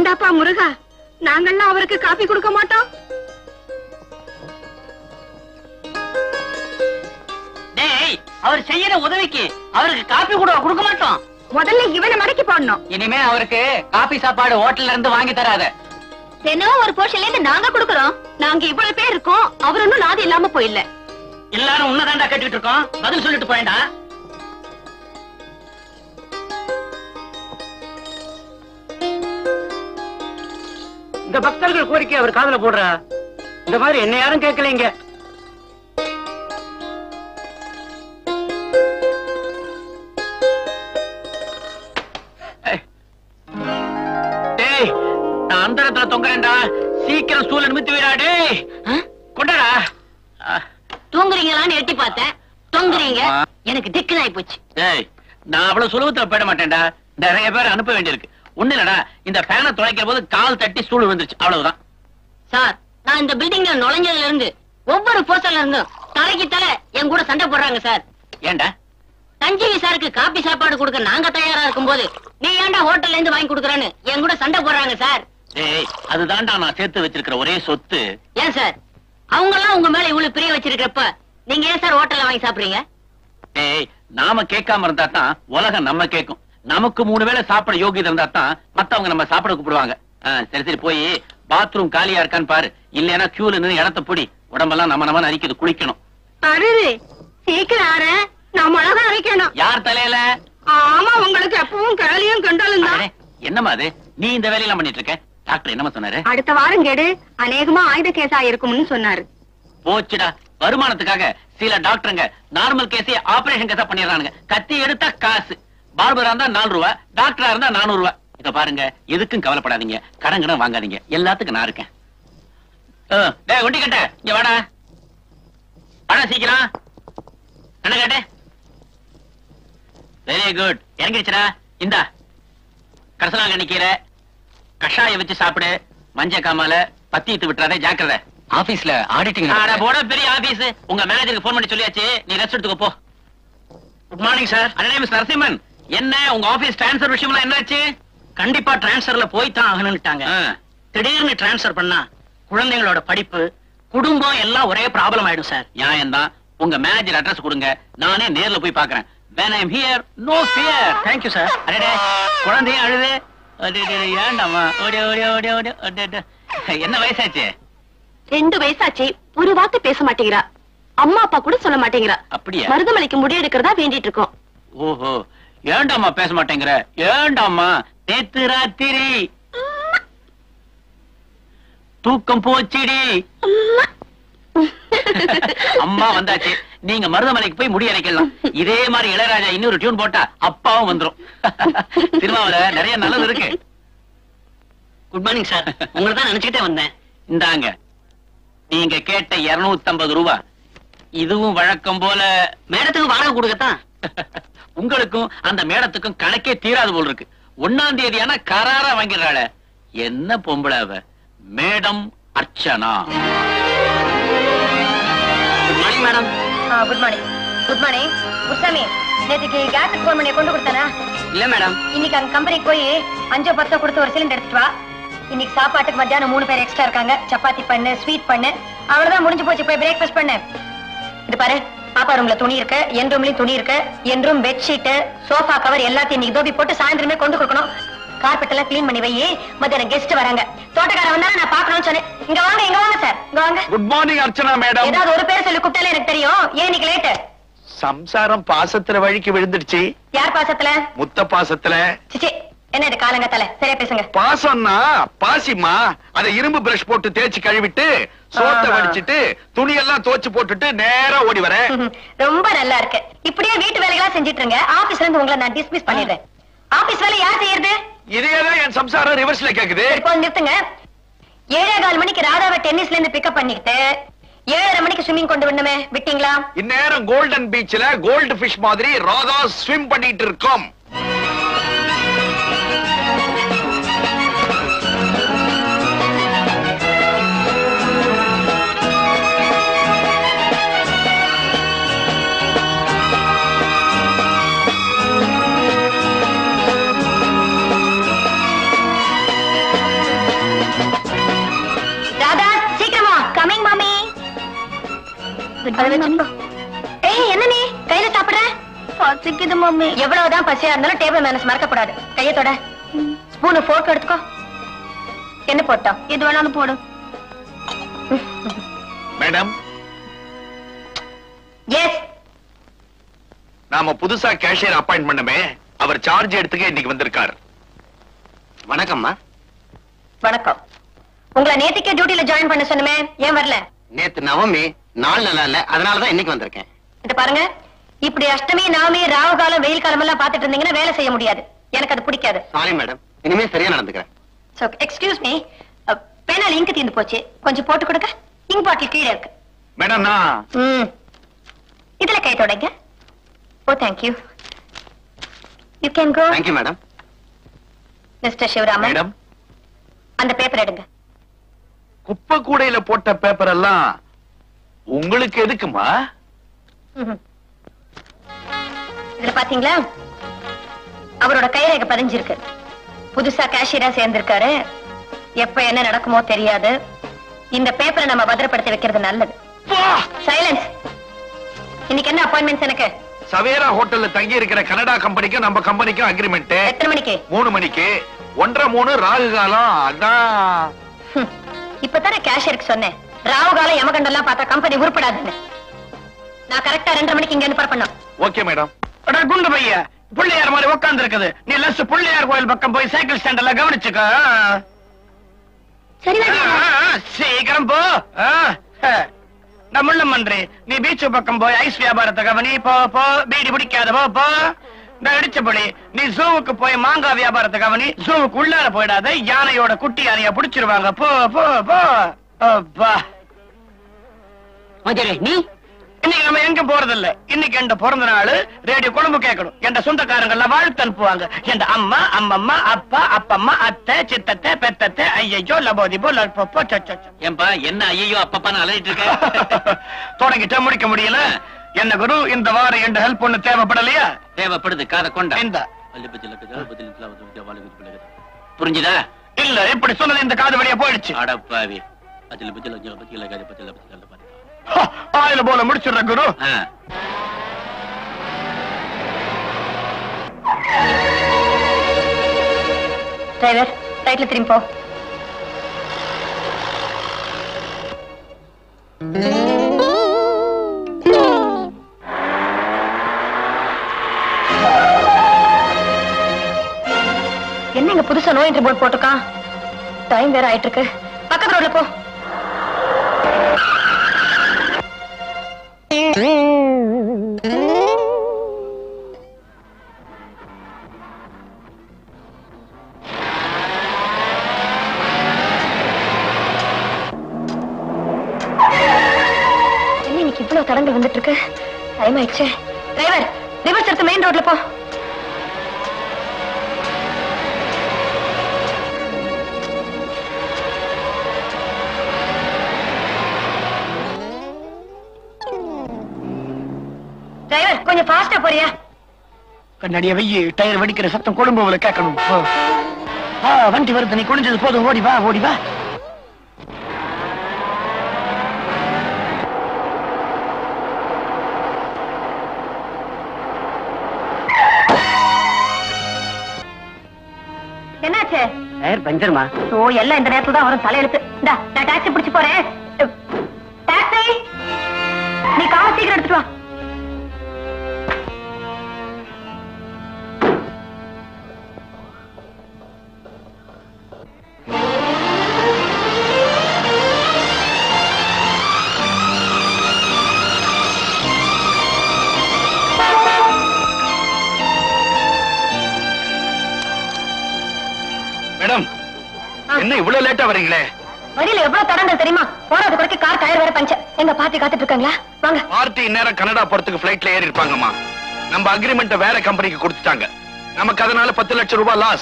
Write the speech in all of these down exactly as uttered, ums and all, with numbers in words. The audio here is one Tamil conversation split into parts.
ஏண்டாப்பா முருகா, நாங்கள்லாம் அவருக்கு காபி கொடுக்க மாட்டோம். டேய், அவர் செய்யற உதவிக்கு அவருக்கு காபி கூட கொடுக்க மாட்டோம். முதல்ல இவனை மடக்கி போடணும். இனிமே அவருக்கு காபி சாப்பாடு ஹோட்டல்ல இருந்து வாங்கி தராத. தினம் ஒரு போர்ஷன்ல இருந்து நாங்க கொடுக்கறோம். நாங்க இவ்வளவு பேர் இருக்கோம், அவர் ஒன்னும் நாது இல்லாம போயில்ல. எல்லாரும் உன்னதாண்டா கேட்டுட்டு இருக்கோம், பதில் சொல்லிட்டு போயேண்டா. இந்த பக்தர்கள் கோரிக்கை அவர் காதுல போடுற இந்த மாதிரி என்ன யாரும் கேட்கலீங்க. டேய், நான் அந்தரத்துல தொங்குறேன்டா, சீக்கிரம் ஸ்டூல நிமித்தி விடா. டேய் கொண்டாடா. தூங்குறீங்களான்னு எட்டி பார்த்தேன், தொங்குறீங்க. எனக்கு திக்குனாய் போச்சு. டேய், நான் அவ்வளவு சுலபத்துல போயிட மாட்டேன்டா, நிறைய பேர் அனுப்ப வேண்டியிருக்கு. ஒண்ணு இல்லடா, இந்த ஃபேனை துளைக்கிற போது கால் தட்டி ஸ்டூல் விழுந்துருச்சு, அவ்வளவுதான். சார், நான் இந்த பில்டிங்ல நுழைஞ்சதுல இருந்து ஒவ்வொரு போஸ்டர்ல இருந்தும் தலைக்கு தலை என் கூட சண்டை போடுறாங்க சார். ஏண்டா? சஞ்சீவி சாருக்கு காபி சாப்பாடு கொடுக்க நாங்க தயாரா இருக்கும் போது நீ ஏன்டா ஹோட்டல்ல இருந்து வாங்கி கொடுக்கறன்னு என் கூட சண்டை போடுறாங்க சார். டேய், அதுதான்டா நான் சேர்த்து வச்சிருக்கிற ஒரே சொத்து. ஏன் சார், அவங்க எல்லாம் உங்க மேல இவ்வளவு பிரிய வச்சிருக்கிறப்ப நீங்க ஏன் சார் ஹோட்டல்ல வாங்கி சாப்பிடுறீங்க? டேய், நாம கேட்காம இருந்தா தான் உலகம் நம்ம கேட்கும். நமக்கு மூணு வேளை சாப்பிட யோகியதை இருந்தா தான் மத்தவங்க நம்ம சாப்பிட கூப்பிடுவாங்க. சரி சரி, போய் பாத்ரூம் காலியா இருக்கான்னு பாரு. இல்லைன்னா கியூல நின்று இடத்த பொடி, உடம்பெல்லாம் நம்ம நம்ம அரிக்குது, குளிக்கணும். அருது சீக்கிரம் ஆற, நான் மிளகா அரைக்கணும். யார் தலையில? ஆமா, உங்களுக்கு எப்பவும் கேலியும் கண்டாலும் தான். என்னமா அது, நீ இந்த வேலையெல்லாம் பண்ணிட்டு இருக்க? டாக்டர் என்னமா சொன்னாரு? அடுத்த வாரம் கேடு அநேகமா ஆயுத கேஸா இருக்கும்னு சொன்னாரு. போச்சுடா, வருமானத்துக்காக சில டாக்டருங்க நார்மல் கேஸே ஆபரேஷன் கேஸா பண்ணிடுறானுங்க. கத்தி எடுத்தா காசு. பார்பரா இருந்தா நாலு ரூபா, டாக்டரா இருந்தா நானூறு ரூபாய். இத பாருங்க, எதுக்கும் கவலைப்படாதீங்க, கடன் கடன் வாங்காதீங்க, எல்லாத்துக்கும் நான் இருக்கேன். டேய் ஒண்டி கட்ட, இங்க வாடா வாடா சீக்கிரம். என்ன கேட்ட? வெரி குட், இறங்கிடுச்சுடா. இந்தா கரசலாங்கண்ணி கீரை கஷாயம் வச்சு சாப்பிடு. மஞ்ச காமால பத்திட்டு விட்டுறாதே, ஜாக்கிரதை. ஆபீஸ்ல ஆடிட்டிங் போட பெரிய ஆபீஸ். உங்க மேனேஜருக்கு போன் பண்ணி சொல்லியாச்சு, நீ ரெஸ்ட் எடுத்துக்கோ போ. Good morning sir. அண்ணே மிஸ் நரசிம்மன், என்ன உங்க ஆபீஸ் டிரான்ஸ்ஃபர் விஷயம்லாம் என்னாச்சு? கண்டிப்பா டிரான்ஸ்ஃபர்ல போய் தான் ஆகணும்ட்டாங்க. திடீர்னு டிரான்ஸ்ஃபர் பண்ணா குழந்தைங்களோட படிப்பு குடும்பம் எல்லாம் ஒரே ப்ராப்ளம் ஆயிடும் சார். நியாயம் தான். உங்க மேனேஜர் அட்ரஸ் கொடுங்க, நானே நேர்ல போய் பாக்குறேன். When I am here, no fear. Thank you sir. அடடே, குழந்தையும் அழுது. அடடே, ஏண்டாமா ஓடி ஓடி ஓடி ஓடி. அடடே, என்ன வயசாச்சு? ரெண்டு வயசாச்சு, ஒரு வார்த்தை பேச மாட்டேங்கிறா. அம்மா அப்பா கூட சொல்ல மாட்டேங்கிறா. அப்படியா? மருதமலைக்கு முடி எடுக்கிறதா வேண்டிட்டு இருக்கோம். ஓஹோ, ஏண்டாமா பேச மாட்டேங்கிற? ஏண்டாமா நேத்து ராத்திரி தூக்கம் போச்சிடி. அம்மா வந்தாச்சு, நீங்க மருதமலைக்கு போய் முடி அரைக்கலாம். இதே மாதிரி இளையராஜா இன்னொரு டியூன் போட்டா அப்பாவும் வந்துரும். சினிமாவில நிறைய நல்லது இருக்கு. குட் மார்னிங் சார், உங்களை தான் நினைச்சுக்கிட்டே வந்தேன். இந்தாங்க, நீங்க கேட்ட இருநூத்தி ஐம்பது ரூபாய். இதுவும் வழக்கம் போல மேடத்துக்கு வாடகை கொடுக்கத்தான். உங்களுக்கும் அந்த மேடத்துக்கும் கணக்கே தீராது போல் இருக்கு. ஒன்னாம் தேதி ஆனா கராரா வாங்கிடுறாள. என்ன பொம்பளை அவ? Madam Archana. Good morning madam. Good morning. Good morning. குட்சாமி, நேற்றுக்கு கேஸுக்கு போன் பண்ணி கொண்டு கொடுத்தானா? இல்ல மேடம். இன்னைக்கு அங்க கம்பெனிக்கு போய் அஞ்சோ பத்தோ கொடுத்து ஒரு சிலிண்டர் எடுத்துட்டு வா. இன்னைக்கு சாப்பாட்டுக்கு மத்தியானம் மூணு பேர் எக்ஸ்ட்ரா இருக்காங்க. சப்பாத்தி பண்ணு, ஸ்வீட் பண்ணு. அவ்வளவுதான், முடிஞ்சு போச்சு. போய் பிரேக்ஃபாஸ்ட் பண்ணு. இது பாரு, பாப்பா ரூம்ல துணி இருக்கு, என் ரூம்லயும் துணி இருக்கு. என் ரூம் பெட்ஷீட், சோஃபா கவர் எல்லாத்தையும் இன்னைக்கு தோபி போட்டு சாயந்தரமே கொண்டு கொடுக்கணும். கார்பெட் எல்லாம் கிளீன் பண்ணி வை. மத்தியானம் கெஸ்ட் வராங்க. தோட்டக்காரன் வந்தா நான் பாக்கணும்னு சொன்னேன். இங்க வாங்க, இங்க வாங்க சார், இங்க வாங்க. Good morning Archana madam. ஏதாவது ஒரு பேர் சொல்லி கூப்பிட்டாலே எனக்கு தெரியும். ஏன் இன்னைக்கு லேட்டு? சம்சாரம் பாசத்துல வழிக்கு விழுந்துடுச்சு. யார் பாசத்துல? முத்த பாசத்துல. சிச்சி, என்ன இது காலங்கத்தால? சரியா பேசுங்க. பாசம்னா பாசிமா, அத இரும்பு பிரஷ் போட்டு தேய்ச்சி கழுவிட்டு சோத்த வடிச்சிட்டு துணியெல்லாம் தோச்சு போட்டுட்டு நேரா ஓடி வரேன். ரொம்ப நல்லா இருக்கு. இப்படியே வீட்டு வேலைகளா செஞ்சிட்டு இருங்க. ஆபீஸ்ல இருந்து உங்களை நான் டிஸ்மிஸ் பண்ணிடுறேன். ஆபீஸ் வேலை யார் செய்யறது? இதேதான் என் சம்சாரம் ரிவர்ஸ்ல கேக்குது. இப்போ நிறுத்துங்க. ஏழே கால் மணிக்கு ராதாவை டென்னிஸ்ல இருந்து பிக்கப் பண்ணிக்கிட்டு ஏழரை மணிக்கு ஸ்விம்மிங் கொண்டு வரணுமே, விட்டீங்களா? இந்நேரம் கோல்டன் பீச்ல கோல்டு பிஷ் மாதிரி ராதா ஸ்விம் பண்ணிட்டு இருக்கோம். ஏய் என்ன நீ கையில சாப்பிடுற? பசிக்குது மம்மி. எவ்வளவுதான் பசியா இருந்தாலும் டேபிள் மேனஸ் மறக்க கூடாது. கையத்தோட ஸ்பூன் ஃபோர்க் எடுத்துக்கோ. என்ன போட்டா? இது வேணாலும் போடு. மேடம். எஸ். நாம புதுசா கேஷியர் அப்பாயிண்ட் பண்ணமே, அவர் சார்ஜ் எடுத்துக்க இன்னைக்கு வந்திருக்கார். வணக்கம்மா. வணக்கம். உங்களை நேத்துக்கே டியூட்டில ஜாயின் பண்ண சொன்னமே, ஏன் வரல? நேத்து நவமி, நாள் நல்லா இல்ல, அதனாலதான் இன்னைக்கு வந்திருக்கேன். இது பாருங்க, இப்படி அஷ்டமி நவமி ராகு காலம் வெயில் காலம் எல்லாம் பாத்துட்டு இருந்தீங்கன்னா வேலை செய்ய முடியாது. எனக்கு அது பிடிக்காது. சாரி மேடம், இனிமே சரியா நடந்துக்கிறேன். சோ எக்ஸ்கியூஸ் மீ, பேனால் இங்க் தீர்ந்து போச்சு, கொஞ்சம் போட்டு கொடுங்க. இங்க் பாட்டில் கீழே இருக்கு. மேடம் நான் ம் இதுல கை தொடங்க. Oh thank you. You can go. Thank you madam. Mister Sivaraman, madam அந்த பேப்பர் எடுங்க. குப்பை கூடையில போட்ட பேப்பர் எல்லாம் உங்களுக்கு எதுக்குமா? ம்ஹும். இதுல பாத்தீங்களா, அவரோட கைரேகை பதிஞ்சிருக்கு. புதுசா கேஷியரா சேர்ந்திருக்காரு. எப்ப என்ன நடக்குமோ தெரியாது. இந்த பேப்பரை நம்ம பத்திரப்படுத்தி வைக்கிறது நல்லது. சைலன்ஸ். இன்னைக்கு என்ன அப்பாயின்மெண்ட்ஸ் எனக்கு? சவேரா ஹோட்டல்ல தங்கி இருக்கிற கனடா கம்பெனிக்கும் நம்ம கம்பெனிக்கும் அக்ரிமெண்ட். எத்தனை மணிக்கு? மூணு மணிக்கு. ஒன்றரை மூணு ராகு காலம். அதான் இப்பதானே கேஷியருக்கு சொன்னேன், ராகு காலம் யமகண்டெல்லாம் பார்த்தா கம்பெனி உருப்படாதுன்னு. நான் கரெக்டா ரெண்டரை மணிக்கு இங்க இருந்து புறப்படணும். Okay madam. குண்டு பைய பிள்ளையார் மாதிரி உட்கார்ந்து இருக்குது. நீ லட்ச பிள்ளையார் கோயில் பக்கம் போய் சைக்கிள் ஸ்டாண்ட்ல கவனிச்சுக்க. சரி சீக்கிரம் போ. நம்முள்ள மன்றி, நீ பீச் பக்கம் போய் ஐஸ் வியாபாரத்தை கவனி. போ போ, பீடி பிடிக்காத போ போ. நான் அடிச்சபடி நீ ஜூவுக்கு போய் மாங்காய் வியாபாரத்தை கவனி. ஜூவுக்கு உள்ளார போயிடாத, யானையோட குட்டி யானைய புடிச்சிருவாங்க. போ போ போ. அப்பா நீ இன்னைக்கு நம்ம எங்க போறதில்ல. இன்னைக்கு என் பிறந்த நாள், ரேடியோ கொழும்பு கேட்கணும். என் சொந்தக்காரங்க எல்லாம் வாழ்த்து அனுப்புவாங்க. என் அம்மா, அம்மம்மா, அப்பா, அப்பம்மா, அத்தை, சித்தத்தை, பெத்தத்தை, ஐயோ லபோதிபோ லப்போ. ஏன்பா என்ன ஐயோ அப்பப்பான்னு அலையிட்டு இருக்க? தொடங்கிட்ட முடிக்க முடியல. என்ன குரு, இந்த வாரம் என் ஹெல்ப் ஒண்ணு தேவைப்படலையா? தேவைப்படுது. காதை கொண்ட இந்த புரிஞ்சுதா? இல்ல, இப்படி சொன்னது இந்த காது வழியா போயிடுச்சு. அடப்பாவி. ஆயில போல முடிச்சிடுற குரு. டிரைவர், ரைட்ல திரும்பி போ. என்ன இங்க புதுசா நோ என்ட்ரி போர்டு போட்டுக்கான்? டைம் வேற ஆயிட்டு இருக்கு. பக்கத்து ரோட்ல போ. என்ன இன்னைக்கு இவ்வளவு தடங்கள் வந்துட்டு இருக்கு? டைம் ஆயிடுச்சு. டிரைவர், ரிவர்ஸ் எடுத்து மெயின் ரோட்ல போ. டிரைவர், கொஞ்சம் ஃபாஸ்டா போறியா? கண்ணாடிய வெய்ய, டயர் வெடிக்கிற சத்தம் கொழும்புல கேட்கணும். வண்டி வருது, நீ குனிஞ்சது போதும். ஓடி வா, ஓடி வா. என்னாச்சு? டயர் பஞ்சர்மா. ஓ, எல்லாம் இந்த நேரத்துல தான் வரும். தலையெழுத்து. இந்தா, நான் டாக்ஸி பிடிச்சு போறேன். டாக்ஸி, நீ கார் சீக்கிரம் எடுத்துட்டு வா. மேடம், என்ன இவ்வளவு லேட்டா வரீங்களே? வழியில எவ்வளவு தடங்கள் தெரியுமா? போறது குறைக்க கார் டயர் வேற பஞ்சர். எங்க பாத்தி காத்துட்டு இருக்காங்களா? வாங்க. பார்ட்டி நேரம் கனடா போறதுக்கு பிளைட்ல ஏறி இருப்பாங்கம்மா. நம்ம அக்ரிமெண்ட் வேற கம்பெனிக்கு கொடுத்துட்டாங்க. நமக்கு அதனால பத்து லட்சம் ரூபாய் லாஸ்.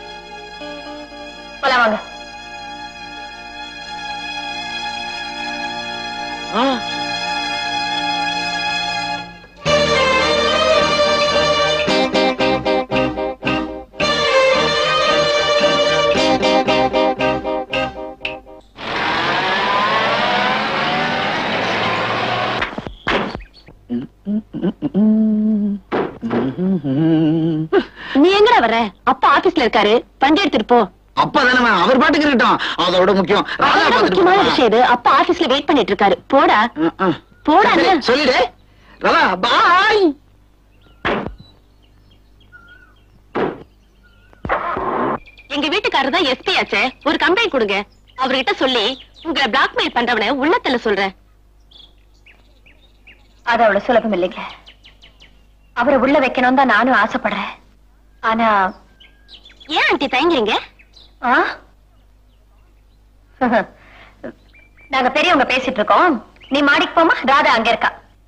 போலாம் வாங்க. ஆபீஸ்ல இருக்காரு வண்டி எடுத்துட்டு போ. அப்பதானே அவர் பாட்டுக்கு இருக்கட்டும், அதோட முக்கியம் முக்கியமான விஷயம் இது. அப்பா ஆபீஸ்ல வெயிட் பண்ணிட்டு இருக்காரு. போடா போடா சொல்லிடு. ராதா பாய். எங்க வீட்டுக்காரர் தான் எஸ்பி ஆச்சே, ஒரு கம்ப்ளைண்ட் கொடுங்க. அவர்கிட்ட சொல்லி உங்களை பிளாக்மெயில் பண்றவன உள்ளத்துல சொல்றேன். அது அவ்வளவு சுலபம் இல்லைங்க. அவரை உள்ள வைக்கணும் தான் நானும் ஆசைப்படுறேன். ஆனா ஏன் ஆண்டி தயங்குறீங்க? நாங்க பெரியவங்க பேசிட்டு இருக்கோம், நீ மாடிக்கு போமா. ராதா அங்க இருக்கா.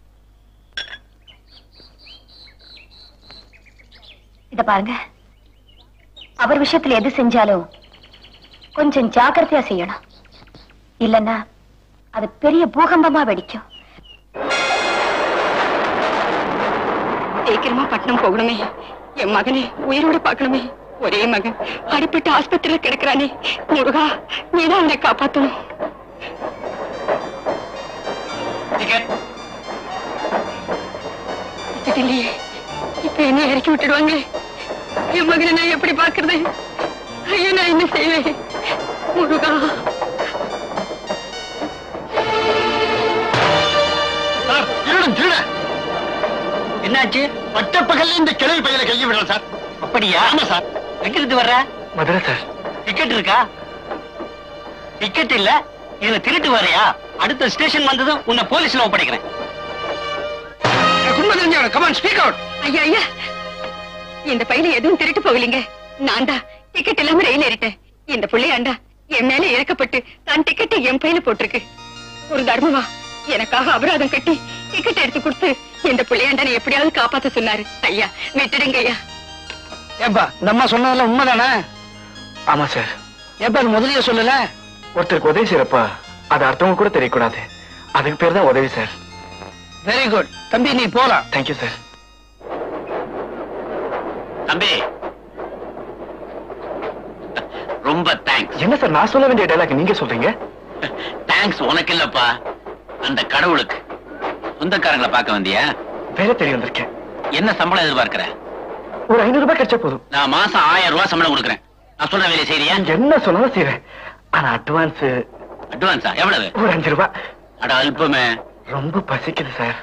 இத பாருங்க, அவர் விஷயத்துல எது செஞ்சாலும் கொஞ்சம் ஜாக்கிரதையா செய்யணும். இல்லன்னா அது பெரிய பூகம்பமா வெடிக்கும். சீக்கிரமா பட்டணம் போகணுமே, என் மகனை உயிரோட பார்க்கணுமே. ஒரே மகன் அடிப்பட்டு ஆஸ்பத்திரியில கிடக்குறானே. முருகா, நீதான் அவனை காப்பாத்தணும். இல்லையே, இப்ப என்ன இறக்கி விட்டுடுவாங்க. என் மகனை நான் எப்படி பார்க்கறது? ஐயா, நான் என்ன செய்வேன்? முருகா. என்னாச்சு? பட்டப்பகல்ல இந்த கிளவி பையில கையை விடுறோம் சார். அப்படியா? ஆமா சார். எங்க இருந்து வர்ற? மதுரை சார். டிக்கெட் இருக்கா? டிக்கெட் இல்ல, இதுல திருட்டு வரையா? அடுத்த ஸ்டேஷன் வந்ததும் உன்னை போலீஸ்ல ஒப்படைக்கிறேன். Come on speak out. ஐயா ஐயா, இந்த பையில எதுவும் திருட்டு போகலீங்க. நான் தான் டிக்கெட் இல்லாம ரயில் ஏறிட்டேன். இந்த புள்ளையாண்டா என் மேல இறக்கப்பட்டு தான் டிக்கெட்டை என் பையில போட்டிருக்கு. ஒரு தர்மமா எனக்காக அபராதம் கட்டி டிக்கெட் எடுத்து கொடுத்து இந்த புள்ளையாண்டனை எப்படியாவது காப்பாத்த சொன்னாரு. ஐயா விட்டுடுங்க ஐயா. ஏப்பா நம்ம சொன்னதெல்லாம் உண்மைதானே? ஆமா சார். ஏப்பா முதலிய சொல்லல? ஒருத்தருக்கு உதவி செய்யறப்பா அது அடுத்தவங்க கூட தெரியக்கூடாது. அதுக்கு பேர் தான் உதவி சார். வெரி குட் தம்பி, நீ போலாம். Thank you sir. தம்பி ரொம்ப தேங்க்ஸ். என்ன சார் நான் சொல்ல வேண்டிய டைலாக் நீங்க சொல்றீங்க? தேங்க்ஸ் உனக்கு இல்லப்பா, அந்த கடவுளுக்கு. சொந்தக்காரங்களை பார்க்க வந்தியா? வேலை தெரிய வந்திருக்கேன். என்ன சம்பளம் எதிர்பார்க்கிற? ஒரு ஐநூறு ரூபாய் கிடைச்சா போதும். நான் மாசம் ஆயிரம் ரூபாய் சம்பளம் கொடுக்குறேன். நான் சொல்ற வேலையை செய்யறியா? என்ன சொன்னாலும் செய்றேன். ஆனா அட்வான்ஸ். அட்வான்ஸா எவ்வளவு? ஒரு அஞ்சு ரூபாய். அட அல்பமே. ரொம்ப பசிக்குது சார்.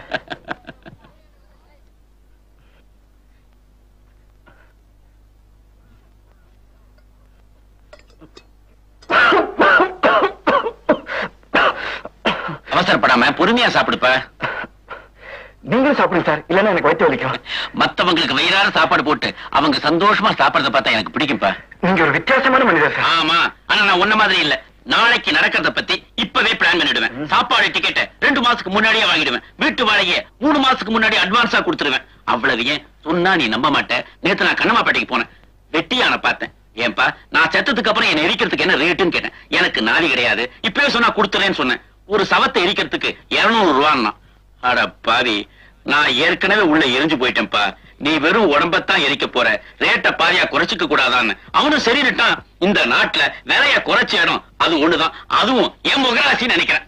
அவசரப்படாம பொறுமையா சாப்பிடுப்ப. நீங்களும் சாப்பிடுங்க சார், இல்லன்னா எனக்கு வயிற்று வலிக்கும். மத்தவங்களுக்கு வயிறார சாப்பாடு போட்டு அவங்க சந்தோஷமா சாப்பிடறத பார்த்தா எனக்கு பிடிக்கும்பா. நீங்க ஒரு வித்தியாசமான மனிதர் சார். ஆமா, ஆனா நான் உன்ன மாதிரி இல்ல. நாளைக்கு நடக்கிறத பத்தி இப்பவே பிளான் பண்ணிடுவேன். சாப்பாடு டிக்கெட் ரெண்டு மாசத்துக்கு முன்னாடியே வாங்கிடுவேன். வீட்டு வாடகையை மூணு மாசத்துக்கு முன்னாடி அட்வான்ஸா கொடுத்துருவேன். அவ்வளவு ஏன் சொன்னா நீ நம்ப மாட்டேன். நேத்து நான் கண்ணமாப்பேட்டைக்கு போனேன், வெட்டியான பார்த்தேன். ஏன்பா, நான் செத்ததுக்கு அப்புறம் என்ன எரிக்கிறதுக்கு என்ன ரேட்டுன்னு கேட்டேன். எனக்கு நாதி கிடையாது, இப்பவே சொன்னா கொடுத்துறேன்னு சொன்னேன். ஒரு சவத்தை எரிக்கிறதுக்கு இருநூறு ரூபான்னா. அட பாவி, நான் ஏற்கனவே உள்ள எரிஞ்சு போயிட்டேன்ப்பா. நீ வெறும் உடம்பத்தான் எரிக்க போற, ரேட்ட பாரியா குறைச்சிக்க கூடாதான்னு. அவனும் சரின்னுட்டான். இந்த நாட்டுல விலைய குறைச்ச இடம் அது ஒண்ணுதான், அதுவும் என் முகராசின்னு நினைக்கிறேன்.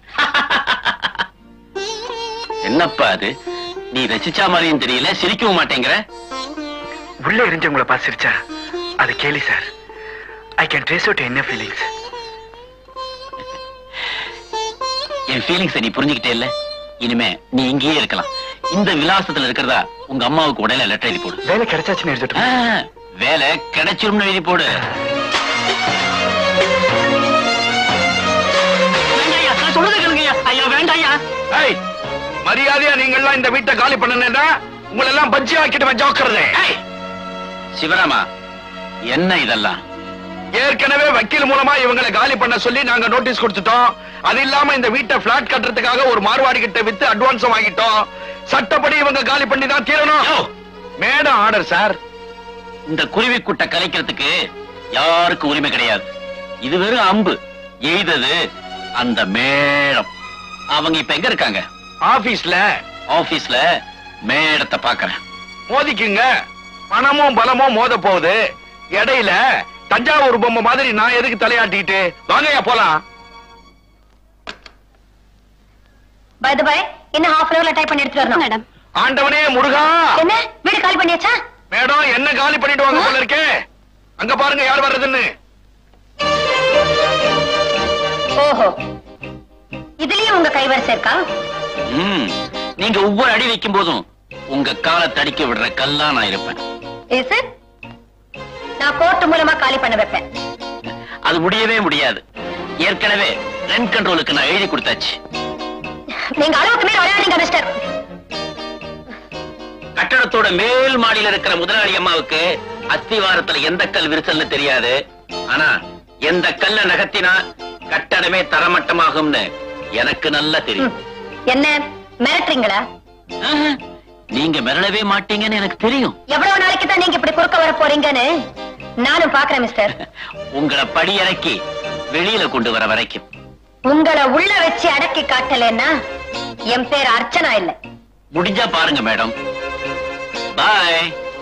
என்னப்பா அது, நீ ரசிச்சா மாதிரியும் தெரியல, சிரிக்கவும் மாட்டேங்கிற. உள்ள எரிஞ்சவங்களை பார்த்து சிரிச்சா அது கேலி sir. I can trace out என்ன ஃபீலிங்ஸ். என் ஃபீலிங்ஸ் நீ புரிஞ்சுக்கிட்டே இல்ல. இனிமே நீ இங்கேயே இருக்கலாம். இந்த விலாசத்துல இருக்கிறதா உங்க அம்மாவுக்கு உடனே லெட்டர் எழுதி போடு. வேலை கிடைச்சாச்சுன்னு எழுதிட்டு. வேலை கிடைச்சிரும்னு எழுதி போடு. சொல்லுங்க கேளுங்கய்யா. ஐயா வேண்டாயா. மரியாதையா நீங்க எல்லாம் இந்த வீட்டை காலி பண்ணா உங்களை எல்லாம் பஜ்ஜி ஆக்கிட்டு ஜோக்கிறது. சிவராமா, என்ன இதெல்லாம்? ஏற்கனவே வக்கீல் மூலமா இவங்களை காலி பண்ண சொல்லி நாங்க நோட்டீஸ் கொடுத்துட்டோம். அது இல்லாம இந்த வீட்டை பிளாட் கட்டுறதுக்காக ஒரு மார்வாடி கிட்ட வித்து அட்வான்ஸ் வாங்கிட்டோம். சட்டப்படி இவங்க காலி பண்ணி தான் தீரணும். Madam order sir. இந்த குருவி கூட்ட கலைக்கிறதுக்கு யாருக்கு உரிமை கிடையாது. இது வெறும் அம்பு எய்தது அந்த மேடம். அவங்க இப்ப எங்க இருக்காங்க? ஆபீஸ்ல. ஆபீஸ்ல மேடத்தை பாக்குறேன். மோதிக்குங்க. பணமும் பலமும் மோத போகுது. இடையில தஞ்சாவூர் பொம்மை மாதிரி நான் எதுக்கு தலையாட்டிட்டு? வாங்கயா போலாம். பை தி பை, இன்னும் half an hourல டைப் பண்ணி எடுத்து வரணும் மேடம். ஆண்டவனே முருகா. என்ன வீடு காலி பண்ணியாச்சா? மேடம் என்ன காலி பண்ணிடுவாங்க போல இருக்கே. அங்க பாருங்க யார் வர்றதுன்னு. ஓஹோ, இதுலயும் உங்க கைவரிசை இருக்கா? நீங்க ஒவ்வொரு அடி வைக்கும் போதும் உங்க காலை தடிக்க விடுற கல்லா நான் இருப்பேன். நான் கோர்ட் மூலமா காலி பண்ண வைப்பேன். அது முடியவே முடியாது. ஏற்கனவே ரெண்ட் கண்ட்ரோலுக்கு நான் எழுதி கொடுத்தாச்சு. நீங்க அளவுக்கு மேல விளையாடுறீங்க மிஸ்டர். கட்டடத்தோட மேல் மாடியில இருக்கிற முதலாளி அம்மாவுக்கு அஸ்திவாரத்துல எந்த கல் விரிசல்னு தெரியாது. ஆனா எந்த கல்ல நகர்த்தினா கட்டடமே தரமட்டமாகும்னு எனக்கு நல்லா தெரியும். என்ன மிரட்டுறீங்களா? நீங்க மிரளவே மாட்டீங்கன்னு எனக்கு தெரியும். எவ்வளவு நாளைக்கு தான் நீங்க இப்படி குறுக்க வர போறீங்கன்னு நானும் பாக்குறேன் மிஸ்டர். உங்களை படி இறக்கி வெளியில கொண்டு வர வரைக்கும். உங்களை உள்ள வச்சு அடக்கி காட்டலன்னா என் பேர் அர்ச்சனா இல்ல. முடிஞ்சா பாருங்க மேடம். பாய்.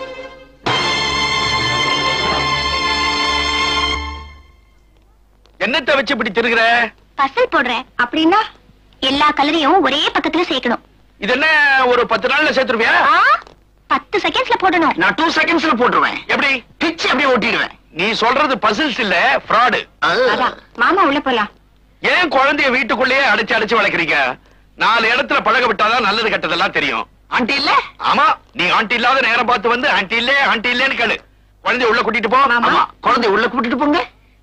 என்னத்தை வச்சு இப்படி திருகிற? பசல் போடுறேன். அப்படின்னா எல்லா கலரையும் ஒரே பக்கத்துல சேர்க்கணும். இது என்ன ஒரு பத்து நாள்ல சேர்த்துருவியா? பத்து செகண்ட்ஸ்ல போடணும். நான் டூ செகண்ட்ஸ்ல போட்டுருவேன். எப்படி? பிச்சு அப்படியே ஓட்டிடுவேன். நீ சொல்றது பசில்ஸ் இல்ல, ஃப்ராடு. மாமா உள்ள போலாம். ஏன் குழந்தைய வீட்டுக்குள்ளேயே அடைச்சு அடைச்சு வளர்க்குறீங்க? நாலு இடத்துல பழக விட்டாதான் நல்லது கெட்டதெல்லாம் தெரியும். ஆண்டி இல்ல? ஆமா, நீ ஆண்டி இல்லாத நேரம் பார்த்து வந்து ஆண்டி இல்ல ஆண்டி இல்லன்னு கேளு. குழந்தைய உள்ள கூட்டிட்டு போ. ஆமா, குழந்தைய உள்ள கூட்டிட்டு போங்க.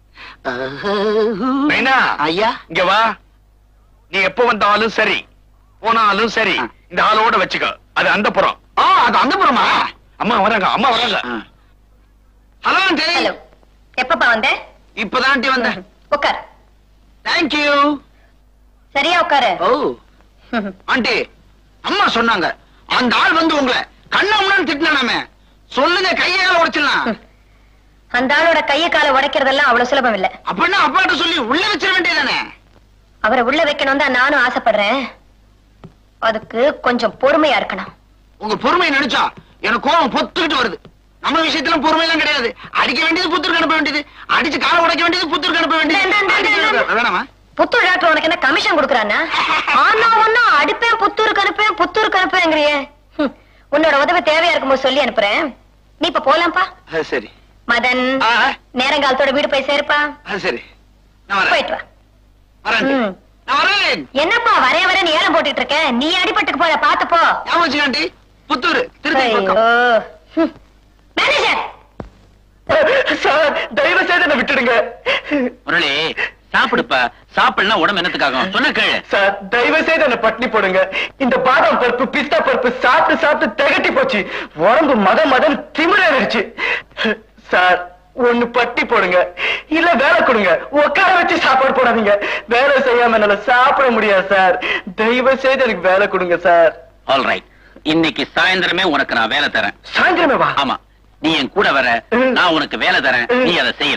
மைனா, ஐயா இங்க வா. நீ எப்ப வந்தாலும் சரி போனாலும் சரி இந்த ஆளோட வச்சுக்க. அது அந்த புறம். அது அந்த புறமா? அம்மா வராங்க, அம்மா வராங்க. Hello aunty. ஹலோ, எப்பப்பா வந்த? இப்பதான் ஆண்டி வந்தேன். உட்கார். தேங்க்யூ. சரியா உட்காரு. ஓ ஆண்டி, அம்மா சொன்னாங்க அந்த ஆள் வந்து உங்களை கண்ணாமன்னு திட்டினாமே. சொல்லுங்க, கையால உடைச்சிடலாம். அந்த ஆளோட கைய கால உடைக்கிறதெல்லாம் அவ்வளவு சுலபம் இல்ல. அப்படின்னா அப்பாட்ட சொல்லி உள்ள வச்சிட வேண்டியதானே? அவரை உள்ள வைக்கணும் தான் நானும் ஆசைப்படுறேன். அதுக்கு கொஞ்சம் பொறுமையா இருக்கணும். உங்க பொறுமையை நினைச்சா எனக்கு கோபம் பொத்துக்கிட்டு வருது. நம்ம விஷயத்துல பொறுமை எல்லாம் கிடையாது. அடிக்க வேண்டியது புத்தூருக்கு அனுப்ப வேண்டியது, அடிச்சு காலை உடைக்க வேண்டியது புத்தூருக்கு அனுப்ப வேண்டியது. வேணாமா? புத்தூர் டாக்டர் உனக்கு என்ன கமிஷன் கொடுக்கறானா? ஆனா ஒன்னா அடிப்பேன், புத்தூருக்கு அனுப்பேன், புத்தூருக்கு அனுப்பேங்கிறியே. உன்னோட உதவி தேவையா இருக்கும்போது சொல்லி அனுப்புறேன். நீ இப்ப போலாம்ப்பா. சரி மதன், நேரங்காலத்தோட வீடு போய் சேருப்பா. சரி, போயிட்டு வா. வரேன். என்னப்பா வரைய வர நீ ஏலம் போட்டுட்டு இருக்க? நீ அடிபட்டுக்கு போல பாத்து போ. ஆண்டி, புத்தூர் திருப்பதி பக்கம். மேனேஜர் சார், தயவு செய்து என்ன விட்டுடுங்க. முரளி, சாப்பிடுப்பா. சாப்பிடலாம் உடம்பு என்னத்துக்காகும் சொன்ன கேளு. சார், தயவு செய்து என்ன பட்னி போடுங்க. இந்த பாதாம் பருப்பு பிஸ்தா பருப்பு சாப்பிட்டு சாப்பிட்டு திகட்டி போச்சு. உடம்பு மத மதம் திமிராயிருச்சு. சார், ஒண்ணு பட்டி போடுங்க, இல்ல வேலை கொடுங்க. உட்கார வச்சு சாப்பாடு போடாதீங்க. வேலை செய்யாம என்னால சாப்பிட முடியாது சார். தயவு செய்து எனக்கு வேலை கொடுங்க சார். ஆல் ரைட், இன்னைக்கு சாயந்தரமே உனக்கு நான் வேலை தரேன். சாயந்தரமே வா. ஆமா, நீ என் கூட வர, நான் உனக்கு வேலை தரேன், நீ அதை செய்யற.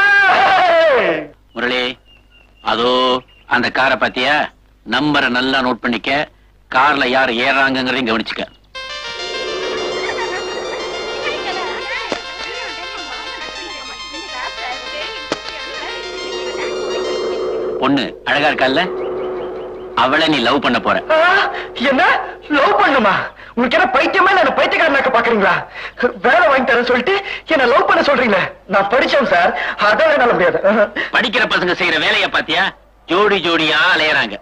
முரளி, அதோ அந்த காரை பாத்தியா? நம்பரை நல்லா நோட் பண்ணிக்க. கார்ல யார் ஏறாங்கிறதையும் கவனிச்சுக்க. பொண்ணு அழகா இருக்கல்ல? அவளை நீ லவ் பண்ண போற. என்ன லவ் பண்ணுமா? உங்களுக்கு என்ன பைத்தியமா? என்ன பைத்தியக்காரனாக்க பாக்குறீங்களா? வேலை வாங்கி தரேன் சொல்லிட்டு என்ன லவ் பண்ண சொல்றீங்களா? நான் படிச்சேன் சார், அதான் என்னால முடியாது. படிக்கிற பசங்க செய்யற வேலைய பாத்தியா? ஜோடி ஜோடியா அலையறாங்க.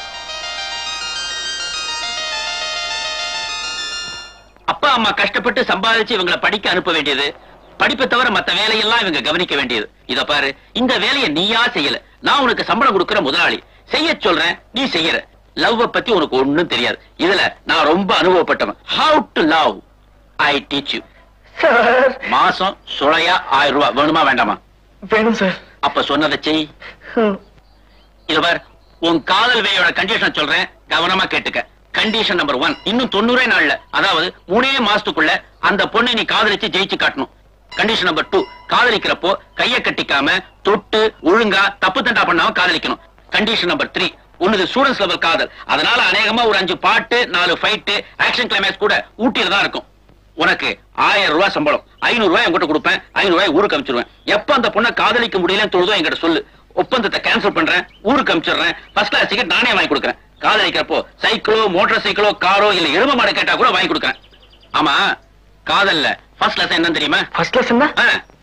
அப்பா அம்மா கஷ்டப்பட்டு சம்பாதிச்சு இவங்களை படிக்க அனுப்ப வேண்டியது, படிப்பை தவிர மத்த வேலையெல்லாம் இவங்க கவனிக்க வேண்டியது. இத பாரு, இந்த வேலையை நீயா செய்யல, நான் உனக்கு சம்பளம் கொடுக்கிற முதலாளி. செய்ய சொல்றேன், நீ செய்யற. லவ் பத்தி உனக்கு ஒண்ணும் தெரியாது. இதுல நான் ரொம்ப அனுபவப்பட்டவன். How to love I teach you. மாசம் சுளையா ஆயிரம் ரூபாய் வேணுமா வேண்டாமா? வேணும் சார். அப்ப சொன்னதை செய். இது பார், உன் காதல் வேலையோட கண்டிஷன் சொல்றேன், கவனமா கேட்டுக்க. கண்டிஷன் நம்பர் ஒன், இன்னும் தொண்ணூறே நாள்ல, அதாவது மூணே மாசத்துக்குள்ள அந்த பொண்ணை நீ காதலிச்சு ஜெயிச்சு காட்டணும். கண்டிஷன் நம்பர் டூ, காதலிக்கிறப்போ கைய கட்டிக்காம தொட்டு ஒழுங்கா தப்பு தண்டா பண்ணாம காதலிக்கணும். கண்டிஷன் நம்பர் த்ரீ, உன்னது ஸ்டூடெண்ட்ஸ் லெவல் காதல், அதனால அநேகமா ஒரு அஞ்சு பாட்டு, நாலு ஃபைட், ஆக்ஷன் கிளைமேக்ஸ் கூட ஊட்டியில தான் இருக்கும். உனக்கு ஆயிரம் ரூபாய் சம்பளம், ஐநூறு ரூபாய் என்கிட்ட கொடுப்பேன், ஐநூறு ரூபாய் ஊருக்கு அனுப்பிச்சிருவேன். எப்ப அந்த பொண்ணை காதலிக்க முடியலன்னு தோணுதோ என்கிட்ட சொல்லு, ஒப்பந்தத்தை கேன்சல் பண்றேன், ஊருக்கு அனுப்பிச்சிடுறேன். ஃபர்ஸ்ட் கிளாஸ் டிக்கெட் நானே வாங்கி கொடுக்குறேன். காதலிக்கிறப்போ சைக்கிளோ மோட்டார் சைக்கிளோ காரோ இல்ல எரும மாடு கேட்டா கூட வாங்கி கொடுக்குறேன். ஆமா, காதல்ல ஃபர்ஸ்ட் கிளாஸ் என்னன்னு தெரியுமா? ஃபர்ஸ்ட் கிளாஸ் என்ன?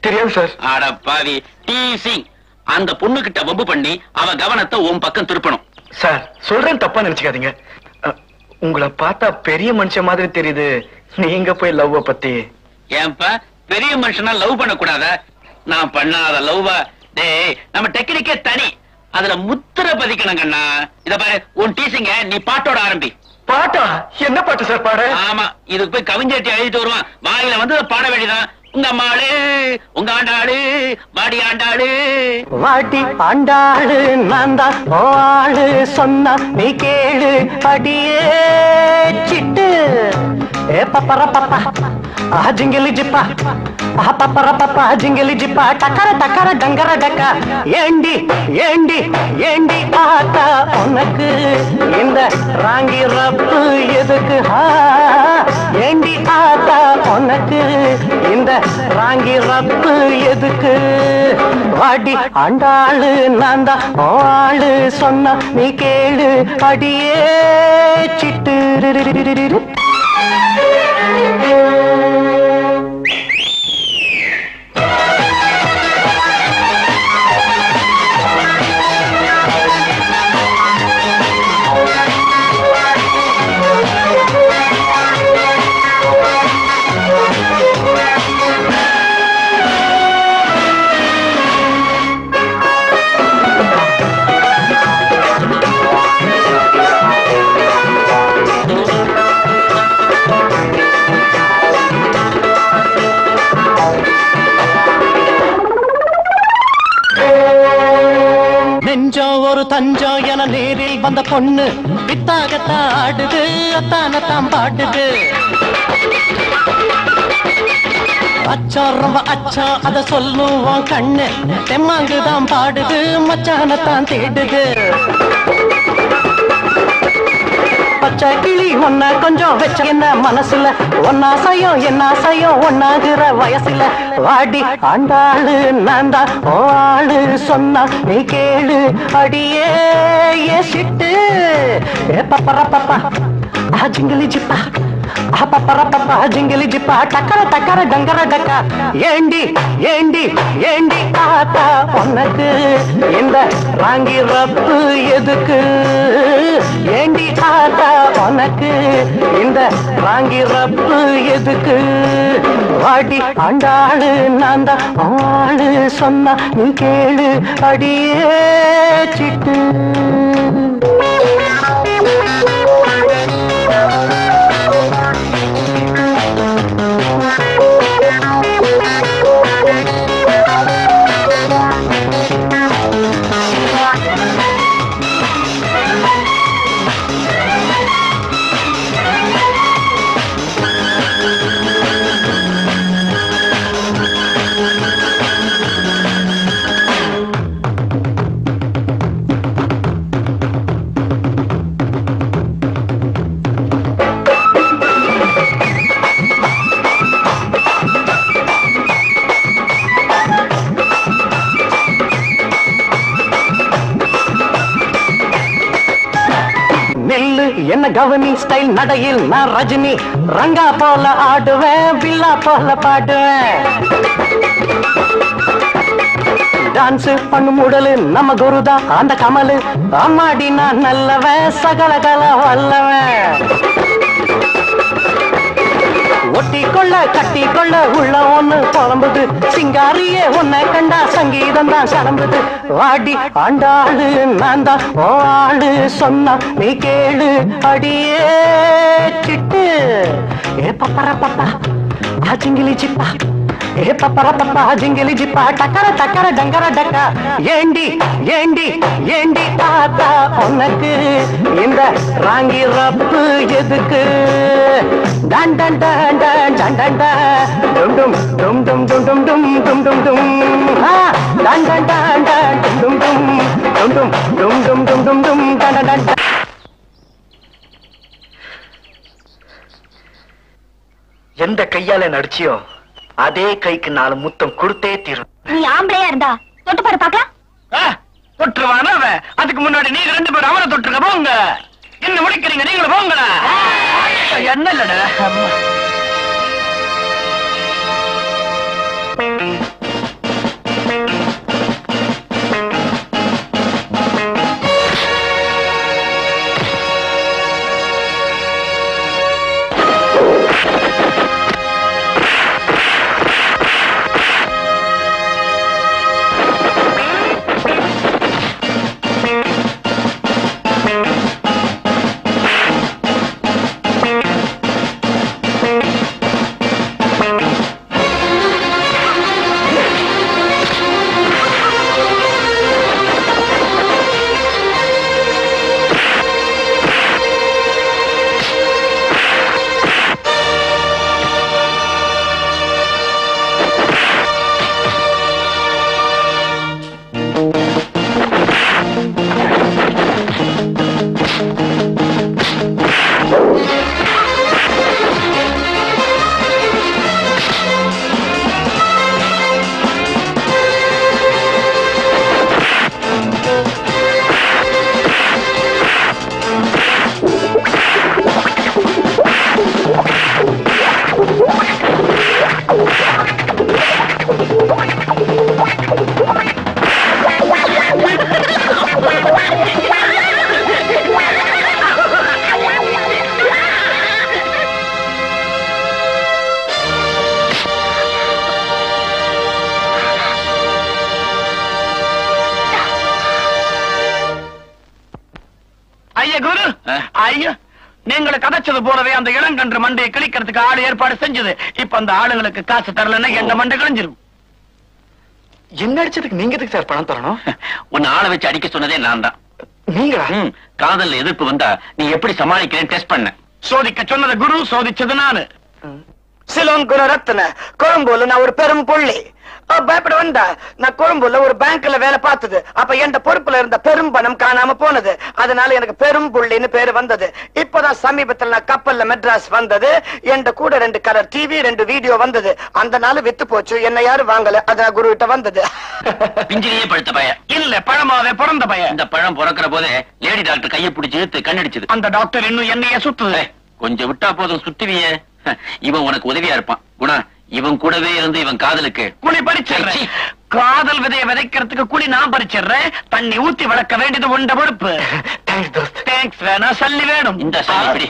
தெரியாது சார். அட பாவி, டீசிங். அந்த பொண்ணு கிட்ட வம்பு பண்ணி அவ கவனத்தை உன் பக்கம் திருப்பணும். சார் சொல்றேன், தப்பா நினைச்சுக்காதீங்க. உங்களை பார்த்தா பெரிய மனுஷன் மாதிரி தெரியுது. நீங்க போய் லவ் பத்தி. ஏன்பா பெரிய மனுஷனா லவ் பண்ண கூடாத? நான் பண்ணாத லவ். டேய், நம்ம டெக்னிக்கே தனி. அதுல முத்திர பதிக்கணும் கண்ணா. இத பாரு, உன் டீசிங்க நீ பாட்டோட ஆரம்பி. பாட்டா? என்ன பாட்டு சார் பாட? ஆமா, இதுக்கு போய் கவிஞட்டி எழுதிட்டு வருவான். வாயில வந்து பாட வேண்டியதான். உங்க அம்மாளு, உங்க ஆண்டாளு, வாடி ஆண்டாளு. வாடி ஆண்டாளு நான் தான் ஆளு, சொன்னா நீ கேளு அடியே சிட்டு. ஏ பப்பர பப்பா ஜிங்கிலி ஜிப்பா, பப்பர பப்பா ஜிங்கிலி ஜிப்பா, டக்கர டக்கர டங்கர டக்கா. ஏண்டி ஏண்டி ஏண்டி ஆத்தா உனக்கு இந்த ராங்கி ரப்பு எதுக்கு? ஏண்டி ஆத்தா உனக்கு இந்த ராங்கி ரப்பு எதுக்கு? வாடி ஆண்டாளு நான் தான் ஆளு, சொன்னா நீ கேளு அடியே சிட்டு. நெஞ்சம் ஒரு தஞ்சம் என நேரில் வந்த பொண்ணு வித்தாகத்தான் ஆடுது, அத்தானத்தான் பாடுது. அச்சம் ரொம்ப அச்சம் அத சொல்லுவோம் கண்ணு, தெம்மாங்குதான் பாடுது, மச்சானத்தான் தேடுது. பச்சை கிளி ஒன்ன கொஞ்சம் வச்ச என்ன மனசுல, ஒன்னா சயம் என்ன சயம் ஒன்னாகிற வயசுல. வாடி ஆண்டாளு நான் தான் ஆளு, சொன்னா நீ கேளு அடியே சிட்டு. ஏ பப்பர பப்பா ஜிங்கிலி ஜிப்பா, பப்பர பப்பா ஜிங்கிலி ஜிப்பா, டக்கர டக்கர டங்கர டக்கா. ஏண்டி ஏண்டி ஏண்டி ஆத்தா உனக்கு இந்த ராங்கி ரப்பு எதுக்கு? ஏண்டி ஆத்தா உனக்கு இந்த ராங்கி ரப்பு எதுக்கு? வாடி ஆண்டாளு நான் தான் ஆளு, சொன்னா நீ கேளு அடியே சிட்டு. என்ன கவனி ஸ்டைல் நடையில் நான் ரஜினி, ரங்கா போல ஆடுவேன், பில்லா போல பாடுவேன். டான்ஸ் பண்ணும் உடலு நம்ம குருதா அந்த கமலு, அம்மாடி நான் நல்லவன், சகலகல வல்லவன். ஒட்டி கொள்ள கட்டி கொள்ள உள்ள ஒண்ணு புலம்புது, சிங்காரியே உன்னை கண்டா சங்கீதம் தான் கிளம்புது. வாடி ஆண்டாளு நான் தான் ஆளு, சொன்னா நீ கேளு அடியே சிட்டு. ஏ பப்பர பப்பா ஜிங்கிலி ஜிப்பா, ஏ பப்பர பப்பா ஜிங்கிலி ஜிப்பா, டக்கர டக்கர டங்கர டக்கா. ஏண்டி ஏண்டி ஏண்டி ஆத்தா உனக்கு இந்த ராங்கி ரப்பு எதுக்கு? டன் டன் டன் டன் டன் டன் டும் டும் டும் டும் டும் டும் டும் டும் டும் டன் டன் டன் டன் டும் டும் டும் டும் டும் டும் டும் டும் டும் டன் டன் டன். எந்த கையால நடிச்சியோ அதே கைக்கு நாலு முத்தம் கொடுத்தே தீரும். நீ ஆம்பளையா இருந்தா தொட்டு பாரு பாக்கலாம். தொட்டுருவான அவன். அதுக்கு முன்னாடி நீங்க ரெண்டு பேரும் அவனை தொட்டுருக்க போங்க. என்ன முடிக்கிறீங்க நீங்களும் போங்களா? என்ன இல்லடா ஐயா குரு ஐயா நீங்களை கதைச்சது போலவே அந்த இளங்கன்று மண்டையை கிழிக்கிறதுக்கு ஆளு ஏற்பாடு செஞ்சது. இப்ப அந்த ஆளுங்களுக்கு காசு தரலன்னா எங்க மண்டை கிழிஞ்சிரும். என்ன அடிச்சதுக்கு நீங்க எதுக்கு சார் பணம் தரணும்? உன்னை ஆளை வச்சு அடிக்க சொன்னதே நான் தான். நீங்களா? காதல் எதிர்ப்பு வந்தா நீ எப்படி சமாளிக்கிறேன்னு டெஸ்ட் பண்ண. சோதிக்க சொன்னது குரு, சோதிச்சது நானு. சிலோன் குணரத்ன கொழும்புல நான் ஒரு பெரும் புள்ளி. பயப்பட வந்தா நான் கொழும்புல ஒரு பேங்க்ல வேலை பார்த்தது. அப்ப என் பொறுப்புல இருந்த பெரும் பணம் காணாம போனது. அதனால எனக்கு பெரும் புள்ளின்னு பேரு வந்தது. இப்பதான் சமீபத்தில் நான் கப்பல்ல மெட்ராஸ் வந்தது. என் கூட ரெண்டு கலர் டிவி ரெண்டு வீடியோ வந்தது. அந்த நாள் வித்து போச்சு. என்ன யாரும் வாங்கல. அதான் குரு கிட்ட வந்தது. பிஞ்சிலேயே பழுத்த பையன் இல்ல, பழமாவே பிறந்த பையன். இந்த பழம் பிறக்கிற போதே லேடி டாக்டர் கையை பிடிச்சு இழுத்து கண்ணடிச்சது. அந்த டாக்டர் இன்னும் என்னைய சுத்துது. கொஞ்சம் விட்டா போதும் சுத்துவியே. இவன் உனக்கு உதவியா இருப்பான். குணா, இவன் கூடவே இருந்து இவன் காதலுக்கு குழி பறிச்சிடுறேன். காதல் விதையை விதைக்கிறதுக்கு குழி நான் பறிச்சிடுறேன். தண்ணி ஊத்தி வளர்க்க வேண்டியது உண்ட பொறுப்பு. தேங்க்ஸ் வேணா சல்லி வேணும். இந்த சல்லி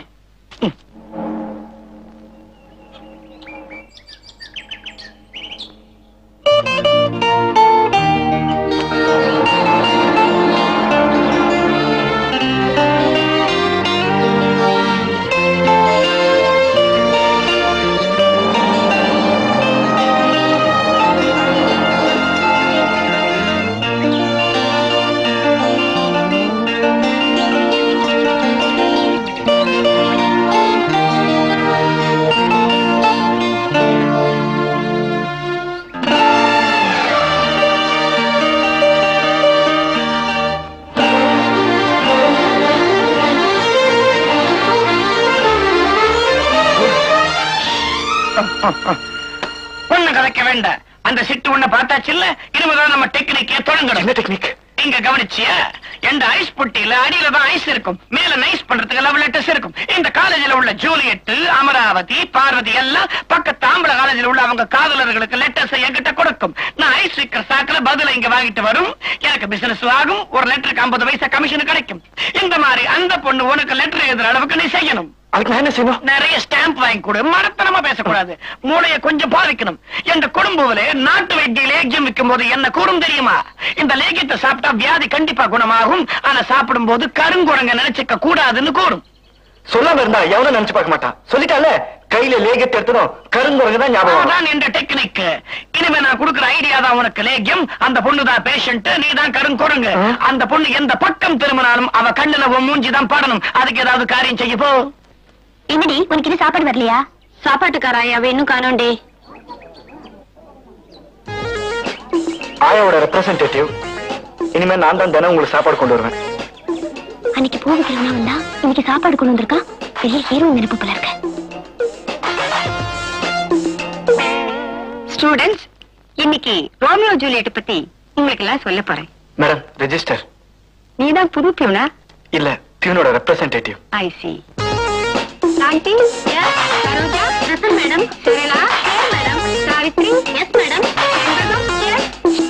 ஒண்ணு கதைக்க வேண்டாம். அந்த சிட்டு ஒண்ணு பார்த்தாச்சு இல்ல. இருபதான் நம்ம டெக்னிக்கே தொடங்கணும். என்ன டெக்னிக்? இங்க கவனிச்சியா? எந்த ஐஸ் புட்டியில அடியில தான் ஐஸ் இருக்கும், மேல நைஸ் பண்றதுக்கு லவ் லெட்டர்ஸ் இருக்கும். இந்த காலேஜில் உள்ள ஜூலியட், அமராவதி, பார்வதி எல்லாம் பக்கத்து ஆம்பளை காலேஜில் உள்ள அவங்க காதலர்களுக்கு லெட்டர்ஸ் என்கிட்ட கொடுக்கும். நான் ஐஸ் விக்கிற சாக்குல பதில இங்க வாங்கிட்டு வரும். எனக்கு பிசினஸ் ஆகும். ஒரு லெட்டருக்கு ஐம்பது பைசா கமிஷன் கிடைக்கும். இந்த மாதிரி அந்த பொண்ணு உனக்கு லெட்டர் எழுதுற அளவுக்கு நீ செய்யணும். அதுக்கு நான் என்ன செய்யணும்? நிறைய ஸ்டாம்ப் வாங்கி கொடு. மடத்தனமா பேசக்கூடாது. மூளைய கொஞ்சம் பாதிக்கணும். என்ற குடும்பத்திலே நாட்டு வைத்திய லேகியம் விற்கும் போது என்ன கூறும் தெரியுமா? இந்த லேகியத்தை சாப்பிட்டா வியாதி கண்டிப்பா குணமாகும். ஆனா சாப்பிடும் போது கருங்குரங்க நினைச்சுக்க கூடாதுன்னு கூறும். சொல்லாம இருந்தா எவனும் நினைச்சு பார்க்க மாட்டான். சொல்லிட்டால கையில லேகியத்தை எடுத்துடும். கருங்குரங்க தான் ஞாபகம். தான் என்ற டெக்னிக். இனிமே நான் கொடுக்குற ஐடியா தான் உனக்கு லேகியம். அந்த பொண்ணு தான் பேஷண்ட், நீ தான் கருங்குரங்கு. அந்த பொண்ணு எந்த பக்கம் திரும்பினாலும் அவ கண்ணுல மூஞ்சிதான் படணும். அதுக்கு ஏதாவது காரியம் செய்ய போ. என்னடி உனக்கு இது சாப்பாடு வரலையா? சாப்பாட்டுக்காராயா இன்னும் காணோண்டே. ஆயாவோட ரெப்ரசன்டேட்டிவ். இனிமே நான் தான் தினம் உங்களுக்கு சாப்பாடு கொண்டு வருவேன். அன்னைக்கு போகுதுன்னா வந்தா இன்னைக்கு சாப்பாடு கொண்டு வந்திருக்கா. பெரிய ஹீரோ நெருப்பு போல இருக்க. ஸ்டூடெண்ட்ஸ், இன்னைக்கு ரோமியோ ஜூலியட் பத்தி உங்களுக்கு எல்லாம் சொல்ல போறேன். Madam, register. நீதான் புது பியூனா? இல்ல, பியூனோட representative. I see. Aunty, yes. Saroja, present madam. Sarala, yes madam. Savitri, yes madam. Shenbagam, yes.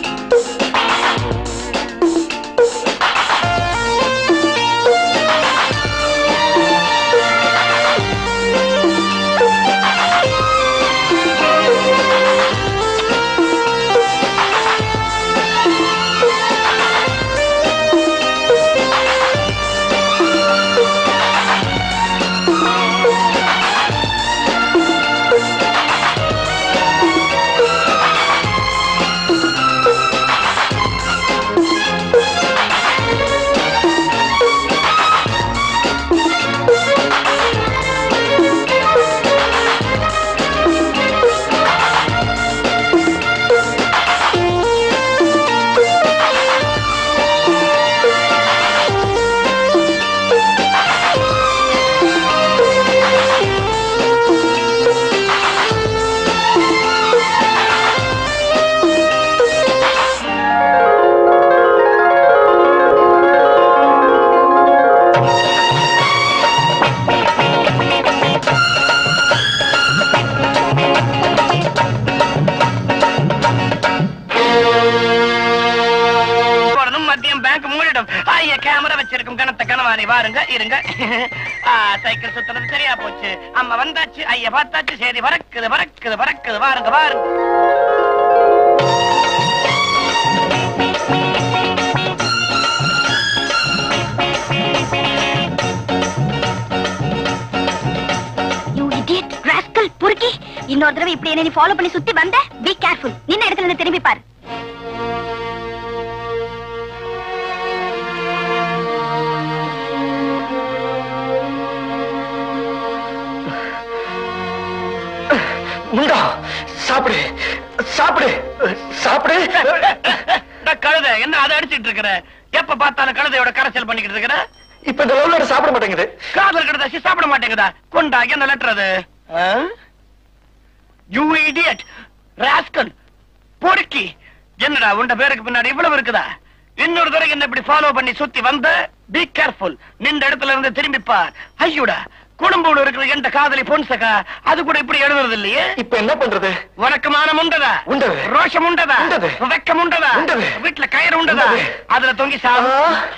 வாருங்க இருங்க. சைக்கிள் சுத்துறது சரியா போச்சு. அம்மா வந்தாச்சு, ஐயா பார்த்தாச்சு. சரி, பறக்குது பறக்குது பறக்குது. வாருங்க வாருங்க. இன்னொரு தடவை இப்படி என்ன நீ ஃபாலோ பண்ணி சுத்தி வந்த பி கேர்ஃபுல். நின்ன இடத்துல இருந்து திரும்பி பாரு. முண்டா சாப்பிடு சாப்பிடு சாப்பிடு. கழுதை என்ன அதை அடிச்சிட்டு இருக்கிற? எப்ப பார்த்தாலும் கழுதையோட கரைச்சல் பண்ணிக்கிட்டு இருக்கிற? இப்ப இந்த லவ் லெட்டர் சாப்பிட மாட்டேங்குது. காதல் கழுதை சாப்பிட மாட்டேங்குதா? கொண்டா என்ன லெட்டர் அது? யூ இடியட் ராஸ்கல் பொறுக்கி. என்னடா உண்ட பேருக்கு பின்னாடி இவ்வளவு இருக்குதா? இன்னொரு தடவை என்ன இப்படி ஃபாலோ பண்ணி சுத்தி வந்த பி கேர்ஃபுல். நின்ற இடத்துல இருந்து திரும்பி பார். ஐயோடா குடும்பம் இருக்கிற எந்த காதலி பொன்சக்கா அது கூட இப்படி எழுதுறது இல்லையே. இப்ப என்ன பண்றது? வணக்கமான உண்டதா? உண்டது. ரோஷம் உண்டதா? உண்டது. வெக்கம் உண்டதா? உண்டது. வீட்டுல கயிறு உண்டதா? அதுல தொங்கி சாவு.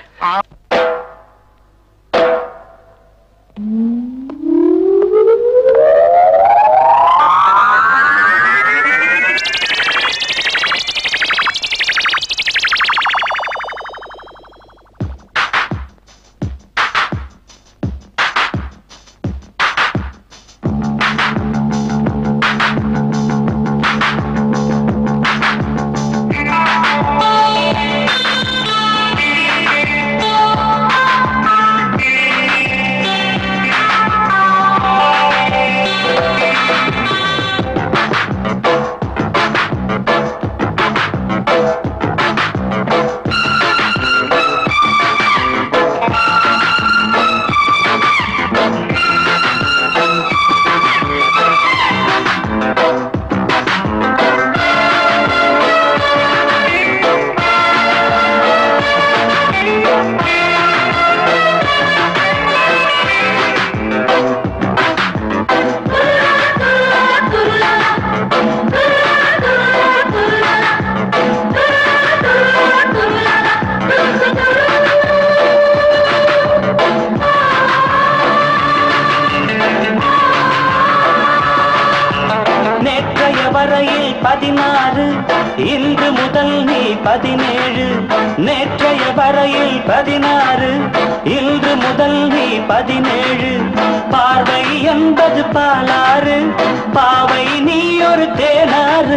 பதினாறு இன்று முதல் நீ பதினேழு. நேற்றைய வரையில் பதினாறு இன்று முதல் நீ பதினேழு. பார்வை என்பது பாலாறு பாவை நீ ஒரு தேனாறு.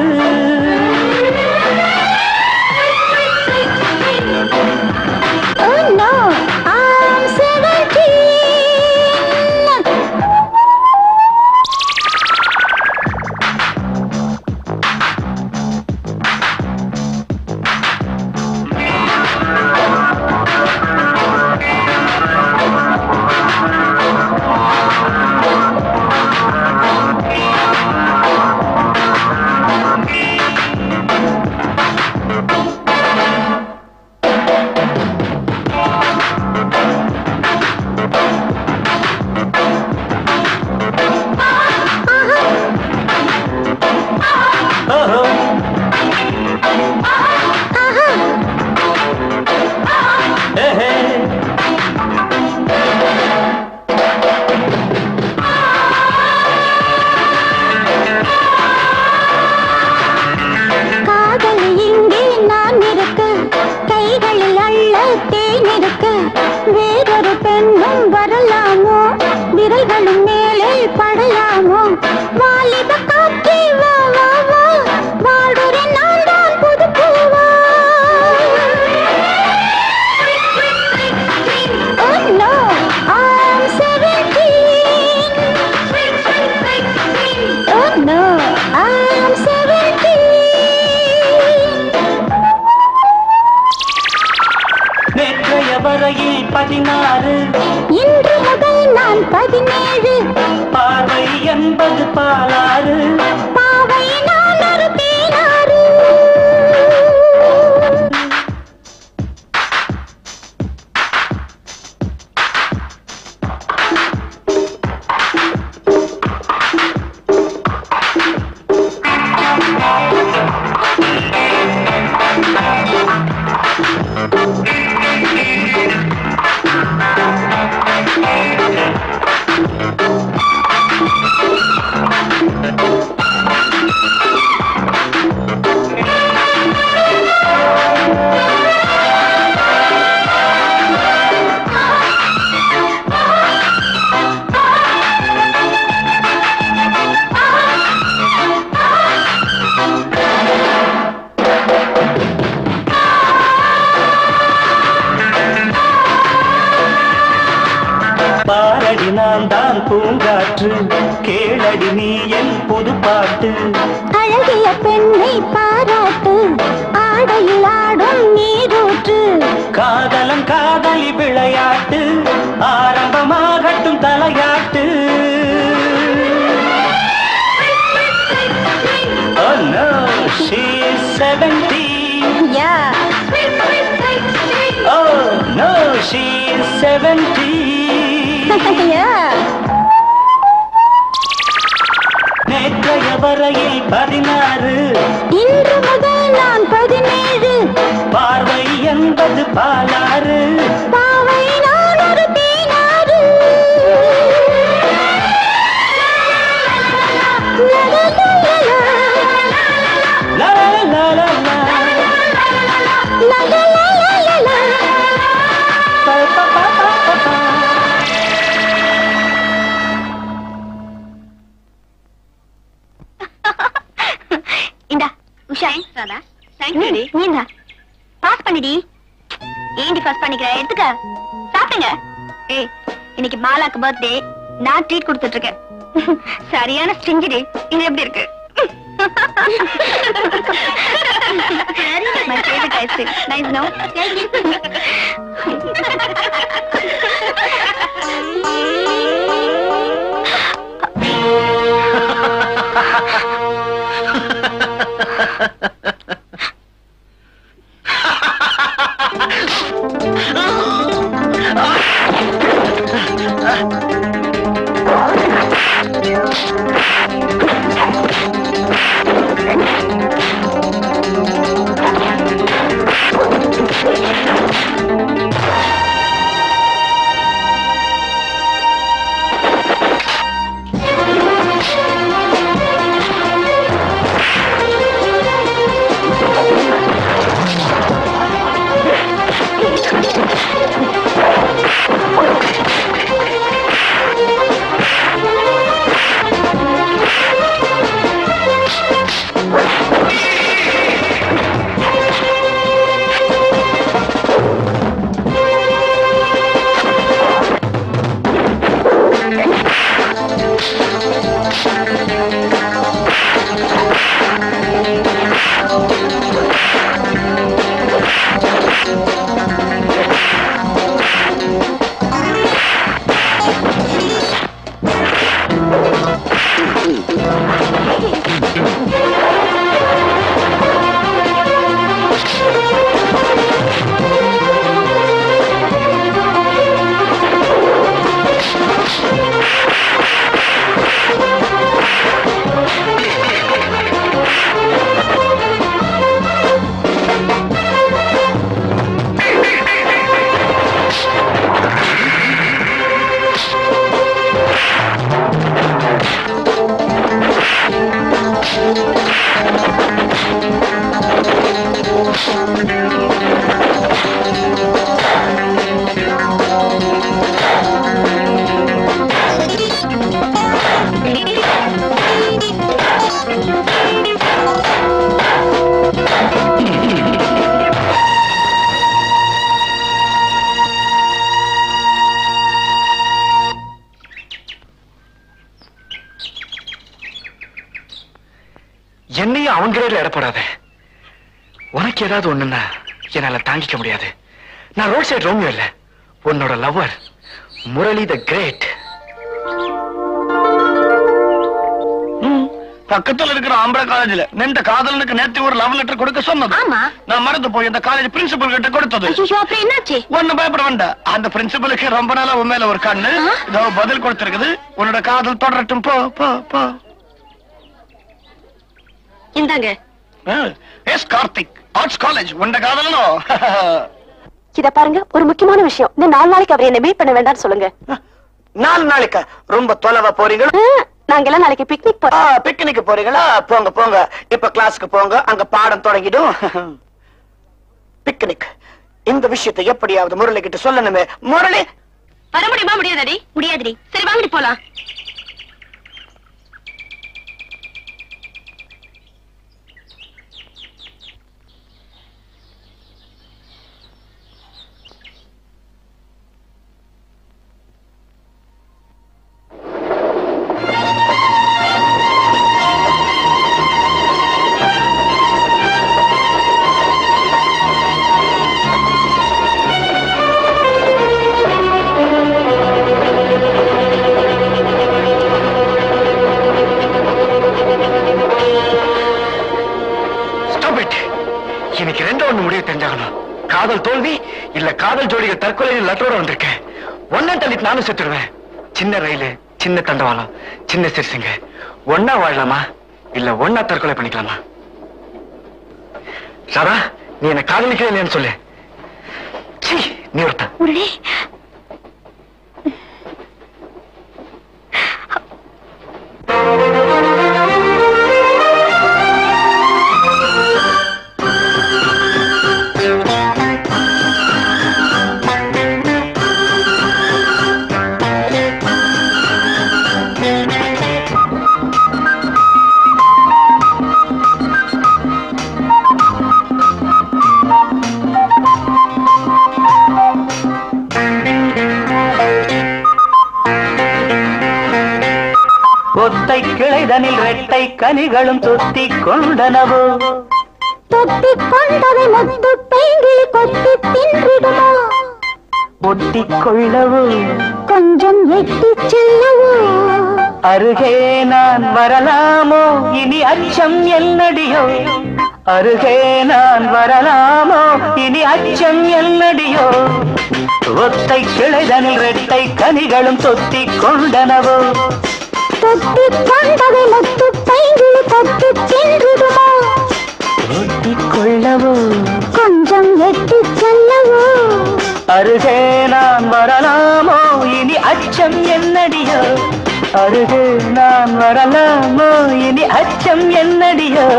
பதினாறு இன்று முதல் நான் பதினேழு. பார்வை என்பது பாலாறு பாவை நான் ஒரு தேனாறு. பாரடி நான் தான் பூங்காற்று கேளடி நீ என் புது பாட்டு அழகிய பெண்ணை பாராட்டு ஆடையில் ஆடும் நீரூற்று காதலம் காதலி விளையாட்டு ஆரம்பமாகட்டும் தலையாட்டு Oh no, she is seventeen. Yeah. Oh no, she is seventeen. Yeah. நேற்றைய வரையில் பதினாறு இன்று முதல் நான் பதினேழு பார்வை என்பது பாலாறு பாவை நான் ஒரு தேனாறு லா லா லா லா பா பா பா பா பா. இந்தா உஷா சாதா தேங்க்யூ டி நீங்க பாஸ் பண்ணிடி ஏண்டி பாஸ் பண்ணிக்கிற எடுத்துக்க சாப்பிடுங்க ஏய் இன்னைக்கு மாலாக்கு பர்த்டே நான் ட்ரீட் கொடுத்துட்டு இருக்கேன் சரியான ஸ்ட்ரிஞ்சிடி இது எப்படி இருக்கு My favorite ice cream. Nice, no? என்னையும் அவங்களே இடப்படாத. உனக்கு ஏதாவது ஒண்ணுன்னா என்னால தாங்கிக்க முடியாது. நான் ரோட் சைடு ரோமியோ இல்ல, உன்னோட லவ்வர் முரளி த கிரேட். பக்கத்துல இருக்கிற ஆம்பளை காலேஜ்ல நின்ற காதலனுக்கு நேத்து ஒரு லவ் லெட்டர் கொடுக்க சொன்னது. ஆமா. நான் மறந்து போய் அந்த காலேஜ் பிரின்சிபல் கிட்ட கொடுத்தது. ஐயோ அப்புறம் என்னாச்சு? ஒண்ணு பயப்பட வேண்டாம். அந்த பிரின்சிபலுக்கு ரொம்ப நாளா உன் மேல ஒரு கண்ணு. இதோ பதில் கொடுத்திருக்குது. உன்னோட காதல் தொடரட்டும். போ போ போ. இந்தாங்க. Yes Karthik, arts college. உண்ட காதலனோ? இத பாருங்க, ஒரு முக்கியமான விஷயம். இந்த நாலு நாளைக்கு அவர் என்ன மீட் பண்ண வேண்டாம்னு சொல்லுங்க. நாலு நாளைக்கு ரொம்ப தொலைவா போறீங்களா? நாங்க எல்லாம் நாளைக்கு பிக்னிக் போறோம். பிக்னிக் போறீங்களா? போங்க போங்க. இப்ப கிளாஸ்க்கு போங்க, அங்க பாடம் தொடங்கிடும். பிக்னிக் இந்த விஷயத்தை எப்படியாவது முரளி கிட்ட சொல்லணுமே. முரளி வர முடியுமா? முடியாதடி. முடியாதடி. சரி வாங்கடி போலாம். காதல் ஜோடிகள் தற்கொலையில் லட்டோட வந்திருக்கேன். ஒன்னா தள்ளிட்டு நானும் செத்துடுவேன். சின்ன ரயிலு, சின்ன தண்டவாளம், சின்ன சிறுசுங்க. ஒன்னா வாழலாமா இல்ல ஒன்னா தற்கொலை பண்ணிக்கலாமா? ராதா, நீ என்ன காதலிக்கவே இல்லையான்னு சொல்லு. நீ ஒருத்தன் ஒத்தை கிளைதனில் ரெட்டை கனிகளும் தொத்தி கொண்டனவோ, தொத்தி கொண்டதை முத்து பைங்கிளி கொத்தி தின்றிடுமோ, ஒட்டி கொள்ளவோ கொஞ்சம் எட்டி செல்லவோ, அருகே நான் வரலாமோ இனி அச்சம் என்னடியோ, அருகே நான் வரலாமோ இனி அச்சம் என்னடியோ, ஒத்தை கிளைதனில் ரெட்டை கனிகளும் தொத்தி கொண்டனவோ, தொத்தி கொண்டதை முத்து பைங்கிளி கொத்தி தின்றிடுமோ, ஒட்டி கொள்ளவோ கொஞ்சம் எட்டி செல்லவோ, அருகே நான் வரலாமோ இனி அச்சம் என்னடியோ, அருகே நான் வரலாமோ இனி அச்சம் என்னடியோ.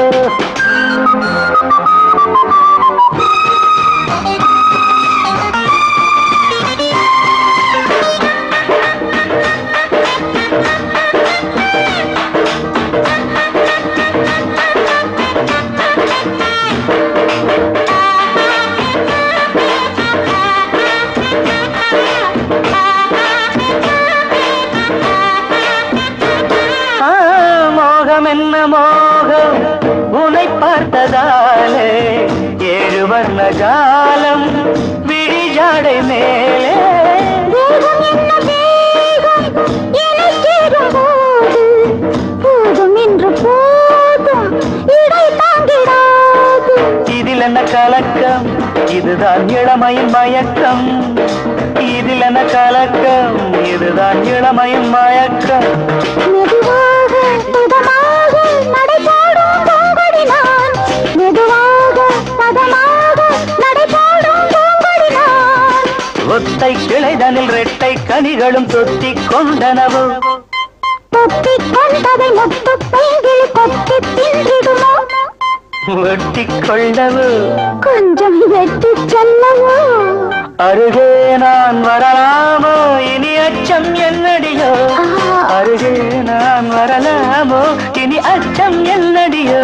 என்ன மோகம் உனை பார்த்ததாலே ஏழு வர்ண ஜாலம் விழிஜாடை மேலே, வேகம் என்ன வேகம் எனச் சேரும்போது போதும் என்று போதும் இடை தாங்கிடாது, இதில் என்ன கலக்கம் இதுதான் இளமையின் மயக்கம், இதில் என்ன கலக்கம் இதுதான் இளமையின் மயக்கம். மெதுவாக பதமாக நடைபோடும் பூங்கொடி நான், மெதுவாக பதமாக நடைபோடும் பூங்கொடி நான், ஒத்தை கிளைதனில் ரெட்டை கனிகளும் தொத்தி கொண்டனவோ, தொத்தி கொண்டதை முத்து பைங்கிளி கொத்தி தின்றிடுமோ, ஒட்டி கொள்ளவோ கொஞ்சம் எட்டி செல்லவோ, அருகே நான் வரலாமோ இனி அச்சம் என்னடியோ, அருகே நான் வரலாமோ இனி அச்சம் என்னடியோ.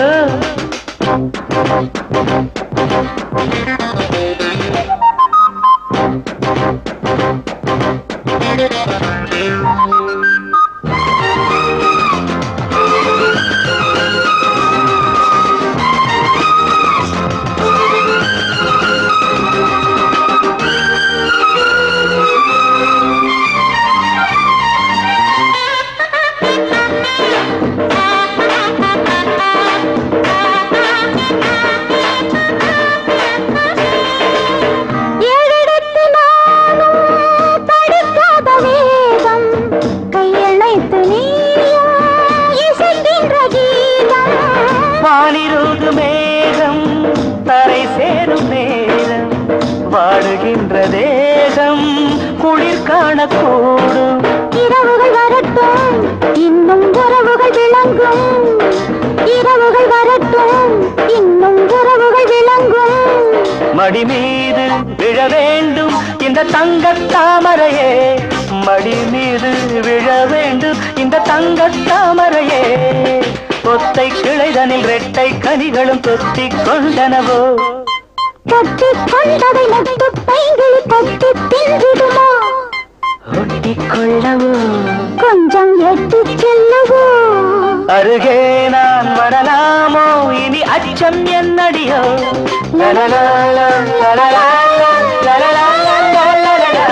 வானிருது மேகம் தரை சேரும் நேரம், வாடுகின்ற தேகம் குளிர் காணக்கூடும், இரவுகள் வரட்டும் இன்னும் உறவுகள் விளங்கும், இரவுகள் வரட்டும் இன்னும் உறவுகள் விளங்கும், மடி மீது விழ வேண்டும் இந்த தங்கத் தாமரையே, மடி மீது விழ வேண்டும் இந்த தங்கத் தாமரையே, ஒத்தை கிளைதனில் ரெட்டை கனிகளும் தொத்தி கொண்டனவோ, தொத்தி கொண்டதை முத்து பைங்கிளி கொத்தி தின்றிடுமோ, ஒட்டி கொள்ளவோ கொஞ்சம் எட்டி செல்லவோ, அருகே நான் வரலாமோ இனி அச்சம் என்னடியோ. லலலாலா, லலலாலா, லலலாலா, லலலாலா.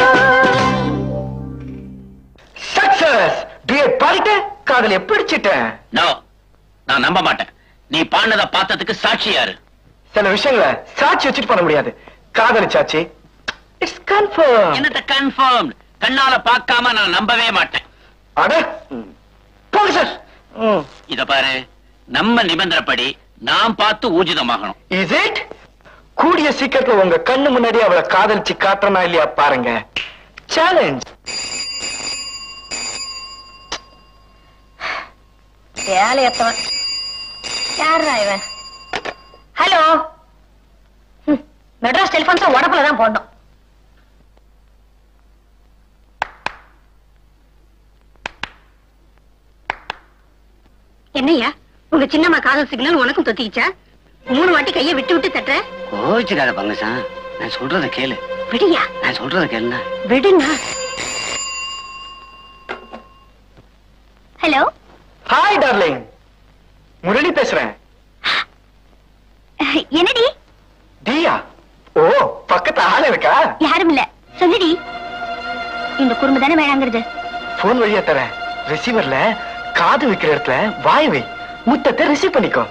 சக்சஸ் டியர் பாடிட்ட காதல் எப்படிச்சிட்டேன். நோ, நான் நம்ப மாட்டேன். நீ பாடினத பார்த்ததுக்கு சாட்சி யாரு? சில விஷயங்களை சாட்சி வச்சுட்டு பண்ண முடியாது. காதலிச்சாச்சு, இட்ஸ் கன்ஃபார்ம். என்னத்த கன்ஃபார்ம்? கண்ணால பார்க்காம நான் நம்பவே மாட்டேன். அட போங்க சார். இத பாரு, நம்ம நிபந்தனைப்படி நாம் பார்த்து ஊர்ஜிதமாகணும். Is it? கூடிய சீக்கிரத்துல உங்க கண்ணு முன்னாடி அவளை காதலிச்சு காட்டுறனா இல்லையா பாருங்க. சேலஞ்ச். வேலையத்தவன் யாரா இவன்? ஹலோ, மெட்ராஸ் டெலிபோன்ஸ் உடப்புல தான் போடணும். என்னையா உங்க சின்னம்மா காதல் சிக்னல் உனக்கும் தொத்திக்கிச்சா? மூணு வாட்டி கையை விட்டு விட்டு தட்டுற. கோச்சுக்காத பங்கசா, நான் சொல்றத கேளு. விடியா? நான் சொல்றத கேளுண்ணா. விடுண்ணா. ஹலோ. ஹாய் டார்லிங், முரளி பேசுறேன். என்னடி? தியா? ஓ, பக்கத்து ஆள் இருக்கா? யாரும் இல்ல, சொல்லுடி. இந்த குறும்பு தானே வேணாங்கிறது. போன் வழியா தரேன். ரிசீவர்ல காது வைக்கிற இடத்துல வாய் வை, முத்தத்தை ரிசீவ் பண்ணிக்கோ.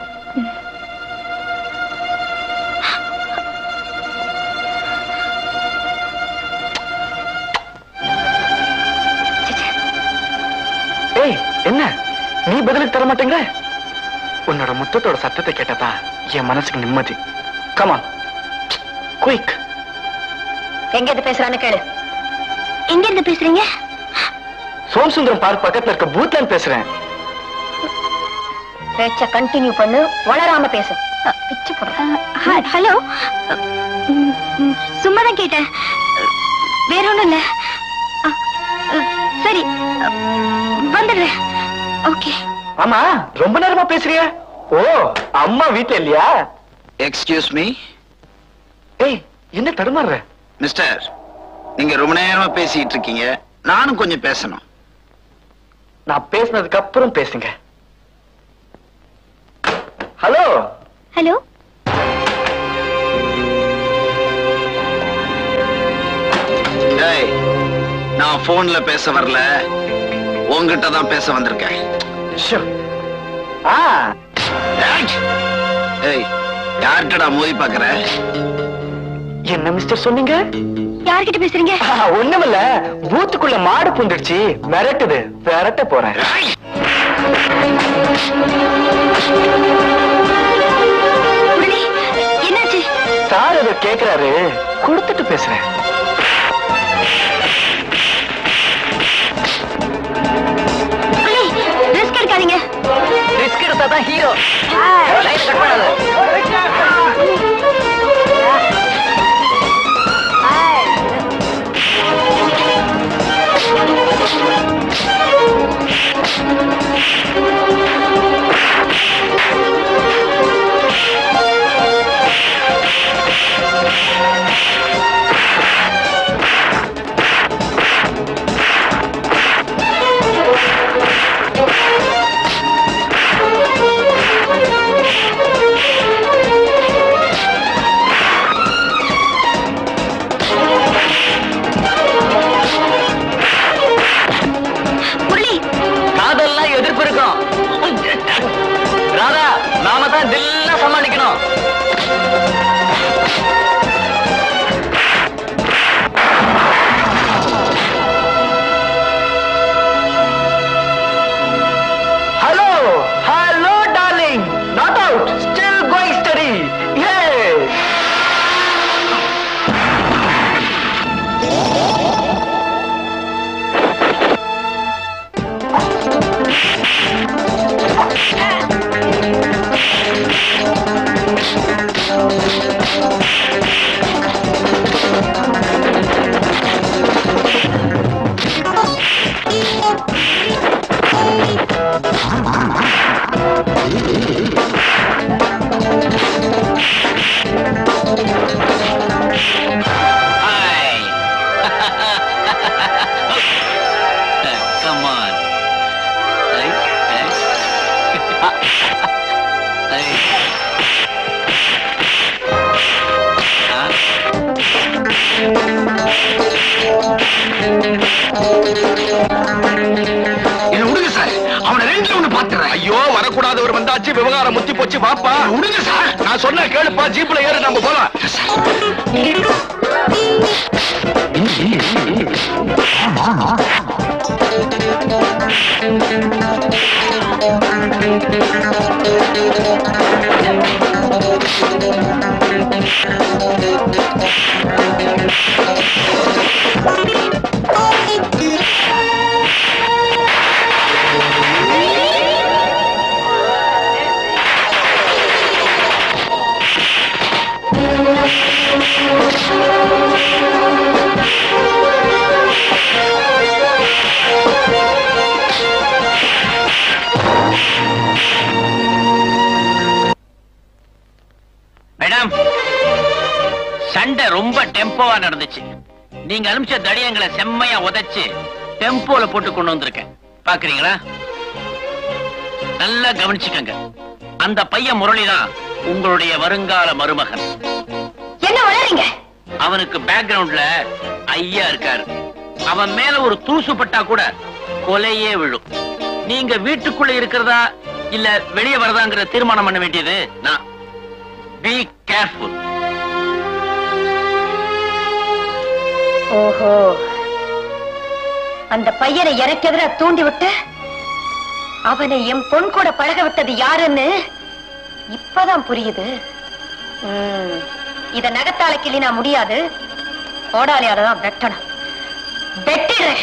ஏய், என்ன நீ பதிலுக்கு தர மாட்டேங்க? உன்னோட முத்தத்தோட சத்தத்தை கேட்டதா என் மனசுக்கு நிம்மதி. Come on, quick. எங்க இருந்து பேசுறான்னு கேளு. எங்க இருந்து பேசுறீங்க? சோம்சுந்தரம் பார்க் பக்கத்துல இருக்க பூத்ல பேசுறேன். பேச்ச கண்டினியூ பண்ணு, வளராம பேசு. பிச்சு போடுறேன். ஹலோ, சும்மா தான் கேட்டேன், வேற ஒண்ணும் இல்ல. சரி, வந்துடுறேன். ஓகே. ஆமா, ரொம்ப நேரமா பேசுறியா? ஓ, அம்மா வீட்டுல இல்லையா? Excuse me. ஏய், என்ன தடுமாறுற? மிஸ்டர், நீங்க ரொம்ப நேரமா பேசிட்டு இருக்கீங்க, நானும் கொஞ்சம் பேசணும். நான் பேசினதுக்கு அப்புறம் பேசுங்க. ஹலோ. ஹலோ. டேய், நான் போன்ல பேச வரல, உங்ககிட்ட தான் பேச வந்திருக்கேன். ஏய், யார்கிட்டடா மோதி பாக்குற? என்ன மிஸ்டர் சொன்னீங்க? யார்கிட்ட பேசுறீங்க? ஒண்ணுமில்ல, பூத்துக்குள்ள மாடு புந்துடுச்சு, மிரட்டுது, விரட்ட போறேன். என்னாச்சு? சார் அதை கேக்குறாரு, கொடுத்துட்டு பேசுறேன். ரிஸ்க் எடுக்காதீங்க. Risk எடுத்தாதான் hero. காதல்லாம் எதிர்ப்பு இருக்கும். ராதா, நாம தான் தில்லா சமாளிக்கணும். Hello, hello darling, not out, still going study. Come on. Hey, hey. Hey. Huh? என்ன விடுங்க சார், அவனை ரெண்டு ஒண்ணு பாத்துறேன். ஐயோ, வரக்கூடாதவர் வந்தாச்சு, விவகாரம் முத்தி போச்சு, வாப்பா. விடுங்க சார், நான் சொன்ன கேளுப்பா, ஜீப்ல ஏறு, நம்ம போலாம். மேடம், சண்டை ரொம்ப டெம்போவா நடந்துச்சு. நீங்க அனுப்பிச்ச தடியங்களை செம்மையா உதைச்சு டெம்போல போட்டு கொண்டு வந்திருக்கேன். பாக்குறீங்களா? நல்லா கவனிச்சுக்கங்க. அந்த பையன் முரளிதான் உங்களுடைய வருங்கால மருமகன். என்ன வளரீங்க? அவனுக்கு பேக்ரவுண்ட்ல ஐயா இருக்காரு. அவன் மேல ஒரு தூசு பட்டா கூட கொலையே விழும். நீங்க வீட்டுக்குள்ள இருக்கிறதா இல்ல வெளியே வரதாங்கிற தீர்மானம் பண்ண வேண்டியது நான். Be careful. ஓஹோ, அந்த பையனை எனக்கு எதிராக தூண்டி விட்டு அவனை என் பொன் கூட பழக விட்டது யாருன்னு இப்பதான் புரியுது. உம், இத நகத்தால கிள்ளினா முடியாது, கோடாலியாலதான் வெட்டணும். வெட்டிடுறேன்.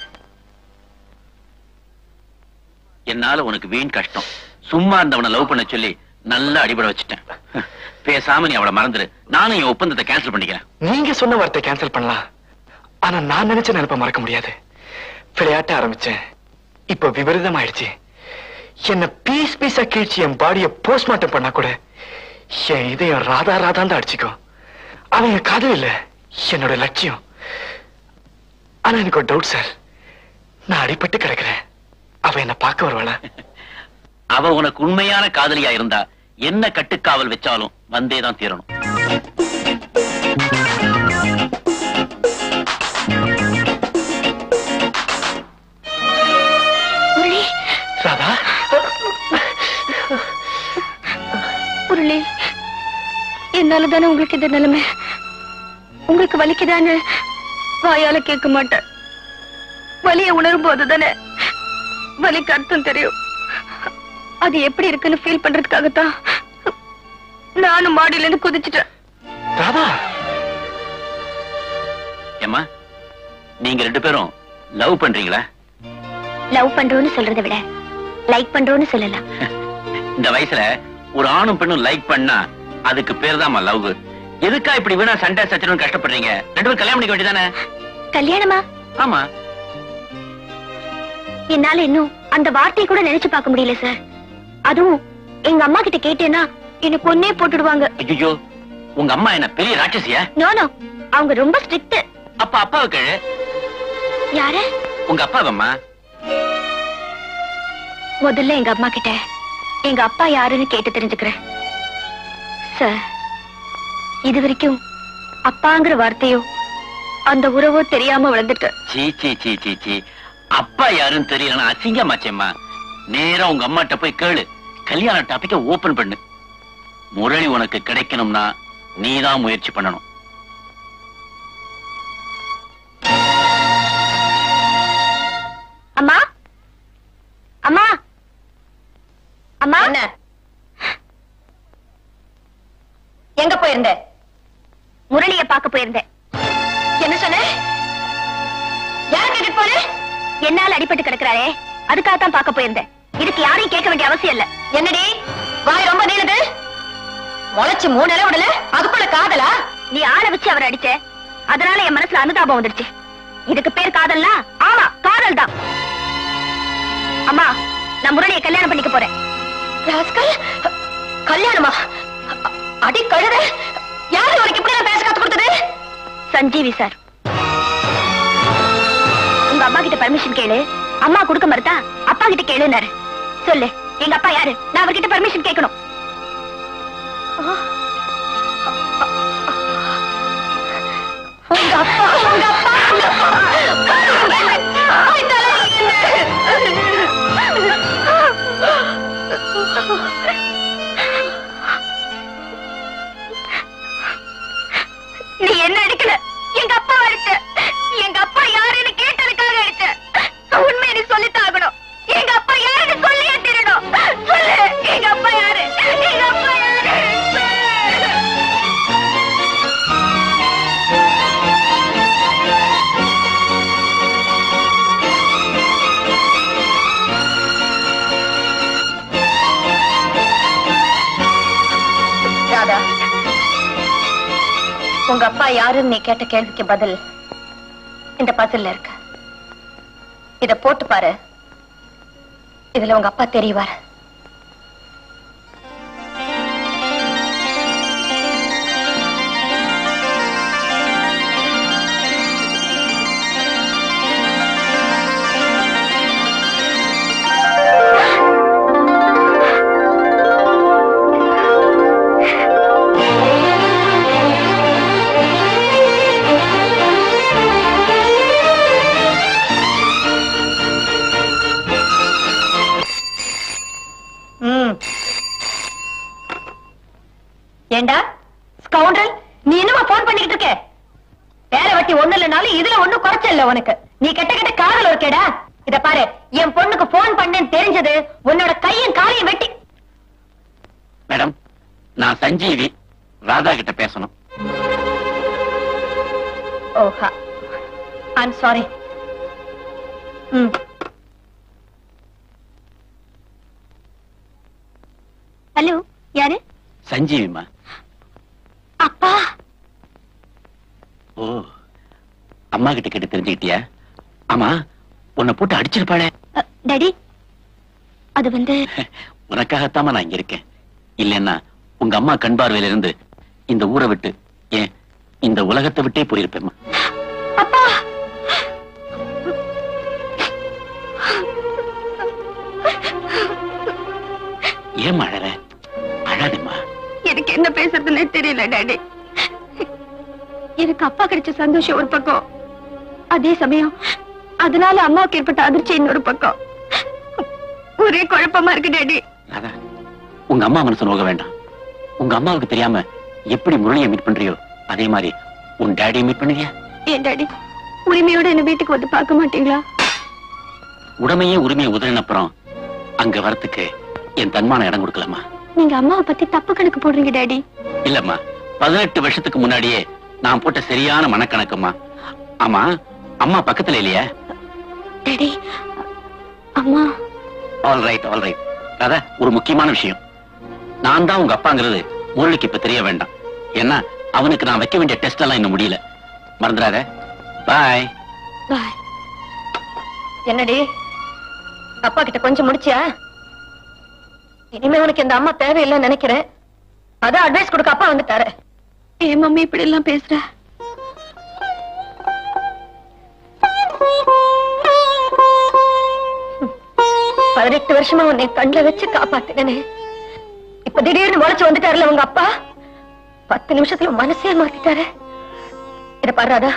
என்னால உனக்கு வீண் கஷ்டம். சும்மா இருந்தவனை லவ் பண்ண சொல்லி நல்லா அடிபட வச்சுட்டேன். பேசாம நீ அவளை மறந்துரு. நானும் என் ஒப்பந்தத்தை கேன்சல் பண்ணிக்கிறேன். நீங்க சொன்ன வார்த்தை கேன்சல் பண்ணலாம், ஆனா நான் நினைச்ச நினைப்ப மறக்க முடியாது. விளையாட்ட ஆரம்பிச்சேன், இப்ப விபரீதம் ஆயிடுச்சு. என்ன பீஸ் பீஸா கீழ்ச்சி என் பாடிய போஸ்ட்மார்ட்டம் பண்ணா கூட என் இதயம் ராதா ராதான் தான் அடிச்சுக்கும். அவன் என் காதல் இல்ல, என்னோட லட்சியம். ஆனா எனக்கு ஒரு டவுட் சார், நான் அடிபட்டு கிடக்குறேன், அவ என்ன பார்க்க வருவாளா? அவ உனக்கு உண்மையான காதலியா இருந்தா என்ன கட்டுக்காவல் வச்சாலும் வந்தேதான் தீரணும். ராதா, முரளி, என்னால தானே உங்களுக்கு இந்த நிலைமை. உங்களுக்கு வலிக்குதான்னு வாயால கேட்க மாட்டேன். வலியை உணரும் போதுதானே வலிக்கு அர்த்தம் தெரியும். அது எப்படி இருக்குன்னு ஃபீல் பண்றதுக்காகத்தான் நானும் மாடியில இருந்து குதிச்சுட்டேன். ராதா, ஏம்மா, நீங்க ரெண்டு பேரும் லவ் பண்றீங்களா? லவ் பண்றோம்னு சொல்றதை விட லைக் பண்றோம்னு சொல்லலாம். இந்த வயசுல ஒரு ஆணும் பெண்ணும் லைக் பண்ணா அதுக்கு பேர் தான் லவ். எதுக்கா இப்படி வீணா சண்டை சச்சரவு கஷ்டப்படுறீங்க? ரெண்டு பேரும் கல்யாணம் பண்ணிக்க வேண்டியதானே? கல்யாணமா? ஆமா. என்னால இன்னும் அந்த வார்த்தையை கூட நினைச்சு பார்க்க முடியல சார். அதுவும் எங்க அம்மா கிட்ட கேட்டேன்னா என்ன கொன்னே போட்டுடுவாங்க. ஐயோ, உங்க அம்மா என்ன பெரிய ராட்சசியா? நோ நோ, அவங்க ரொம்ப ஸ்ட்ரிக்ட். அப்ப அப்பாவுக்கு யாரு? உங்க அப்பாவம்மா. முதல்ல எங்க அம்மா கிட்ட எங்க அப்பா யாருன்னு கேட்டு தெரிஞ்சுக்கிறேன் சார். இது வரைக்கும் அப்பாங்கிற வார்த்தையோ அந்த உறவோ தெரியாம வளர்ந்துட்டு. சீ சீ சீ சீ சீ, அப்பா யாருன்னு தெரியலன்னா அசிங்கமாச்சேம்மா. நேரா உங்க அம்மாட்ட போய் கேளு. கல்யாண டாபிக்க ஓபன் பண்ணு. முரளி உனக்கு கிடைக்கணும்னா நீதான் முயற்சி பண்ணணும். அம்மா, அம்மா, அம்மா. என்ன? எங்க போயிருந்த? முரளிய பார்க்க போயிருந்தேன். என்ன சொன்ன? யார கேட்டு போன? என்னால அடிபட்டு கிடக்குறாரே, அதுக்காகத்தான் பார்க்க போயிருந்தேன். இதுக்கு யாரையும் கேட்க வேண்டிய அவசியம் இல்ல. என்னடி வாய் ரொம்ப நீளுது? முளைச்சு மூணு நிலை விடல, அதுக்குள்ள காதலா? நீ ஆளை வச்சு அவரை அடிச்ச, அதனால என் மனசுல அனுதாபம் வந்துருச்சு. இதுக்கு பேர் காதல்னா? ஆமா, காதல் தான். அம்மா, நான் முரளியை கல்யாணம் பண்ணிக்க போறேன். ராஸ்கல், கல்யாணமா? அடி கழுத, யாரு உனக்கு இப்படி பேச கத்து கொடுத்தது? சஞ்சீவி சார். உங்க அம்மா கிட்ட பர்மிஷன் கேளு. அம்மா கொடுக்க மறுத்தா அப்பா கிட்ட கேளுனாரு. சொல்லு, எங்க அப்பா யாரு? நான் அவர்கிட்ட பர்மிஷன் கேட்கணும். உங்க அப்பா, உங்க அப்பா, உங்க அப்பா. நீ என்ன அடிக்கல, எங்க அப்பா அடிச்ச. எங்க அப்பா யாருன்னு நீ கேட்ட கேள்விக்கு பதில் இந்த பசில்ல இருக்கு. இத போட்டு பாரு, இதுல உங்க அப்பா தெரிவார். ஏண்டா ஸ்கவுண்டல், நீ என்னமா போன் பண்ணிட்டு இருக்க? வேலை வட்டி ஒண்ணு இல்லனாலும் இதுல ஒண்ணு குறைச்சல்ல உனக்கு. நீ கெட்ட கெட்ட காதல் இருக்கேடா. இத பாரு, என் பொண்ணுக்கு போன் பண்ணேன்னு தெரிஞ்சது உன்னோட கையும் காலையும் வெட்டி. மேடம், நான் சஞ்சீவி, ராதா கிட்ட பேசணும். ஓஹா, ஐம் சாரி. ம் ஹலோ, யாரு? சஞ்சீவிமா. அப்பா. ஓ, அம்மா கிட்ட கேட்டு தெரிஞ்சுக்கிட்டியா? ஆமா, உன்னை போட்டு அடிச்சிருப்பாளே. டாடி, அது வந்து உனக்காகத்தாமா நான் இங்க இருக்கேன். இல்லன்னா உங்க அம்மா கண் பார்வையில இருந்து இந்த ஊரை விட்டு, ஏன் இந்த உலகத்தை விட்டே போயிருப்பேம்மா. அப்பா, ஏன் அழற? அழாதம்மா. எனக்கு என்ன பேசுறதுன்னே தெரியல டாடி. எனக்கு அப்பா கிடைச்ச சந்தோஷம் ஒரு பக்கம், அதே சமயம் அதனால அம்மாவுக்கு ஏற்பட்ட அதிர்ச்சி இன்னொரு பக்கம். ஒரே குழப்பமா இருக்கு டாடி. ராதா, உங்க அம்மா மனசு நோக வேண்டாம். உங்க அம்மாவுக்கு தெரியாம எப்படி முரளியை மீட் பண்றியோ அதே மாதிரி உன் டாடியை மீட் பண்ணுவியா? ஏன் டாடி, உரிமையோட என்ன வீட்டுக்கு வந்து பார்க்க மாட்டீங்களா? உடமையே உரிமையை உதறின அப்புறம் அங்க வரத்துக்கு என் தன்மான இடம் கொடுக்கலாமா? நீங்க அம்மாவை பத்தி தப்பு கணக்கு போடுறீங்க டாடி. இல்லம்மா, பதினெட்டு வருஷத்துக்கு முன்னாடியே நான் போட்ட சரியான மனக்கணக்குமா. ஆமா, அம்மா பக்கத்துல இல்லையா? டாடி, அம்மா. All right, all right. Radha, ஒரு முக்கியமான விஷயம். நான் தான் உங்க அப்பாங்கிறது முரளிக்கு இப்ப தெரிய வேண்டாம். ஏன்னா அவனுக்கு நான் வைக்க வேண்டிய டெஸ்ட் எல்லாம் இன்னும் முடியல. மறந்துடாத. பாய். பாய். என்னடி, அப்பா கிட்ட கொஞ்சம் முடிச்சியா? இனிமே உனக்கு இந்த அம்மா தேவையில்லைன்னு நினைக்கிறேன். அதான் அட்வைஸ் கொடுக்க அப்பா வந்துட்டாரு. ஏன் மம்மி இப்படி எல்லாம் பேசுற? பதினெட்டு வருஷமா உன்னை கண்ணுல வச்சு காப்பாத்தினே. இப்ப திடீர்னு முளைச்சு வந்துட்டாருல உங்க அப்பா. பத்து நிமிஷத்துல மனசே மாத்திட்டாரு. இத பாராதா,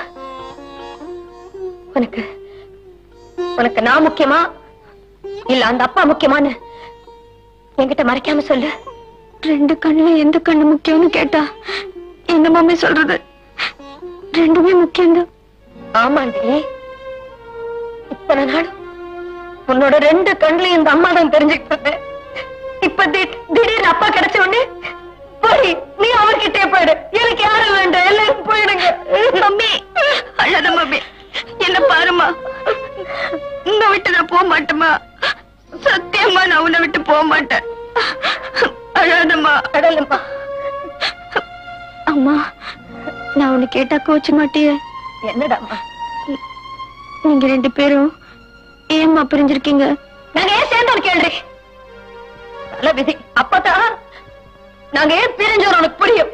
உனக்கு உனக்கு நான் முக்கியமா இல்ல அந்த அப்பா முக்கியமான்னு என்கிட்ட மறைக்காம சொல்லு. ரெண்டு கண்ணுல எந்த கண்ணு முக்கியம்னு கேட்டா என்ன மம்மி சொல்றது? ரெண்டுமே முக்கியம்தான். ஆமாண்டி, இத்தனை நாள் உன்னோட ரெண்டு கண்ணுல இந்த அம்மா தான் தெரிஞ்சுக்கிட்டு. இப்ப திடீர்னு அப்பா கிடைச்ச உடனே போய் நீ அவர்கிட்டே போயிடு. எனக்கு யாரும் வேண்டாம், எல்லாரும் போயிடுங்க. மம்மி அழாத மம்மி, என்ன பாருமா, உன்னை விட்டு நான் போக மாட்டேமா. சத்தியமா நான் உன்னை விட்டு போக மாட்டேன். அழாதம்மா. அடலம்மா. அம்மா, நான் உன்னை கேட்டா கோச்சு மாட்டியே? என்னடாம்மா? நீங்க ரெண்டு பேரும் ஏம்மா பிரிஞ்சிருக்கீங்க? நாங்க ஏன் சேர்ந்தோம் கேள்வி. நல்ல விதி. அப்பதான் நாங்க ஏன் பிரிஞ்சோம் உனக்கு புரியும்.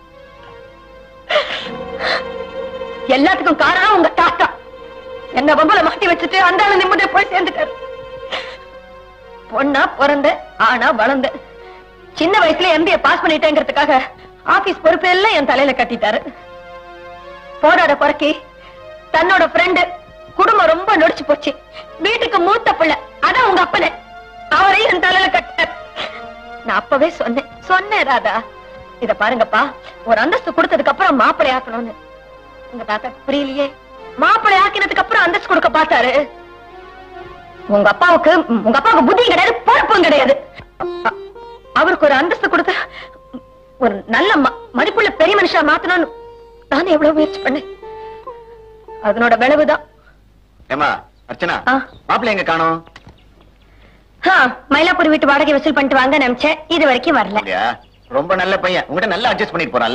எல்லாத்துக்கும் காரணம் உங்க தாத்தா. என்ன வம்பல மாட்டி வச்சுட்டு அந்த ஆளு நிம்மதியா போய் சேர்ந்துட்டாரு. பொண்ணா பிறந்த, ஆனா வளர்ந்த, சின்ன வயசுல எம்பிஏ பாஸ் பண்ணிட்டேங்கிறதுக்காக ஆபீஸ் பொறுப்பு எல்லாம் என் தலையில கட்டிட்டாரு. போடாத குறைக்கி தன்னோட ஃப்ரெண்டு குடும்பம் ரொம்ப நொடிச்சு போச்சு. வீட்டுக்கு மூத்த பிள்ளை, அதான் உங்க அப்பனே, அவரையும் என் தலையில கட்டார். நான் அப்பவே சொன்னேன் சொன்னேன் ராதா, இத பாருங்கப்பா, ஒரு அந்தஸ்து கொடுத்ததுக்கு அப்புறம் மாப்பிள்ளை ஆக்கணும்னு. உங்க தாத்தா புரியலையே. மாப்பிள்ளை ஆக்கினதுக்கு அப்புறம் அந்தஸ்து கொடுக்க பார்த்தாரு. உங்க அப்பாவுக்கு உங்க அப்பாவுக்கு புத்தி கிடையாது, பொறுப்பும் கிடையாது. அவருக்கு ஒரு அந்தஸ்து கொடுத்த ஒரு நல்ல மதிப்புள்ள பெரிய மனுஷா மாத்தணும்னு நானும் எவ்வளவு முயற்சி பண்ணேன். அதனோட விளைவுதான். ஏமா அர்ச்சனா, மாப்பிள்ளை எங்க காணோம்? மயிலாப்பூர் வீட்டு வாடகை வசூல் பண்ணிட்டு வாங்க நினைச்சேன், இது வரைக்கும் வரல. ரொம்ப நல்ல பையன், உங்ககிட்ட நல்லா அட்ஜஸ்ட் பண்ணிட்டு போறான்ல.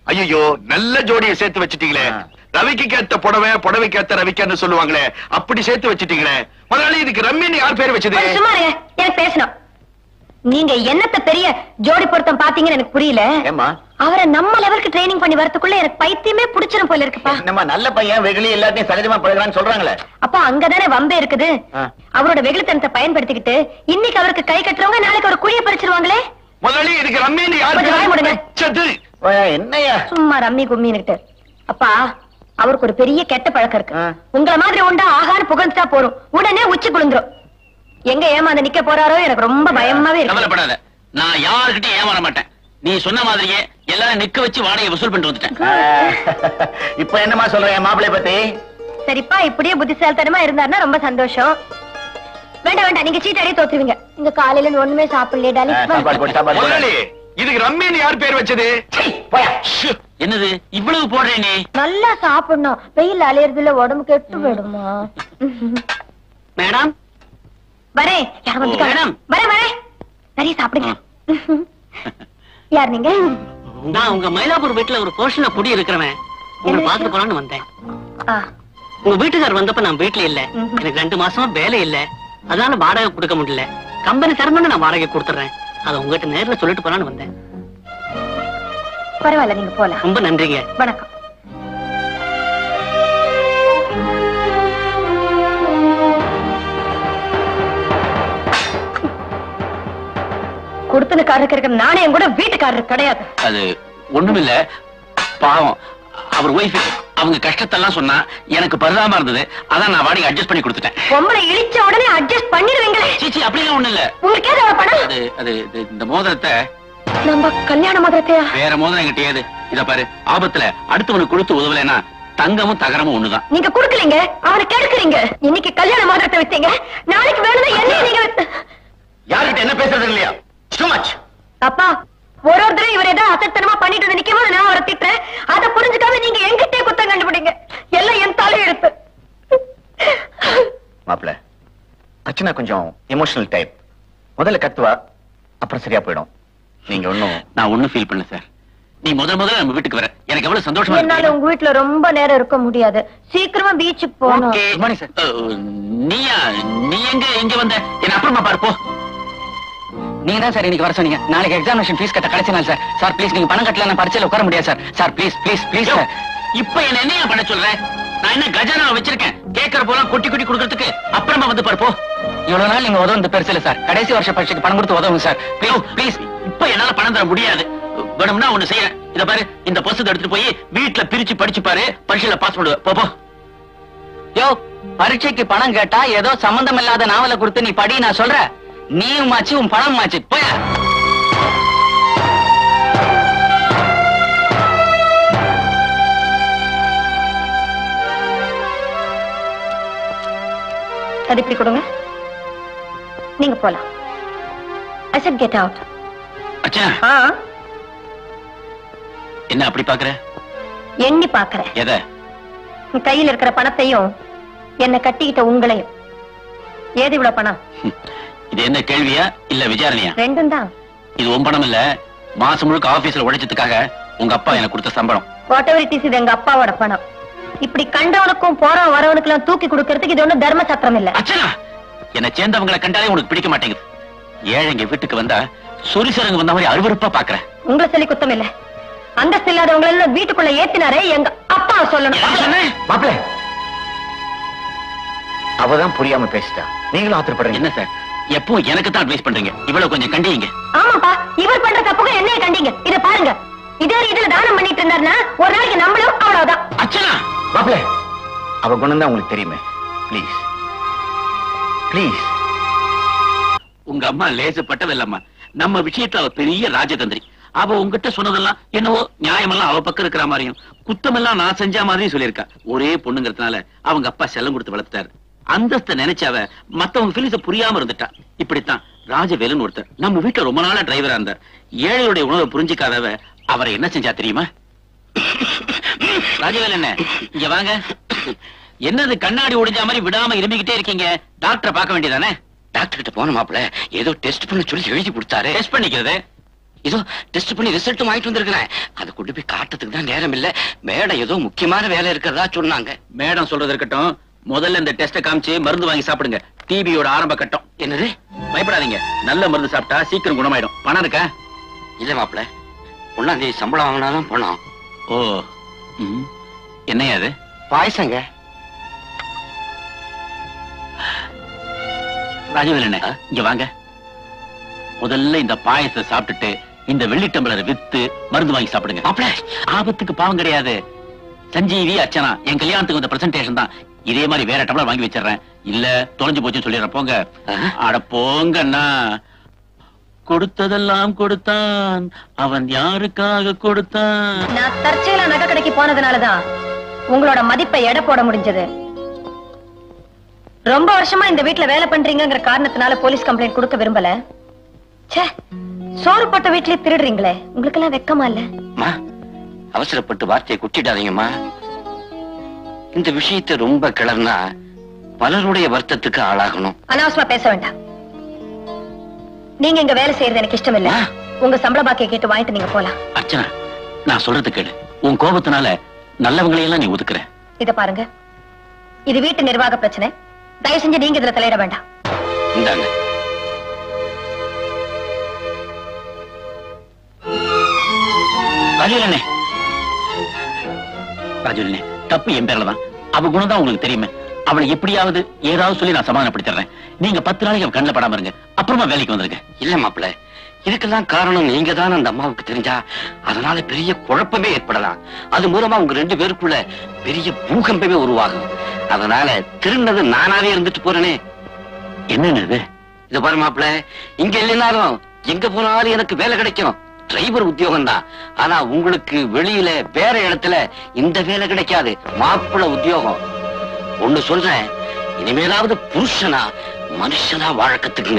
ஐயோ நல்ல ஜோடியை சேர்த்து வச்சிட்டீங்களே. ரவிக்கு கேத்த புடவை புடவை கேத்த ரவிக்கான்னு சொல்லுவாங்களே, அப்படி சேர்த்து வச்சிட்டீங்களே. முதலாளி இதுக்கு ரம்மின்னு யார் பேர் வச்சது? சும்மா எனக்கு பேசணும். நீங்க என்னத்த பெரிய ஜோடி பொருத்தம் பாத்தீங்கன்னு எனக்கு புரியல. ஏமா அவரை நம்ம லெவலுக்கு ட்ரைனிங் பண்ணி வரதுக்குள்ள எனக்கு பைத்தியமே புடிச்சிரும் போல இருக்குப்பா. நம்ம நல்ல பையன் வெகுளி எல்லாத்தையும் சகஜமா பழகுறான்னு சொல்றாங்களே. அப்பா அங்கதானே வம்பே இருக்குது. அவரோட வெகுளித்தனத்தை பயன்படுத்திக்கிட்டு இன்னைக்கு அவருக்கு கை கட்டுறவங்க நாளைக்கு ஒரு குழிய பறிச்சிருவாங்களே. முதலாளி இதுக்கு ரம்மின்னு யார் பேர் வச்சது? என்னையா சும்மா ரம்மி கும்மின்னுட்டு. அப்பா அவருக்கு ஒரு பெரிய கெட்ட பழக்கம் இருக்கு. உங்களை மாதிரி உண்டா ஆகான்னு புகழ்ந்துட்டா போறோம், உடனே உச்சி குளிந்துரும். எங்க ஏமாந்து நிக்க போறாரோ எனக்கு ரொம்ப பயமாவே இருக்கு. கவலைப்படாத, நான் யாருக்கிட்டையும் ஏமாற மாட்டேன். நீ சொன்ன மாதிரியே எல்லாரும் நிக்க வச்சு வாடகை வசூல் பண்ணிட்டு வந்துட்டேன். இப்ப என்னமா சொல்றேன் மாப்பிள்ளை பத்தி? சரிப்பா, இப்படியே புத்திசாலித்தனமா இருந்தாருன்னா ரொம்ப சந்தோஷம். வேண்டாம் வேண்டாம், நீங்க சீட் அடியே தோத்துருவீங்க. இங்க காலையில இருந்து ஒண்ணுமே சாப்பிடல. முதலாளி இதுக்கு ரம்மின்னு யார் பேர் வச்சது? என்னது இவ்வளவு போடுறேன்? நீ நல்லா சாப்பிடணும், வெயில் அலையறதுல உடம்பு கெட்டு போயிடுமா. மேடம் வரேன். யார் வந்துட்டாங்க? வரேன் வரேன், நிறைய சாப்பிடுங்க. யார் நீங்க? நான் உங்க மயிலாப்பூர் வீட்டுல ஒரு போர்ஷனை குடி இருக்கிறவன். உங்களை பாத்துட்டு போலான்னு வந்தேன். உங்க வீட்டுக்காரர் வந்தப்ப நான் வீட்டுல இல்ல. எனக்கு ரெண்டு மாசமா வேலை இல்ல, அதனால வாடகை கொடுக்க முடியல. கம்பெனி திறந்தோன்னு நான் வாடகை கொடுத்துறேன். அதை உங்ககிட்ட நேர்ல சொல்லிட்டு போலான்னு வந்தேன். பரவாயில்ல, நீங்க போலாம். ரொம்ப நன்றிங்க. வணக்கம். கொடுத்தனுக்காரருக்கு இருக்க நானே என் கூட வீட்டுக்காரருக்கு கிடையாது. அது ஒண்ணுமில்ல, பாவம் அவர் ஒய்ஃப் அவங்க கஷ்டத்தெல்லாம் சொன்னா எனக்கு பரிதாபமா இருந்தது. அதான் நான் வாடகை அட்ஜஸ்ட் பண்ணி கொடுத்துட்டேன். உங்களை இழிச்ச உடனே அட்ஜஸ்ட் பண்ணிடுவீங்களே. சீச்சி அப்படிலாம் ஒண்ணு இல்ல. உங்களுக்கு ஏதோ பணம்? அது அது இந்த மோதிரத்தை நம்ம கல்யாண மோதிரத்தையா? வேற மோதிரம் என்கிட்ட ஏது? இத பாரு, ஆபத்துல அடுத்தவனுக்கு கொடுத்து உதவலைன்னா தங்கமும் தகரமும் ஒண்ணுதான். நீங்க குடுக்கலீங்க, அவனை கெடுக்குறீங்க. இன்னைக்கு கல்யாண மோதிரத்தை வச்சீங்க, நாளைக்கு வேணும்னா என்ன நீங்க யார்கிட்ட என்ன பேசுறது இல்லையா? Too much. அப்பா ஒரு ஒரு தடவை இவர் ஏதாவது அசத்தனமா பண்ணிட்டு வந்து நிக்கும் போது நான் அவரை திட்டுறேன். அதை புரிஞ்சுக்காம நீங்க எங்கிட்டே குத்தம் கண்டுபிடிங்க. எல்லாம் என் தலை எடுத்து. மாப்பிள்ள அர்ச்சனா கொஞ்சம் எமோஷனல் டைப். முதல்ல கத்துவா, அப்புறம் சரியா போயிடும். நீங்க ஒண்ணும் நான் ஒண்ணும் ஃபீல் பண்ணல சார். நீ முதல் முதல்ல நம்ம வீட்டுக்கு வர எனக்கு எவ்வளவு சந்தோஷமா இருக்கு. என்னால உங்க வீட்டுல ரொம்ப நேரம் இருக்க முடியாது. சீக்கிரமா பீச்சுக்கு போகணும். நீயா நீ எங்க இங்க வந்த? என்ன அப்புறமா பாரு போ. நீங்க தான் சார் இன்னைக்கு வர சொன்னீங்க. நாளைக்கு எக்ஸாமினேஷன் ஃபீஸ் கட்ட கடைசி நாள் சார். சார் ப்ளீஸ், நீங்க பணம் கட்டல நான் பரீட்சையில உட்கார முடியாது sir. Sir please please please sir. இப்ப என்ன என்னையா பண்ண சொல்றேன்? நான் என்ன கஜானா வச்சிருக்கேன்? கேட்கற போலாம் கொட்டி கொட்டி கொடுக்கறதுக்கு அப்புறமா வந்து பாரு போ. இவ்வளவு நாள் நீங்க உதவுறது பெருசு இல்ல சார். கடைசி வருஷ பரீட்சைக்கு பணம் கொடுத்து உதவுங்க சார். Please please. இப்ப என்னால பணம் தர முடியாது. வேணும்னா ஒண்ணு செய்ய, இத பாரு, இந்த புத்தகத்தை எடுத்துட்டு போய் வீட்டுல பிரிச்சு படிச்சு பாரு, பரீட்சையில பாஸ் பண்ணுவ. போ போ. யோ, பரீட்சைக்கு பணம் கேட்டா ஏதோ சம்பந்தம் இல்லாத நாவலை கொடுத்து நீ படி நான் சொல்றேன். நீயும் மாச்சு உன் பணம் மாச்சு. போயா. அது இப்படி கொடுங்க, நீங்க போலாம். I said get out. அச்சா, என்ன அப்படி பாக்குற? எண்ணி பாக்குறேன். எதை? கையில் இருக்கிற பணத்தையும் என்ன கட்டிக்கிட்ட உங்களையும். ஏது இவ்வளவு பணம்? இது என்ன கேள்வியா இல்ல விசாரணையா? ரெண்டும் தான். இது உன் பணம் இல்ல, மாசம் முழுக்க ஆபீஸ்ல உழைச்சதுக்காக உங்க அப்பா எனக்கு கொடுத்த சம்பளம். வாட் எவர் இட் இஸ், இது எங்க அப்பாவோட பணம். இப்படி கண்டவனுக்கும் போற வரவனுக்கு எல்லாம் தூக்கி கொடுக்கறதுக்கு இது ஒண்ணும் தர்ம சத்திரம் இல்ல. அச்சனா, என்ன சேர்ந்தவங்களை கண்டாலே உனக்கு பிடிக்க மாட்டேங்குது. ஏழைங்க வீட்டுக்கு வந்தா சொரிசரங்க வந்த மாதிரி அருவருப்பா பாக்குற. உங்களை சொல்லி குத்தம் இல்ல. அந்தஸ்து இல்லாதவங்களை எல்லாம் வீட்டுக்குள்ள ஏத்தினாரே எங்க அப்பா சொல்லணும். மாப்பிள்ள அவதான் புரியாம பேசிட்டா, நீங்களும் ஆத்திரப்படுறீங்க. என்ன சார், எப்போ எனக்கு தான் அட்வைஸ் பண்றீங்க? இவ்வளவு கொஞ்சம் கண்டிங்க. ஆமாப்பா, இவர் பண்ற தப்புக்கு என்னைய கண்டிங்க. இத பாருங்க, இதே இதுல தானம் பண்ணிட்டு இருந்தாருன்னா ஒரு நாளைக்கு நம்மளும் அவ்வளவுதான். அச்சனா, மாப்பிள்ள அவ குணம் தான் உங்களுக்கு தெரியுமே. Please please. உங்க அம்மா லேசப்பட்டதில்லம்மா. நம்ம விஷயத்துல அவ பெரிய ராஜதந்திரி. அவ உங்ககிட்ட சொன்னதெல்லாம் என்னவோ நியாயமெல்லாம் அவ பக்கம் இருக்கிற மாதிரியும் குத்தமெல்லாம் நான் செஞ்ச மாதிரியும் சொல்லியிருக்கா. ஒரே பொண்ணுங்கிறதுனால அவங்க அப்பா செல்லம் கொடுத்து வளர்த்துட்டாரு. அந்தஸ்த நினைச்சாவ மத்தவங்க ஃபீலிங்ஸ புரியாம இருந்துட்டா. இப்படித்தான் ராஜவேலுன்னு ஒருத்தர் நம்ம வீட்டுல ரொம்ப நாளா டிரைவரா இருந்தார். ஏழையுடைய உணவை புரிஞ்சுக்காதவ அவரை என்ன செஞ்சா தெரியுமா? ராஜவேல் என்ன இங்க வாங்க. என்னது கண்ணாடி ஒடிஞ்ச மாதிரி விடாம இருமிக்கிட்டே இருக்கீங்க? டாக்டரை பார்க்க வேண்டியதானே? டாக்டர் கிட்ட போன மாப்பிள்ள ஏதோ டெஸ்ட் பண்ண சொல்லி எழுதி கொடுத்தாரு. டெஸ்ட் பண்ணிக்கிறது இதோ டெஸ்ட் பண்ணி ரிசல்ட்டும் வாங்கிட்டு வந்திருக்கிறேன். அது கொண்டு போய் காட்டுறதுக்கு தான் நேரம் இல்ல. மேடம் ஏதோ முக்கியமான வேலை இருக்கிறதா சொன்னாங்க. மேடம் சொல்றது இருக்கட்டும், முதல்ல இந்த டெஸ்ட காமிச்சு மருந்து வாங்கி சாப்பிடுங்க. டிபியோட ஆரம்ப கட்டம். என்னது? பயப்படாதீங்க, நல்ல மருந்து சாப்பிட்டா சீக்கிரம் குணமாயிடும். பணம் இருக்கா? இல்ல மாப்பிள்ள, ஒன்னாம் தேதி சம்பளம் வாங்கினாதான் பணம். ஓ, என்னையா அது? பாயசங்க. ராஜவேலண்ணே, இங்க வாங்க. முதல்ல இந்த பாயசத்தை சாப்பிட்டுட்டு இந்த வெள்ளி டம்ளரை வித்து மருந்து வாங்கி சாப்பிடுங்க. மாப்பிள்ள, ஆபத்துக்கு பாவம் கிடையாது. சஞ்சீவி அர்ச்சனா என் கல்யாணத்துக்கு வந்த பிரசன்டேஷன் தான். இதே மாதிரி வேற டம்ளர் வாங்கி வச்சிடறேன். இல்ல தொலைஞ்சு போச்சுன்னு சொல்லிடுறேன். போங்க. அட போங்கண்ணா. கொடுத்ததெல்லாம் கொடுத்தான், அவன் யாருக்காக கொடுத்தான்? நான் தற்செயலா நகை கடைக்கு போனதுனாலதான் உங்களோட மதிப்பை எடை போட முடிஞ்சது. ரொம்ப வருஷமா இந்த வீட்டுல வேலை பண்றீங்கிற காரணத்தினால போலீஸ் கம்ப்ளைண்ட் கொடுக்க விரும்பல. சோறு போட்ட வீட்லயே திருடுறீங்களே, உங்களுக்கு எல்லாம் வெக்கமா இல்ல? அவசரப்பட்டு வார்த்தையை குட்டிடாதீங்கம்மா. இந்த விஷயத்தை ரொம்ப கிளர்னா பலருடைய வருத்தத்துக்கு ஆளாகணும். அனாவசியமா பேச வேண்டாம். நீங்க இங்க வேலை செய்யறது எனக்கு இஷ்டம் இல்ல. உங்க சம்பள பாக்கிய கேட்டு வாங்கிட்டு நீங்க போலாம். அர்ச்சனா, நான் சொல்றது கேளு. உன் கோபத்தினால நல்லவங்களையெல்லாம் நீ ஒதுக்குற. இத பாருங்க, இது வீட்டு நிர்வாக பிரச்சனை. தயவு செஞ்சு நீங்க இதுல தலையிட வேண்டாம். இந்தாங்க. ராஜுலனே, ராஜுலனே, தப்பு என் பேர்ல தான். அவ குணம் தான் உங்களுக்கு தெரியுமே. அவளை எப்படியாவது ஏதாவது சொல்லி நான் சமாதானப்படுத்திடுறேன். நீங்க பத்து நாளைக்கு அவன் கண்ணில் படாம இருங்க. அப்புறமா வேலைக்கு வந்துருங்க. இல்ல மாப்பிள்ள, இதுக்கெல்லாம் காரணம் நீங்க தான். அந்த அம்மாவுக்கு தெரிஞ்சா அதனால பெரிய குழப்பமே ஏற்படலாம். அது மூலமா உங்க ரெண்டு பேருக்குள்ள பெரிய பூகம்பமே உருவாகும். அதனால திருநது நானாவே இருந்துட்டு போறேனே. என்னன்னு இது பாரு மாப்பிள்ள, இங்க இல்லைனாலும் எங்க போனாலும் எனக்கு வேலை கிடைக்கும். டிரைவர் உத்தியோகம் தான். ஆனா உங்களுக்கு வெளியில வேற இடத்துல இந்த வேலை கிடைக்காது. மாப்பிள்ள உத்தியோகம். ஒண்ணு சொல்றேன், இனிமேலாவது புருஷனா மனுஷனா வாழ கத்துக்குங்க.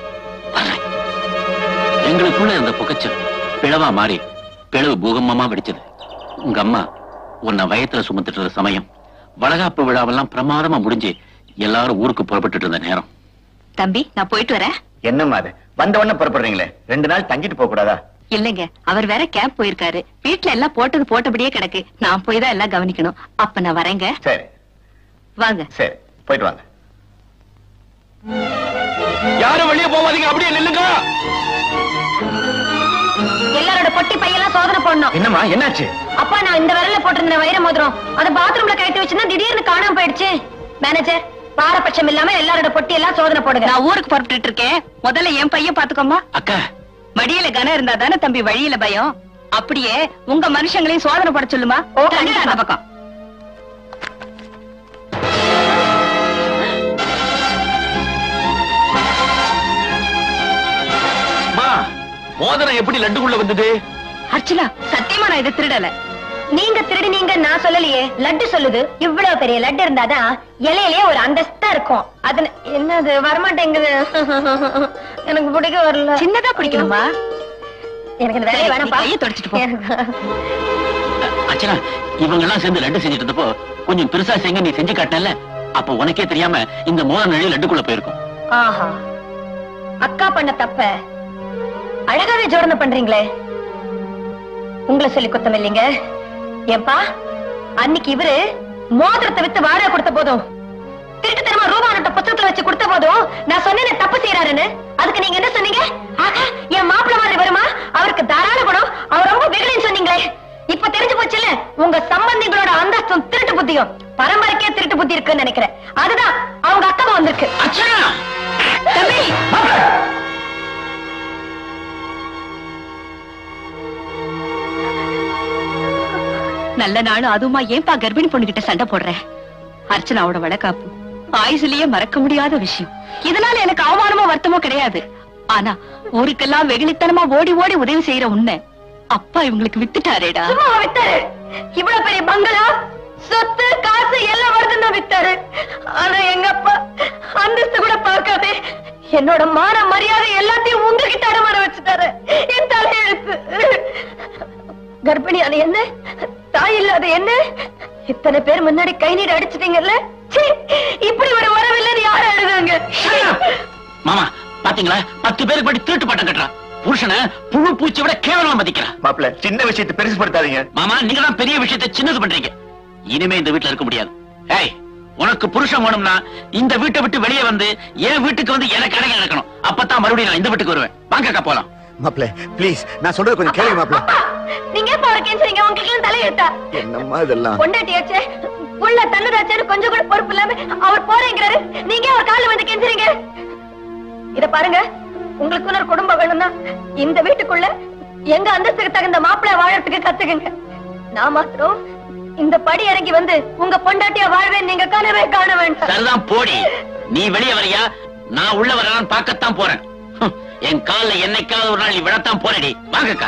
எங்களுக்குள்ள இருந்த புகைச்சல் பிளவா மாறி பிளவு பூகம்பமா வெடிச்சது. உங்க அம்மா உன்னை வயத்துல சுமத்துட்டு இருந்த சமயம், வளகாப்பு விழாவெல்லாம் பிரமாதமா முடிஞ்சு எல்லாரும் ஊருக்கு புறப்பட்டு இருந்த நேரம். தம்பி, நான் போயிட்டு வரேன். என்னம்மா அது, வந்த உடனே புறப்படுறீங்களே, ரெண்டு நாள் தங்கிட்டு போக கூடாதா? இல்லைங்க, அவர் வேற கேம்ப் போயிருக்காரு. வீட்டுல எல்லாம் போட்டது போட்டபடியே கிடக்கு. நான் போய் தான் எல்லாம் கவனிக்கணும். அப்ப நான் வரேங்க. சரி வாங்க. சரி, போயிட்டு வாங்க. யாரும் வெளியே போவாதீங்க, அப்படியே நில்லுங்க. எல்லாரோட பொட்டி பையெல்லாம் சோதனை போடணும். என்னம்மா, என்னாச்சு? அப்பா, நான் இந்த விரல்ல போட்டிருந்த வைர மோதிரம் அது பாத்ரூம்ல கழட்டி வச்சுன்னா திடீர்னு காணாம போயிடுச்சு. மேனேஜர், பாரபட்சம் இல்லாம எல்லாரோட பொட்டி எல்லாம் சோதனை போடுங்க. நான் ஊருக்கு புறப்பட்டு இருக்கேன். முதல்ல என் பையன் பாத்துக்கோமா. அக்கா, மடியில கனம் இருந்தா தானே தம்பி வழியில பயம். அப்படியே உங்க மனுஷங்களையும் சோதனை போட சொல்லுமா. அந்த பக்கம் மோதிரம் எப்படி லட்டுக்குள்ள வந்தது? அர்ச்சனா, சத்தியமா நான் இதை திருடல. நீங்க திருடி நீங்க நான் சொல்லலையே, லட்டு சொல்லுது. இவ்வளவு பெரிய லட்டு இருந்தாதான் இலையிலேயே ஒரு அந்தஸ்தா இருக்கும். அது என்னது வரமாட்டேங்குது. எனக்கு பிடிக்க வரல. சின்னதா பிடிக்கணுமா? எனக்கு இந்த வேலையை வேணாம். கையை தொடச்சிட்டு போ. அர்ச்சனா, இவங்க எல்லாம் சேர்ந்து லட்டு செஞ்சுட்டு இருந்தப்போ கொஞ்சம் பெருசா செய்ய நீ செஞ்சு காட்டினல. அப்ப உனக்கே தெரியாம இந்த மோதிரம் நழி லட்டுக்குள்ள போயிருக்கும். ஆஹா, அக்கா பண்ண தப்ப அழகாவே ஜோடனை பண்றீங்களே. உங்களை சொல்லி குத்தம் இல்லைங்க. ஏப்பா, அன்னைக்கு இவரு மோதிரத்தை வித்து வாடகை கொடுத்த போதும், திருட்டு தரமா ரூபா நோட்டை புத்தகத்துல வச்சு கொடுத்த போதும் நான் சொன்னேன் தப்பு செய்யறாருன்னு. அதுக்கு நீங்க என்ன சொன்னீங்க? ஆஹா, என் மாப்பிள்ள மாதிரி வருமா, அவருக்கு தாராள குணம், அவர் ரொம்ப வெகுளின்னு சொன்னீங்களே. இப்ப தெரிஞ்சு போச்சுல்ல, உங்க சம்பந்திகளோட அந்தஸ்தும் திருட்டு புத்தியும் பரம்பரைக்கே திருட்டு புத்தி இருக்குன்னு நினைக்கிறேன். அதுதான் அவங்க அக்கமா வந்திருக்கு. தம்பி, நல்ல நாள் அதுமா ஏன்பா கர்ப்பிணி பொண்ணுகிட்ட சண்டை போடுறேன்? அர்ச்சனாவோட வளகாப்பு ஆயுசுலயே மறக்க முடியாத விஷயம். இதனால எனக்கு அவமானமோ வருத்தமோ கிடையாது. ஆனா ஊருக்கெல்லாம் வெகுளித்தனமா ஓடி ஓடி உதவி செய்யற உன்னை அப்பா இவங்களுக்கு வித்துட்டாரேடா. வித்தாரு. இவ்வளவு பெரிய பங்களா, சொத்து, காசு எல்லாம் வருதுன்னு வித்தாரு. ஆனா எங்க அப்பா அந்தஸ்து கூட பார்க்காதே என்னோட மான மரியாதை எல்லாத்தையும் உங்ககிட்ட அடமான வச்சுட்டாரு. என் தலையெழுத்து. கர்ப்பிணியான என்ன, தாய் இல்லாத என்ன, இத்தனை பேர் முன்னாடி கை நீர் அடிச்சிட்டீங்கல்ல. இப்படி ஒரு வரவில்லைன்னு யாரும் எழுதுங்க. மாமா, பாத்தீங்களா, பத்து பேருக்கு படி திருட்டு பட்டம் கட்டுறான். புருஷனை புழு பூச்சி விட கேவலமா மதிக்கிறான். மாப்பிள்ள சின்ன விஷயத்தை பெருசுப்படுத்தாதீங்க. மாமா நீங்க தான் பெரிய விஷயத்தை சின்னது பண்றீங்க. இனிமே இந்த வீட்டுல இருக்க முடியாது. ஏய் உனக்கு புருஷன் வேணும்னா இந்த வீட்டை விட்டு வெளியே வந்து என் வீட்டுக்கு வந்து எனக்கு அடங்கி நடக்கணும். அப்பதான் மறுபடியும் நான் இந்த வீட்டுக்கு வருவேன். வாங்கக்கா போலாம். மாப்பிள்ள ப்ளீஸ் நான் சொல்றது கொஞ்சம் கேளுங்க மாப்பிள்ள. நீங்க எப்ப ஒரு கேன்சரிங்க உங்களுக்கு தலையெழுத்தா? என்னம்மா இதெல்லாம்? பொண்டாட்டியாச்சே புள்ள தன்னதாச்சேன்னு கொஞ்சம் கூட பொறுப்பு இல்லாம அவர் போறேங்கிறாரு. நீங்க அவர் காலில் வந்து கேன்சரிங்க. இத பாருங்க, உங்களுக்கு ஒரு குடும்பம் வேணும்னா இந்த வீட்டுக்குள்ள எங்க அந்தஸ்துக்கு தகுந்த மாப்பிள்ளை வாழறதுக்கு கத்துக்குங்க. நான் மாத்திரம் இந்த படி இறங்கி வந்து உங்க பொண்டாட்டியா வாழ்வேன் நீங்க கனவே காண வேண்டாம். சரிதான் போடி. நீ வெளியே வரையா? நான் உள்ள வரலான்னு பார்க்கத்தான் போறேன். என் கால என்னைக்காவது ஒரு நாள் நீ விடத்தான் போறடி. வாங்கக்கா.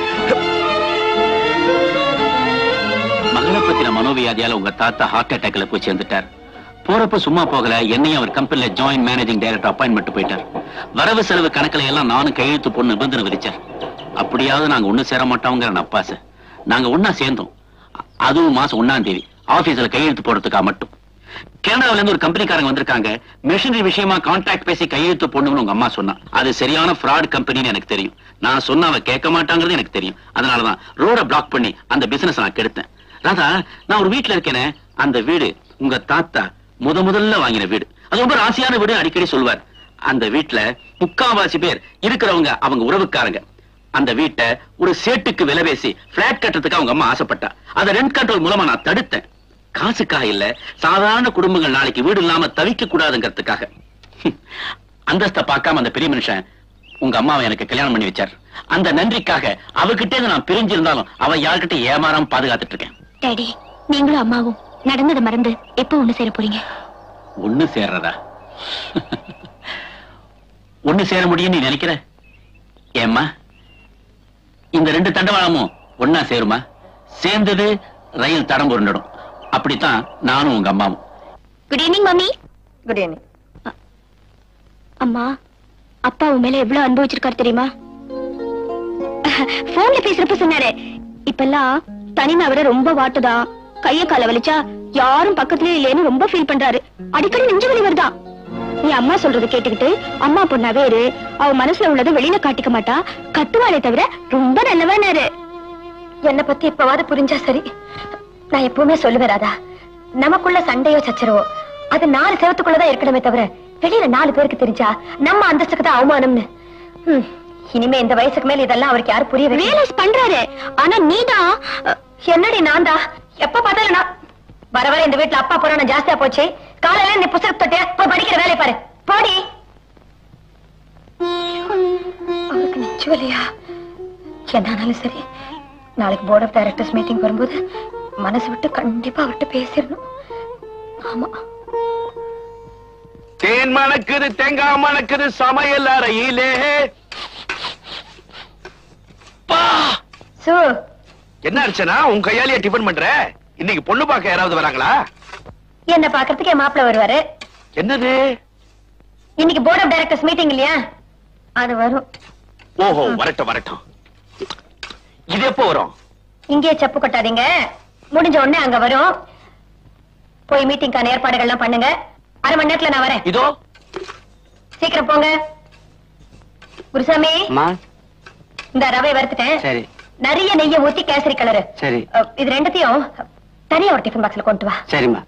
மகளப்பத்தின மனோவியாதியால உங்க தாத்தா ஹார்ட் அட்டாக்ல போய் சேர்ந்துட்டார். போறப்ப சும்மா போகல, என்னையும் அவர் கம்பெனில ஜாயிண்ட் மேனேஜிங் டைரக்டர் அப்பாயின்மெண்ட் போயிட்டார். வரவு செலவு கணக்குல எல்லாம் நானும் கையெழுத்து போட்டு நிபந்தனை விதிச்சார். அப்படியாவது நாங்க ஒண்ணு சேர மாட்டோங்கிற நப்பாச நாங்க ஒன்னா சேர்ந்தோம். அதுவும் மாசம் ஒன்னாம் தேதி ஆபீஸ்ல கையெழுத்து போடுறதுக்காக மட்டும். கனடாவில இருந்து ஒரு கம்பெனிக்காரங்க வந்திருக்காங்க. மெஷினரி விஷயமா கான்ட்ராக்ட் பேசி கையெழுத்து போடணும்னு உங்க அம்மா சொன்னா. அது சரியான ஃப்ராட் கம்பெனின்னு எனக்கு தெரியும். நான் சொன்ன அவ கேட்க மாட்டாங்கிறது எனக்கு தெரியும். அதனாலதான் ரோட பிளாக் பண்ணி அந்த பிசினஸ் நான் கெடுத்தேன். ராதா, நான் ஒரு வீட்டுல இருக்கேனே, அந்த வீடு உங்க தாத்தா முத முதல்ல வாங்கின வீடு. அது ரொம்ப ராசியான வீடு அடிக்கடி சொல்வார். அந்த வீட்டுல முக்காவாசி பேர் இருக்கிறவங்க அவங்க உறவுக்காரங்க. அந்த வீட்டை ஒரு சேட்டுக்கு விலை பேசி பிளாட் கட்டுறதுக்கு அவங்க அம்மா ஆசைப்பட்டா. அதை ரெண்ட் கண்ட்ரோல் மூலமா நான் தடுத்தேன். காசுக்காக இல்ல, சாதாரண குடும்பங்கள் நாளைக்கு வீடு இல்லாம தவிக்க கூடாதுங்கிறதுக்காக. அந்தஸ்த பார்க்காம அந்த பெரிய மனுஷன் உங்க அம்மாவை எனக்கு கல்யாணம் பண்ணி வச்சார். அந்த நன்றிக்காக அவகிட்டே நான் பிரிஞ்சிருந்தாலும் அவ யார்கிட்ட ஏமாறாம பாதுகாத்துட்டு இருக்கேன். டாடி, நீங்களும் அம்மாவும் நடந்ததை மறந்து எப்போ ஒண்ணு சேர போறீங்க? ஒண்ணு சேர்றதா? ஒண்ணு சேர முடியும் நீ நினைக்கிற? ஏம்மா, இந்த ரெண்டு தண்டவாளமும் ஒன்னா சேருமா? சேர்ந்தது ரயில் தடம் புரண்டடும். அப்படித்தான் நானும் உங்க அம்மாவும். Good evening mummy. Good evening. அம்மா, அப்பா உன் மேல எவ்வளவு அனுபவிச்சிருக்காரு தெரியுமா? போன்ல பேசுறப்ப சொன்னாரு, இப்பெல்லாம் தனிமை விட ரொம்ப வாட்டுதா, கைய கால வலிச்சா யாரும் பக்கத்திலே இல்லைன்னு ரொம்ப ஃபீல் பண்றாரு. அடிக்கடி நெஞ்சு வலி வருதா. நீ அம்மா சொல்றதை கேட்டுக்கிட்டு அம்மா பொண்ணாவே இரு. அவ மனசுல உள்ளதை வெளியில காட்டிக்க மாட்டா, கட்டுவாளே தவிர ரொம்ப நல்லவனாரு. என்ன பத்தி இப்பவாது புரிஞ்சா சரி. நான் எப்பவுமே சொல்லுவேன் ராதா, நமக்குள்ள சண்டையோ சச்சரவோ அது நாலு செவத்துக்குள்ளதான் இருக்கணுமே தவிர வெளியில நாலு பேருக்கு தெரிஞ்சா நம்ம அந்தஸ்துக்கு தான் அவமானம்னு. இனிமே இந்த வயசுக்கு மேல இதெல்லாம் அவருக்கு யாரு புரிய ரியலைஸ் பண்றாரு. ஆனா நீதான் என்னடி? நான் தான் எப்ப பார்த்தாலும் நான் வர வர இந்த வீட்டுல அப்பா புராணம் ஜாஸ்தியா போச்சு. காலையில நீ புத்தகத்தை தொட்டியா போய் படிக்கிற வேலையை பாரு. போடி. அவருக்கு நிச்சயலையா என்னாலும் சரி, நாளைக்கு போர்ட் ஆஃப் டைரக்டர்ஸ் மீட்டிங் வரும்போது மனசு விட்டு கண்டிப்பா அவர்கிட்ட பேசிடணும். ஆமா. தேன் மணக்குது, தேங்காய் மணக்குது சமையல் அறையிலே. என்ன அர்ச்சனா, உன் கையாலேயே டிபன் பண்ற? இன்னைக்கு பொண்ணு பார்க்க யாராவது வராங்களா? என்ன பாக்குறதுக்கு என் மாப்பிள்ள வருவாரு. என்னது? இன்னைக்கு போர்ட் ஆஃப் டைரக்டர்ஸ் மீட்டிங் இல்லையா, அது வரும். ஓஹோ, வரட்டும் வரட்டும். இது எப்போ வரும்? இங்கே செப்பு கொட்டாதீங்க, முடிஞ்ச உடனே அங்க வரும். போய் மீட்டிங்கான ஏற்பாடுகள் எல்லாம் பண்ணுங்க. அரை மணி நேரத்துல நான் வரேன். இதோ சீக்கிரம் போங்க. குருசாமி, இந்த ரவை வறுத்துட்டேன். சரி. நிறைய நெய்ய ஊத்தி கேசரி கலரு. சரி. இது ரெண்டுத்தையும் தனியா ஒரு டிஃபன் பாக்ஸ்ல கொண்டு வா. சரிம்மா.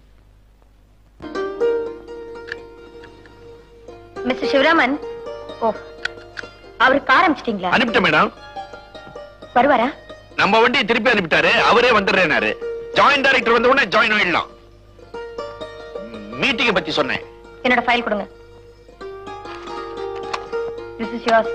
மிஸ்டர் சிவராமன், ஓ அவருக்கு ஆரம்பிச்சிட்டீங்களா? அனுப்பிட்டேன் மேடம். வருவாரா? நம்ம வண்டியை திருப்பி அனுப்பிட்டாரு, அவரே வந்துடுறேனாரு. ஜாயிண்ட் டைரக்டர் வந்த உடனே ஜாயின் ஆயிடலாம். மீட்டிங்கை பத்தி சொன்னேன். என்னோட ஃபைல் கொடுங்க. This is yours.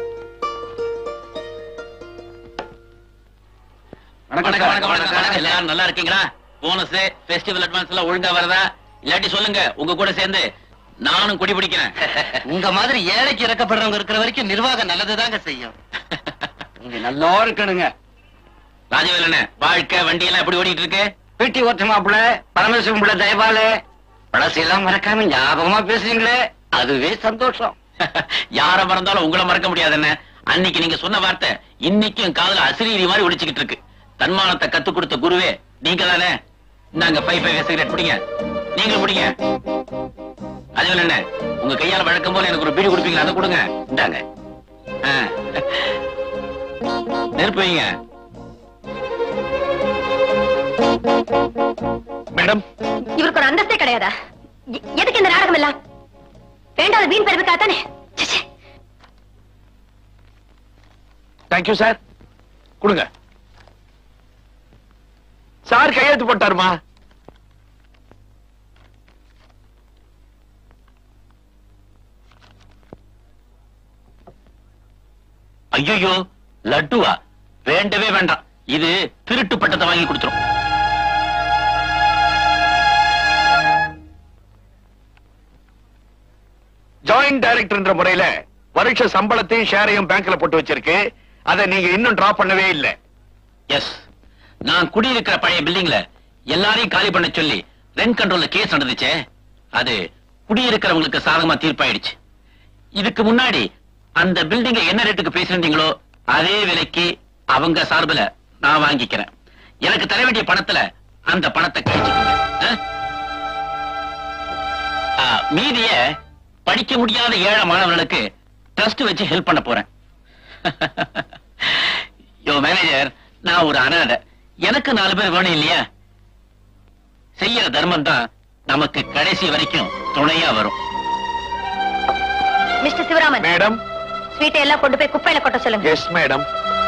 வணக்கம் வணக்கம் வணக்கம். எல்லாரும் நல்லா இருக்கீங்களா? போனஸ், ஃபெஸ்டிவல் அட்வான்ஸ் எல்லாம் ஒழுங்கா வரதா? இல்லாட்டி சொல்லுங்க, உங்க கூட சேர்ந்து நானும் குடி பிடிக்கிறேன். உங்க மாதிரி ஏழைக்கு இறக்கப்படுறவங்க இருக்கிற வரைக்கும் நிர்வாகம் நல்லதுதாங்க செய்யும். நீங்க நல்லா இருக்கணுங்க. ராஜவேலன, வாழ்க்கை வண்டி எல்லாம் எப்படி ஓடிட்டு இருக்கு? பிடி ஓட்ட மாப்பிள்ள, பரமேஸ்வரன் பிள்ளை தயவால பழசெல்லாம் மறக்காம ஞாபகமா பேசுறீங்களே, அதுவே சந்தோஷம். யார மறந்தாலும் உங்களை மறக்க முடியாது. என்ன அன்னைக்கு நீங்க சொன்ன வார்த்தை இன்னைக்கும் காதுல அசிரீரி மாதிரி ஒடிச்சுக்கிட்டு இருக்கு. தன்மானத்தை கத்து கொடுத்த குருவே நீங்க தானே. நாங்க பை பை சிகரெட் பிடிங்க, நீங்க பிடிங்க. அதுவும் என்ன, உங்க கையால வழக்கம் போல எனக்கு ஒரு பீடி கொடுப்பீங்களா? அதை கொடுங்க. இந்தாங்க. நெருப்பு வைங்க. மேடம், இவருக்கு ஒரு அந்தஸ்தே கிடையாதா? எ- எதுக்கு இந்த நாடகம் எல்லாம்? வேண்டாத வீண் பெருமைக்காக தானே. Thank you sir. கொடுங்க. சார் கையெழுத்து போட்டாருமா? ஐயோ, லட்டுவா? வேண்டவே வேண்டாம். இது திருட்டு பட்டத்தை வாங்கி கொடுத்துரும். ஜாயிண்ட் டைரக்டர் என்ற முறையில வருஷ சம்பளத்தையும் ஷேரையும் பேங்க்ல போட்டு வச்சிருக்கு. அதை நீங்க இன்னும் டிரா பண்ணவே இல்லை. எஸ், நான் குடியிருக்கிற பழைய பில்டிங்ல எல்லாரையும் காலி பண்ண சொல்லி ரெண்ட் கண்ட்ரோல்ல கேஸ் நடந்துச்சே, அது குடியிருக்கிறவங்களுக்கு சாதகமா தீர்ப்பாயிடுச்சு. இதுக்கு முன்னாடி அந்த பில்டிங்க என்ன ரேட்டுக்கு பேசிருந்தீங்களோ அதே விலைக்கு அவங்க சார்பில நான் வாங்கிக்கிறேன். எனக்கு தர வேண்டிய பணத்துல அந்த பணத்தை கழிச்சுக்கோங்க. மீதிய படிக்க முடியாத ஏழை மாணவர்களுக்கு ட்ரஸ்ட் வச்சு ஹெல்ப் பண்ண போறேன். யோ மேனேஜர், நான் ஒரு அனாதை, எனக்கு நாலு பேர் வேணும் இல்லையா? செய்யற தர்மம் தான் நமக்கு கடைசி வரைக்கும் துணையா வரும். மிஸ்டர் சிவராமன் மேடம், ஸ்வீட்டை எல்லாம் கொண்டு போய் குப்பையில கொட்ட சொல்லுங்க. Yes madam.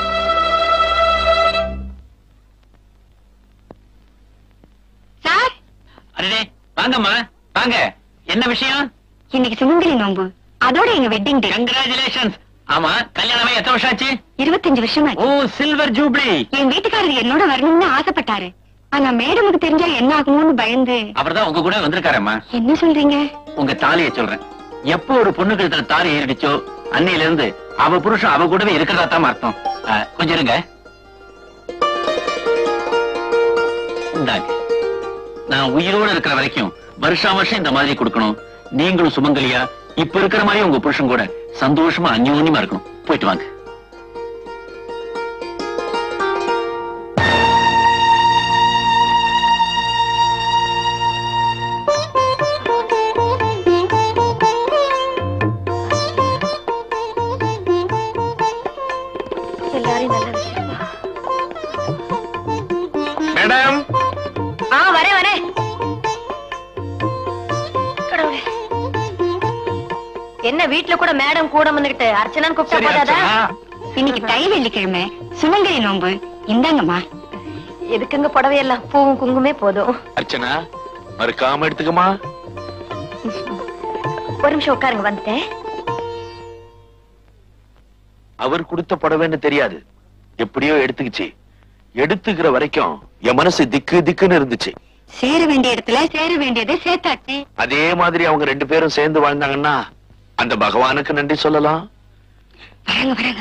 சார், அடே வாங்கம்மா வாங்க. என்ன விஷயம்? இன்னைக்கு சுமங்கலி நோம்பு, அதோட எங்க வெட்டிங் டே. கங்க்ராச்சுலேஷன்ஸ். ஆமா, கல்யாணமே எத்தனை வருஷம் ஆச்சு? இருபத்தஞ்சு வருஷம் ஓ, சில்வர் ஜூப்ளி. என் வீட்டுக்காரர் என்னோட வரணும்னு ஆசைப்பட்டாரு. ஆனா மேடமுக்கு தெரிஞ்சா என்ன ஆகுமோன்னு பயந்து. அவர்தான் உங்க கூட வந்திருக்காரம்மா. என்ன சொல்றீங்க? உங்க தாலியை சொல்றேன். எப்போ ஒரு பொண்ணு கழுத்துல தாலி ஏறிடுச்சோ அன்னையில இருந்து அவ புருஷன் அவ கூடவே இருக்கிறதா தான் அர்த்தம். ஆ, கொஞ்சம் இருங்க. இந்தாங்க. நான் உயிரோட இருக்கிற வரைக்கும் வருஷா வருஷம் இந்த மாதிரி கொடுக்கணும். நீங்களும் சுமங்கலியா இப்ப இருக்கிற மாதிரி உங்க புருஷன் கூட சந்தோஷமா அந்யோன்யமா இருக்கணும். போயிட்டு வாங்க. எல்லாரையும் நல்ல விஷயம். மேடம், ஆ, வரேன் வரேன். கடவுளே, என்ன வீட்டுல கூட மேடம் கூட வந்துகிட்டு அர்ச்சனான்னு கூப்பிட்டா சரி, போதாதா? அர்ச்சனா. இன்னைக்கு தை வெள்ளிக்கிழமை, சுமங்கலி நோம்பு. இந்தாங்கம்மா. எதுக்குங்க புடவையெல்லாம்? பூவும் குங்குமே போதும். அர்ச்சனா, மறுக்காம எடுத்துக்கமா. ஒரு நிமிஷம் உட்காருங்க, வந்துட்டேன். அவர் கொடுத்த புடவைன்னு தெரியாது, எப்படியோ எடுத்துக்கிச்சு. எடுத்துக்கிற வரைக்கும் என் மனசு திக்கு திக்குன்னு இருந்துச்சு. சேர வேண்டிய இடத்துல சேர வேண்டியதை சேர்த்தாச்சு. அதே மாதிரி அவங்க ரெண்டு பேரும் சேர்ந்து வாழ்ந்தாங்கன்னா அந்த பகவானுக்கு நன்றி சொல்லலாம். வராங்க வராங்க.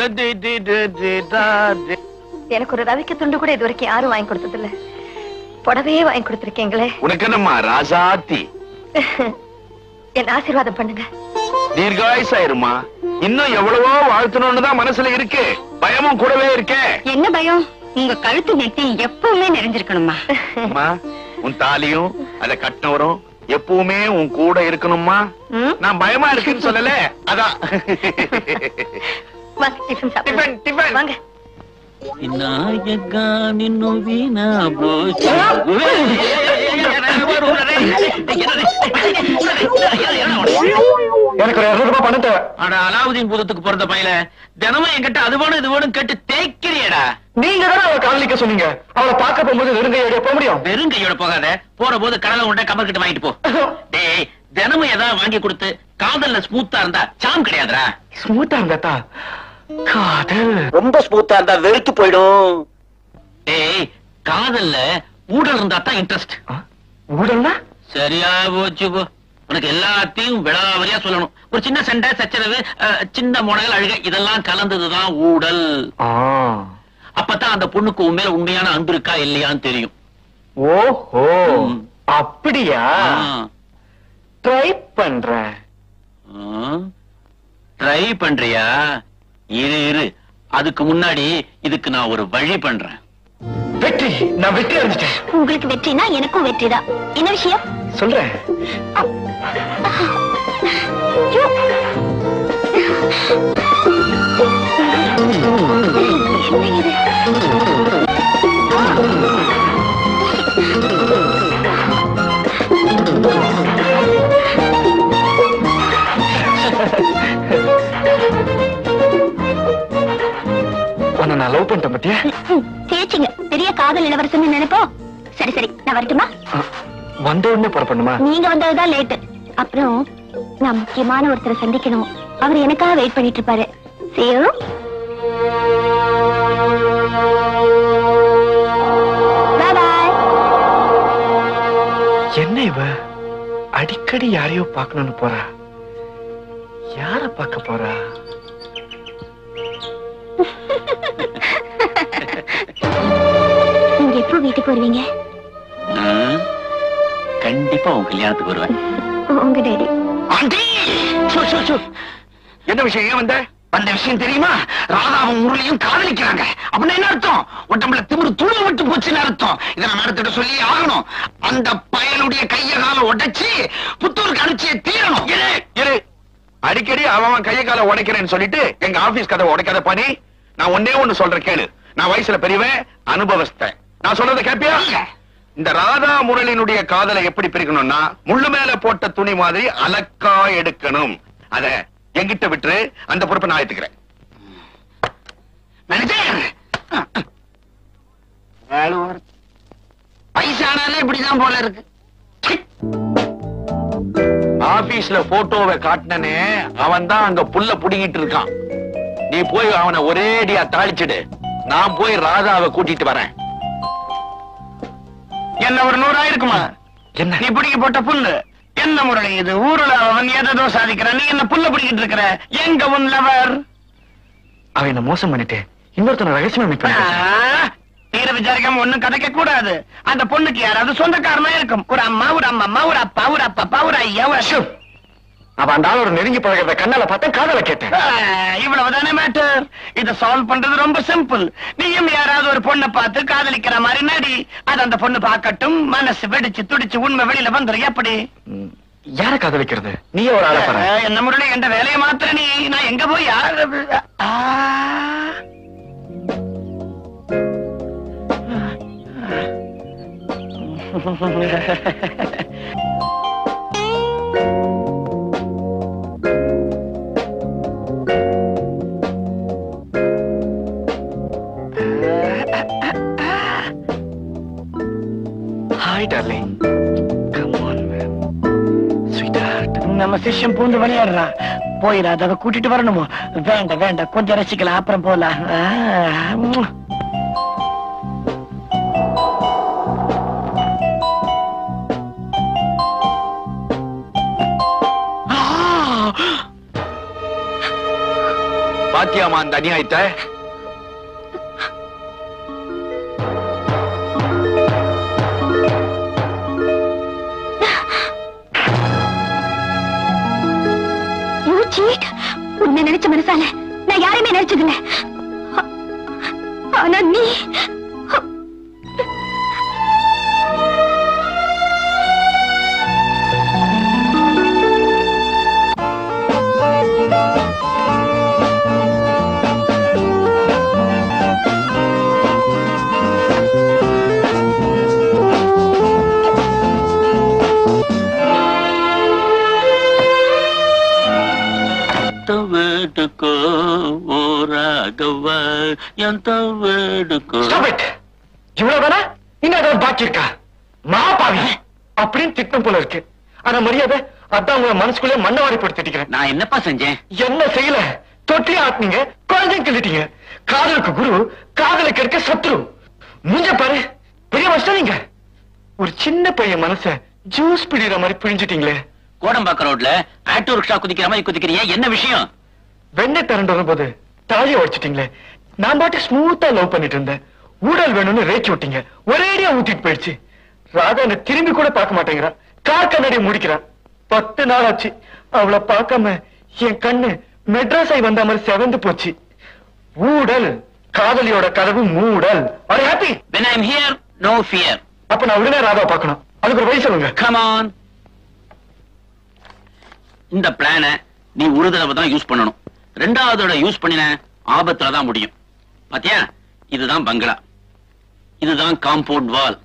எனக்கு ஒரு ரவிக்க துண்டு கூட இது வரைக்கும் யாரும் வாங்கி கொடுத்தது இல்ல. புடவையே வாங்கி கொடுத்திருக்கீங்களே. உனக்கு என்னம்மா ராசாத்தி. என் ஆசீர்வாதம் பண்ணுங்க. தீர்காயுசாயிருமா. இன்னும் எவ்வளவோ வாழ்த்தணும்னு தான் மனசுல இருக்கு. பயமும் கூடவே இருக்கே. என்ன பயம்? உங்க கழுத்து நெத்தி எப்பவுமே நிறைஞ்சிருக்கணுமா? அம்மா, உன் தாலியும் அதை கட்டினவரும் எப்பவுமே உன் கூட இருக்கணுமா? நான் பயமா இருக்குன்னு சொல்லல, அதான். வாங்க, டிஃபன் சாப்பிடுங்க. Tiffin, tiffin. வாங்க. விநாயகா நின்னு வீணா போச்சு. எனக்கு ஒரு இருநூறு ரூபாய் பணம் தேவை. ஆனா அலாவுதீன் பூதத்துக்கு பிறந்த பையல தினமும் என்கிட்ட அது வேணும் இது வேணும் கேட்டு தேய்க்கிறியடா. நீங்க தானே அவளை காதலிக்க சொன்னீங்க. அவளை பார்க்க போகும்போது வெறுங்கையோட போக முடியும்? வெறும் கையோட போகாத. போற போது கடலை உண்டை கமல் கிட்ட வாங்கிட்டு போ. டேய், தினமும் ஏதாவது வாங்கி கொடுத்து காதல்ல ஸ்மூத்தா இருந்தா சாம் கிடையாதுடா. ஸ்மூத்தா இருந்தா காதல் ரொம்ப ஸ்மூத்தா இருந்தா வெறுத்து போயிடும். டேய், காதல்ல ஊடல் இருந்தா தான் இன்ட்ரெஸ்ட். ஊடல்னா? சரியா போச்சு போ. உனக்கு எல்லாத்தையும் விளாவரியா சொல்லணும். ஒரு சின்ன சண்டை சச்சரவு, சின்ன முனைகள், அழுகை இதெல்லாம் கலந்ததுதான் ஊடல். அப்பதான் அந்த பொண்ணுக்கு உண்மையில உண்மையான அன்பு இருக்கா இல்லையான்னு தெரியும். ஓஹோ, அப்படியா? ட்ரை பண்றேன். ட்ரை பண்றியா? இரு இரு, அதுக்கு முன்னாடி இதுக்கு நான் ஒரு வழி பண்றேன். வெற்றி, நான் வெற்றி அடைஞ்சிட்டேன். உங்களுக்கு வெற்றினா எனக்கும் வெற்றிதான். என்ன விஷயம் சொல்றேன். ஐயோ. நான் லவ் பண்ணிட்டேன் பத்தியா? சேச்சிங்க பெரிய காதல் இளவரசன் நினைப்போம். சரி சரி நான் வரட்டுமா? வந்த உடனே புறப்படணுமா? நீங்க வந்ததுதான் லேட். அப்புறம் நான் முக்கியமான ஒருத்தரை சந்திக்கணும். அவர் எனக்காக வெயிட் பண்ணிட்டு இருப்பாரு. See you. Bye bye. என்ன இவ அடிக்கடி யாரையோ பார்க்கணும்னு போறா? யார பார்க்க போறா? நீங்க எப்போ வீட்டுக்கு வருவீங்க? கண்டிப்பா உன் கல்யாணத்துக்கு வருவேன். உங்க டேடி. என்ன விஷயம்? ஏன் வந்த? அந்த விஷயம் தெரியுமா? ராதாவும் முரளியும் காதலிக்கிறாங்க. அப்படின்னா என்ன அர்த்தம்? உடம்புல திமிரு துணி விட்டு போச்சுன்னு அர்த்தம். இதை நான் நடத்திட்டு சொல்லி ஆகணும். அந்த பயனுடைய கைய கால உடைச்சு புத்தூருக்கு அனுப்பிச்சு தீரணும். இரு, அடிக்கடி அவன் கைய கால உடைக்கிறேன்னு சொல்லிட்டு எங்க ஆபீஸ் கதை உடைக்காத பண்ணி. நான் ஒன்னே ஒண்ணு சொல்றேன் கேளு. நான் வயசுல பெரியவன், அனுபவஸ்தன். நான் சொல்றதை கேட்பியா? இந்த ராதா முரளினுடைய காதலை எப்படி பிரிக்கணும்னா முள்ளு மேல போட்ட துணி மாதிரி அலக்கா எடுக்கணும். அத எங்கிட்ட விட்டு அந்த பொறுப்பை நான் ஏத்துக்கிறேன். வயசானாலே இப்படிதான் போல இருக்கு. ஆபீஸ்ல போட்டோவை காட்டினே அவன் தான் அங்க புல்ல புடிங்கிட்டு இருக்கான். நீ போய் அவனை ஒரேடியா தாளிச்சிடு. நான் போய் ராதாவை கூட்டிட்டு வரேன். என்ன ஒரு நூறாயிருக்குமா? என்ன நீ பிடிக்க போட்ட புல்லு என்ன முரளி இது? ஊருல அவன் ஏதோ சாதிக்கிறான், நீ என்ன புல்ல பிடிக்கிட்டு இருக்கிற? எங்க உன் லவர்? அவன் என்ன மோசம் பண்ணிட்டு இன்னொருத்தன ரகசியமா மீட் பண்ண தீர விசாரிக்காம ஒண்ணும் கதைக்க கூடாது. அந்த பொண்ணுக்கு யாராவது சொந்தக்காரனா இருக்கும். ஒரு அம்மா, ஒரு அம்மா, ஒரு அப்பா, ஒரு அப்பா, ஒரு ஐயா, ஒரு அஷு. அவன் அந்த ஆளோட நெருங்கி பழகிறத கண்ணால பார்த்தேன், காதல கேட்டேன். இவ்வளவுதானே மேட்டர். இத சால்வ் பண்றது ரொம்ப சிம்பிள். நீயும் யாராவது ஒரு பொண்ணை பார்த்து காதலிக்கிற மாதிரி நடி. அது அந்த பொண்ணு பார்க்கட்டும், மனசு வெடிச்சு துடிச்சு உண்மை வெளியில வந்துரு. எப்படி? யார காதலிக்கிறது? நீ ஒரு ஆள பாரு. என்ன முரளி என்ற வேலையை மாத்திர நீ. நான் எங்க போய் யாரு? Hi darling. Come on man. Sweetheart. நம்ம சிஷ்யம் பூந்து விளையாடுறான். போயிடாத, அதை கூட்டிட்டு வரணுமோ? வேண்டாம் வேண்டாம், கொஞ்சம் ரசிக்கலாம், அப்புறம் போலாம். பாத்தியாமா அந்த அநியாயத்தை? உன்னை நினைச்ச மனசால நான் யாரையுமே நினைச்சதில்லை. ஆனா நீ வேடுக்கோ ஓ ராகவ எந்த வேடுக்கோ. இவ்வளவுதானா? இன்னும் ஏதாவது பாக்கி இருக்கா? மாபாவி அப்படின்னு திட்டம் போல இருக்கு. ஆனா மரியாதை அதான் உங்க மனசுக்குள்ளே மண்ணவாரி போட்டு திட்டிக்கிறேன். நான் என்னப்பா செஞ்சேன்? என்ன செய்யல? தொட்டிலே ஆட்டினீங்க, குழந்தையும் கிள்ளிட்டீங்க. காதலுக்கு குரு, காதலுக்கு இருக்க சத்ரு. மூஞ்ச பாரு, பெரிய வருஷம். நீங்க ஒரு சின்ன பையன் மனச ஜூஸ் பிடிக்கிற மாதிரி பிழிஞ்சிட்டீங்களே. கோடம்பாக்க ரோட்ல ஆட்டோ ரிக்ஷா குதிக்கிற மாதிரி குதிக்கிறியா? என்ன விஷயம்? வெண்ணெய் திரண்டு வரும்போது தாலியை உடைச்சிட்டீங்களே. நான் பாட்டு ஸ்மூத்தா லவ் பண்ணிட்டு இருந்தேன். ஊடல் வேணும்னு ரேக்கி விட்டீங்க. ஒரேடியா ஊத்திட்டு போயிடுச்சு. ராதா என்ன திரும்பி கூட பார்க்க மாட்டேங்கிறா. கார் கண்ணாடியை முடிக்கிறா. பத்து நாள் ஆச்சு அவளை பார்க்காம என் கண்ணு மெட்ராஸ் ஆகி வந்த மாதிரி செவந்து போச்சு. ஊடல் காதலியோட கதவு மூடல். Are you happy? When I am here, no fear. அப்ப நான் உடனே ராதா பார்க்கணும். அதுக்கு ஒரு வழி சொல்லுங்க. Come on. இந்த பிளான நீ ஒரு தடவை தான் யூஸ் பண்ணணும். ரெண்டாவதோட யூஸ் பண்ணின ஆபத்துல தான் முடியும். பாத்தியா? இதுதான் பங்களா, இதுதான் காம்பவுண்ட் வால்,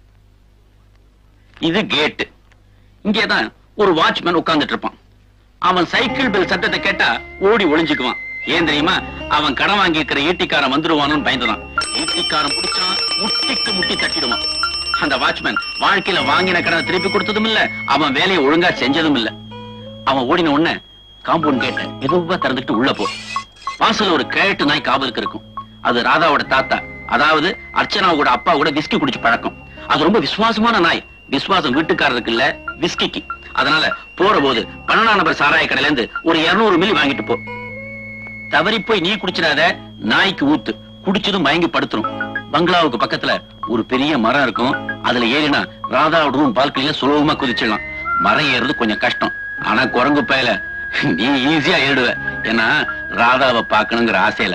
இது கேட். இங்கேதான் ஒரு வாட்ச்மேன் உட்கார்ந்துட்டு இருப்பான். அவன் சைக்கிள் பெல் சத்தத்தை கேட்டா ஓடி ஒளிஞ்சுக்குவான். ஏன் தெரியுமா? அவன் கடன் வாங்கி இருக்கிற ஈட்டிக்காரன் வந்துருவான்னு பயந்துதான். ஈட்டிக்காரன் பிடிச்சான், முட்டிக்கு முட்டி தட்டிடுவான். அந்த வாட்ச்மேன் வாழ்க்கையில வாங்கின கடனை திருப்பி கொடுத்ததும் இல்ல, அவன் வேலையை ஒழுங்கா செஞ்சதும் இல்ல. அவன் ஓடின உடனே காம்பவுண்ட் கேட்ட எதுவா திறந்துட்டு உள்ள போ. வாசல் ஒரு கேட்டு நாய் காவலுக்கு இருக்கும். அது ராதாவோட தாத்தா, அதாவது அர்ச்சனாவோட அப்பா கூட விஸ்கி குடிச்சு பழக்கம். அது ரொம்ப விசுவாசமான நாய். விசுவாசம் வீட்டுக்காரருக்கு இல்ல, விஸ்கிக்கு. அதனால போற போது பன்னெண்டாம் நம்பர் சாராய கடையில இருந்து ஒரு இருநூறு மில்லி வாங்கிட்டு போ. தவறி போய் நீ குடிச்சிடாத, நாய்க்கு ஊத்து. குடிச்சதும் மயங்கி படுத்துரும். பங்களாவுக்கு பக்கத்துல ஒரு பெரிய மரம் இருக்கும். அதுல ஏறினா ராதாவோட ரூம் பால்கனில சுலபமா குதிச்சிடலாம். மரம் ஏறுறது கொஞ்சம் கஷ்டம், ஆனா குரங்கு பயல நீ ஈஸியா ஏடுவ. ஏன்னா ராதாவை பார்க்கணுங்கிற ஆசையில.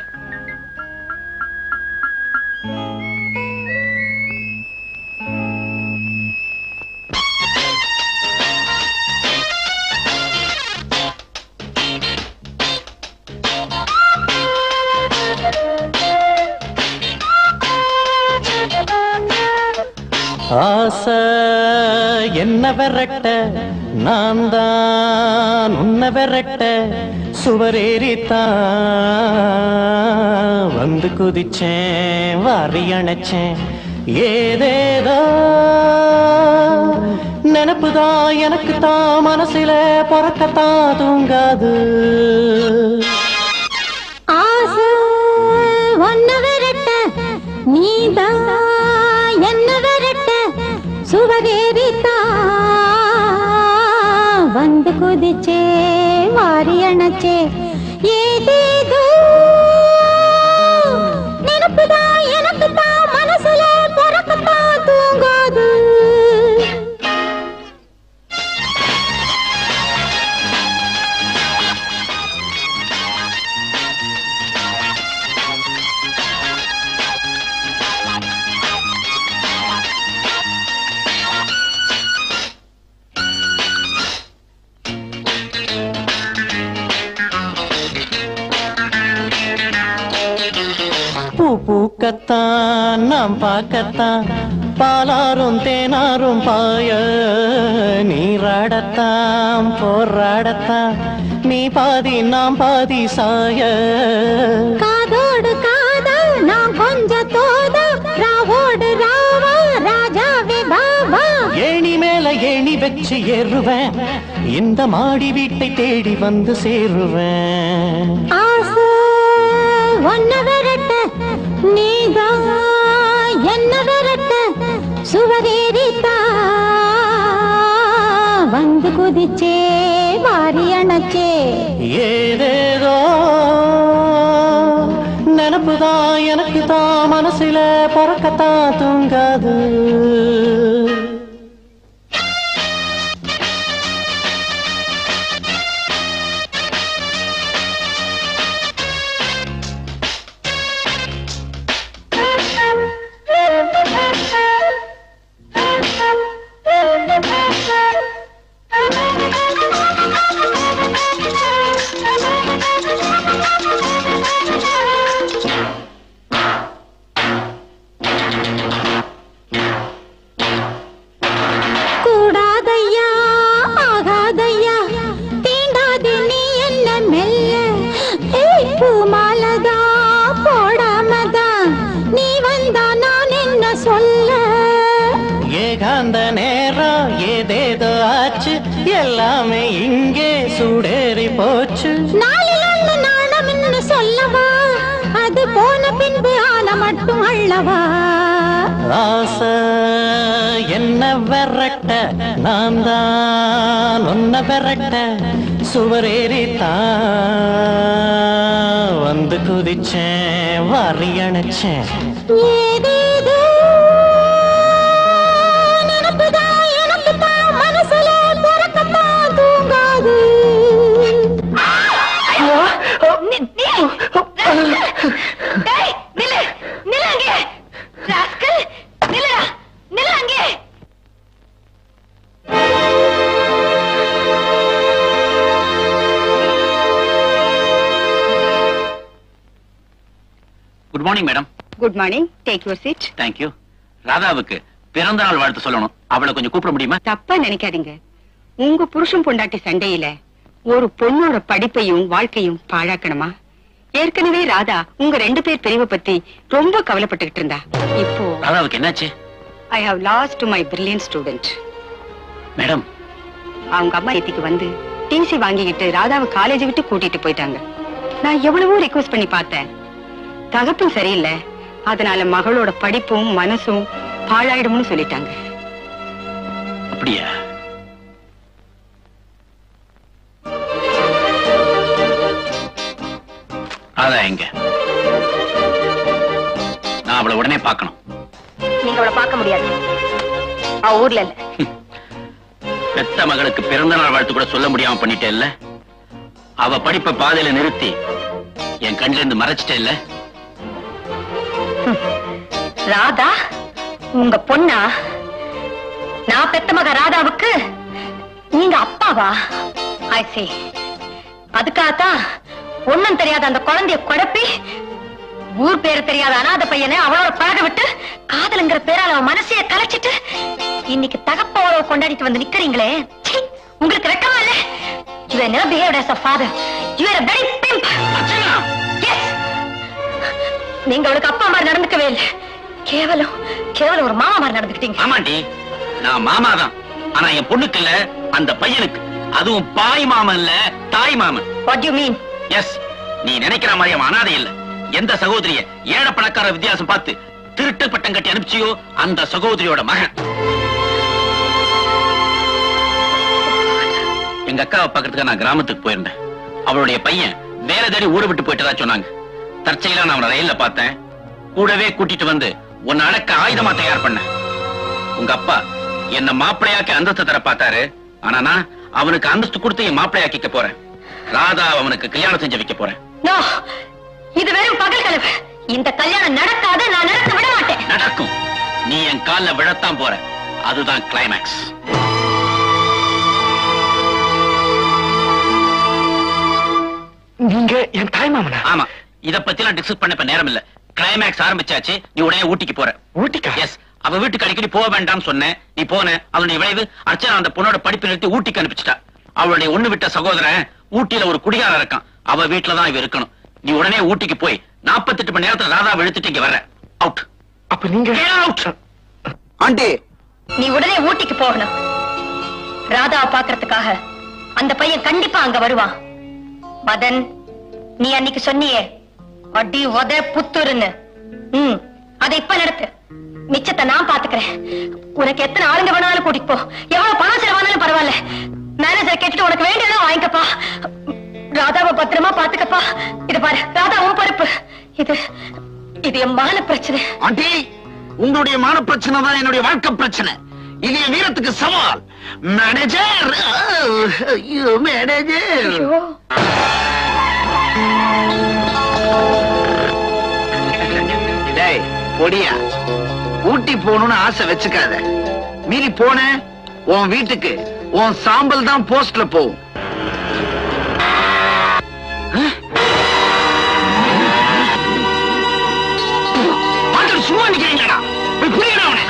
ஆசை என்ன விரட்ட, நான் தான் உன்னை விரட்ட, சுவரேறித்தான் வந்து குதிச்சேன், வாரி அணைச்சேன். ஏதேதோ நினப்புதான் எனக்கு தான், மனசுல பொறக்கத்தான் தூங்காது. ஆசை ஒன்ன விரட்ட, நீதான் என்ன விரட்ட, சுவரேறித்தா வந்து குதிச்சே, வாரி அணைச்சே. ஏதேதோ நினப்புதான் எனக்கு தான், மனசுல பொறக்கத்தான் தூங்காது. பூ பூக்கத்தான் நாம் பார்க்கத்தான், பாலாரும் தேனாரும் பாய, நீராடத்தான் போராடத்தான், நீ பாதி நாம் பாதி சாய. காதோடு காதல் நான் கொஞ்ச தோத, ராவோடு ராவா ராஜாவே பாபா. ஏணி மேல ஏணி வச்சு ஏறுவேன், இந்த மாடி வீட்டை தேடி வந்து சேருவேன். ஆசை ஒன்ன விரட்ட, நீதான் என்ன விரட்ட, சுவரேறித்தா வந்து குதிச்சே, வாரி அணைச்சே. ஏதேதோ நினப்புதான் எனக்கு தான், மனசுல பொறக்கத்தான் தூங்காது. கூடாதையா ஆகாதையா, தீண்டாதே நீ என்ன மெல்ல. ஏய் பூமாலதா போடாமதா, நீ வந்தா நான் என்ன சொல்ல. ஏகாந்த நேரம் ஏதேதோ ஆச்சு, எல்லாமே இங்கே சூடேறி போச்சு. நாளில் ஒன்று நாணம் என்று சொல்லவா, அது போன பின்பு ஆன மட்டும் அள்ளவா. ஆசை என்ன விரட்ட, நான் தான் உன்னை விரட்ட, சுவரேறித்தான் வந்து குதிச்சேன், வாரி அணைச்சேன். ஏதேதோ நினப்புதான் எனக்கு தான், மனசுல பொறக்கத்தான் தூங்காது. டேய், நில்லு, நில்லு அங்கே. ராஸ்கல், நில்லுடா, நில்லு அங்கே. Good morning madam. Good morning, take your seat. Thank you. ராதாவுக்கு பிறந்த நாள் வாழ்த்து சொல்லணும். அவளை கொஞ்சம் கூப்பிட முடியுமா? தப்பா நினைக்காதீங்க. உங்க புருஷன் பொண்டாட்டி சண்டையில ஒரு பொண்ணோட படிப்பையும் வாழ்க்கையும் பாழாக்கணுமா? ஏற்கனவே ராதா உங்க ரெண்டு பேர் பிரிவை பத்தி ரொம்ப கவலைப்பட்டுக்கிட்டு இருந்தா. இப்போ ராதாவுக்கு என்னாச்சு? I have lost my brilliant student. Madam, அவங்க அம்மா எத்திக்கு வந்து டிசி வாங்கிக்கிட்டு ராதாவை காலேஜ் விட்டு கூட்டிட்டு போயிட்டாங்க. நான் எவ்வளவோ ரிக்வெஸ்ட் பண்ணி பார்த்தேன். தகப்பும் சரியில்லை, அதனால மகளோட படிப்பும் மனசும் பாழாயிடும்னு சொல்லிட்டாங்க. அப்படியா? ராதா எங்க? நான் அவளை உடனே பார்க்கணும். நீங்க அவளை பார்க்க முடியாது, அவ ஊர்ல இல்ல. பெத்த மகளுக்கு பிறந்த நாள் வாழ்த்து கூட சொல்ல முடியாம பண்ணிட்டே இல்ல. அவ படிப்பை பாதையில நிறுத்தி என் கண்ணில இருந்து மறைச்சிட்டே இல்ல. ராதா உங்க பொண்ணா? நான் பெத்த மக ராதாவுக்கு நீங்க அப்பாவா? I see. அதுக்காகத்தான் ஒண்ணும் தெரியாத அந்த குழந்தைய குழப்பி ஊர் பேரு தெரியாத அனாதை பையனை அவளோட பழக விட்டு காதலுங்கிற பேரால அவன் மனசைய கலைச்சிட்டு இன்னைக்கு தகப்ப கொண்டாடிட்டு வந்து நிக்கிறீங்களே, உங்களுக்கு வெக்கமா இல்ல? You are never behaved as a father. You are a very pimp. Yes. நீங்க அவளுக்கு அப்பா மாதிரி நடந்துக்கவே இல்லை. கேவலம் கேவலம் ஒரு மாமா மாதிரி நடந்துக்கிட்டீங்க. ஆமாண்டி, நான் மாமாதான். ஆனா என் பொண்ணுக்கு இல்ல, அந்த பையனுக்கு. அதுவும் பாய் மாமன் இல்ல, தாய் மாமன். What do you mean? Yes, நீ நினைக்கிற மாதிரி அவன் அனாதை இல்ல. எந்த சகோதரிய ஏழை பணக்கார வித்தியாசம் பார்த்து திருட்டு பட்டம் கட்டி அனுப்பிச்சியோ அந்த சகோதரியோட மகன். எங்க அக்காவை பார்க்கறதுக்கு நான் கிராமத்துக்கு போயிருந்தேன். அவளுடைய பையன் வேலை தேடி ஊரை விட்டு போயிட்டதா சொன்னாங்க. தற்செயலா நான் அவனை ரயில்ல பார்த்தேன். கூடவே கூட்டிட்டு வந்து உன்னை அடக்க ஆயுதமா தயார் பண்ண. உங்க அப்பா என்ன மாப்பிளையாக்கி அந்தஸ்து தர பார்த்தாரு. ஆனா நான் அவனுக்கு அந்தஸ்து கொடுத்து என் மாப்பிளையாக்கிக்க போறேன். ராதா அவனுக்கு கல்யாணம் செஞ்சு வைக்க போறேன். நோ, இது வெறும் பகல் கனவு. இந்த கல்யாணம் நடக்காது, நான் நடத்த விட மாட்டேன். நடக்கும். நீ என் கால்ல விழத்தான் போற. அதுதான் கிளைமேக்ஸ். நீங்க என் தாய் மாமனா? ஆமா, இத பத்தி எல்லாம் டிஸ்கஸ் பண்ண நேரம் இல்ல. கிளைமேக்ஸ் ஆரம்பிச்சாச்சு. நீ உடனே ஊட்டிக்கு போற. ஊட்டிக்கா? எஸ். அவ வீட்டுக்கு அடிக்கடி போக வேண்டாம்னு சொன்னேன், நீ போன. அதனுடைய விளைவு அர்ச்சனா அந்த பொண்ணோட படிப்பு நிறுத்தி ஊட்டிக்கு அனுப்பிச்சிட்டா. அவளுடைய ஒண்ணு விட்ட சகோதரன் ஊட்டியில ஒரு குடிகாரன் இருக்கான். அவ வீட்டுலதான் இவ இருக்கணும். நீ உடனே ஊட்டிக்கு போய் நாற்பத்தி எட்டு மணி நேரத்துல ராதா இழுத்துட்டு இங்க வர்ற. அவுட். அப்ப நீங்க அவுட். ஆண்டி, நீ உடனே ஊட்டிக்கு போகணும். ராதாவை பாக்குறதுக்காக அந்த பையன் கண்டிப்பா அங்க வருவான். மதன், நீ அன்னைக்கு சொன்னியே அடி உத புத்துருன்னு, ம், அதை இப்ப நடத்து. மிச்சத்தை நான் பாத்துக்கிறேன். உனக்கு எத்தனை ஆளுங்க வேணாலும் கூட்டிட்டு போ, எவ்வளவு பணம் செலவானாலும் பரவாயில்ல. மேனேஜர் கேட்டுட்டு உனக்கு வேண்டியதான் வாங்கிக்கப்பா. ராதாவை பத்திரமா பாத்துக்கப்பா. இது பாரு, ராதாவும் பொறுப்பு. இது இது என் மான பிரச்சனை. ஆண்டி, உங்களுடைய மான பிரச்சனை தான் என்னுடைய வாழ்க்கை பிரச்சனை. இது என் வீரத்துக்கு சவால். மேனேஜர், ஐயோ மேனேஜர். டேய் பொடியா, ஊட்டி போகணும்னு ஆசை வச்சுக்காத. மீறி போன உன் வீட்டுக்கு உன் சாம்பல் தான் போஸ்ட்ல போகும். சும்மா நிக்கிறீங்களா? புரியல அவனை.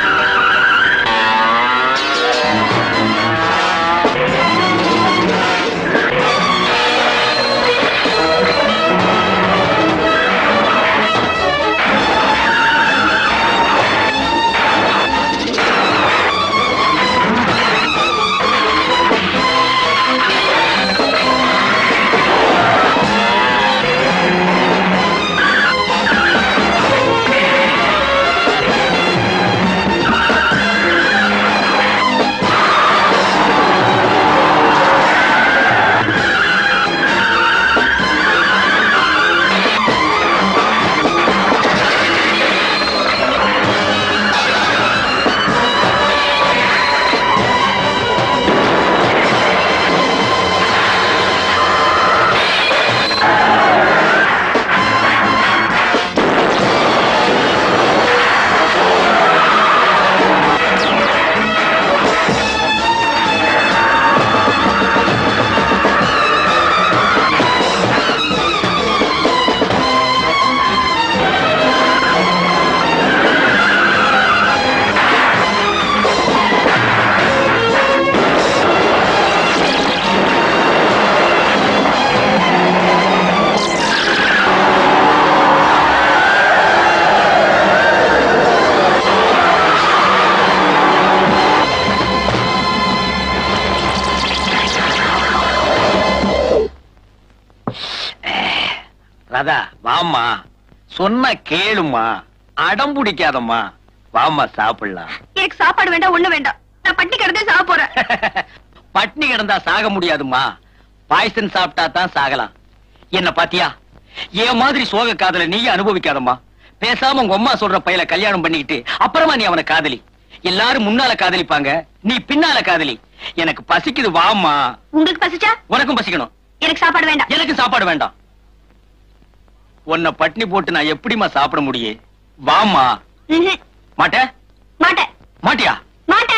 ராதா வாம்மா, சொன்ன கேளுமா, அடம் பிடிக்காதம்மா, வாம்மா சாப்பிடலாம். எனக்கு சாப்பாடு வேண்டாம், ஒண்ணு வேண்டாம். நான் பட்டினி கிடந்தே சாக போறேன். பட்டினி கிடந்தா சாக முடியாதுமா, பாய்சன் சாப்பிட்டா தான் சாகலாம். என்ன பாத்தியா, என் மாதிரி சோக காதல நீ அனுபவிக்காதம்மா. பேசாம உங்க அம்மா சொல்ற பையல கல்யாணம் பண்ணிக்கிட்டு அப்புறமா நீ அவனை காதலி. எல்லாரும் முன்னால காதலிப்பாங்க, நீ பின்னால காதலி. எனக்கு பசிக்குது, வாம்மா. உங்களுக்கு பசிச்சா உனக்கும் பசிக்கணும். எனக்கு சாப்பாடு வேண்டாம். எனக்கு சாப்பாடு வேண்டாம். உன்னை பட்டினி போட்டு நான் எப்படிமா சாப்பிட முடியும்? வாம்மா. மாட்ட மாட்ட மாட்டியா? மாட்ட.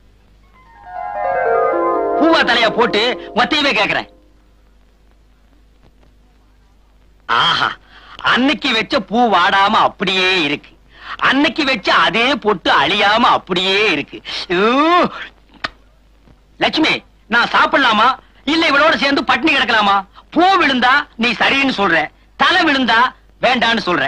பூவா தலையா போட்டு மத்தையவே கேக்குறேன். ஆஹா, அன்னைக்கு வச்ச பூ வாடாம அப்படியே இருக்கு. அன்னைக்கு வச்ச அதே பொட்டு அழியாம அப்படியே இருக்கு. லட்சுமி, நான் சாப்பிடலாமா இல்ல இவளோட சேர்ந்து பட்டினி கிடக்கலாமா? பூ விழுந்தா நீ சரின்னு சொல்ற, தலை விழுந்தா வேண்டான்னு சொல்ற.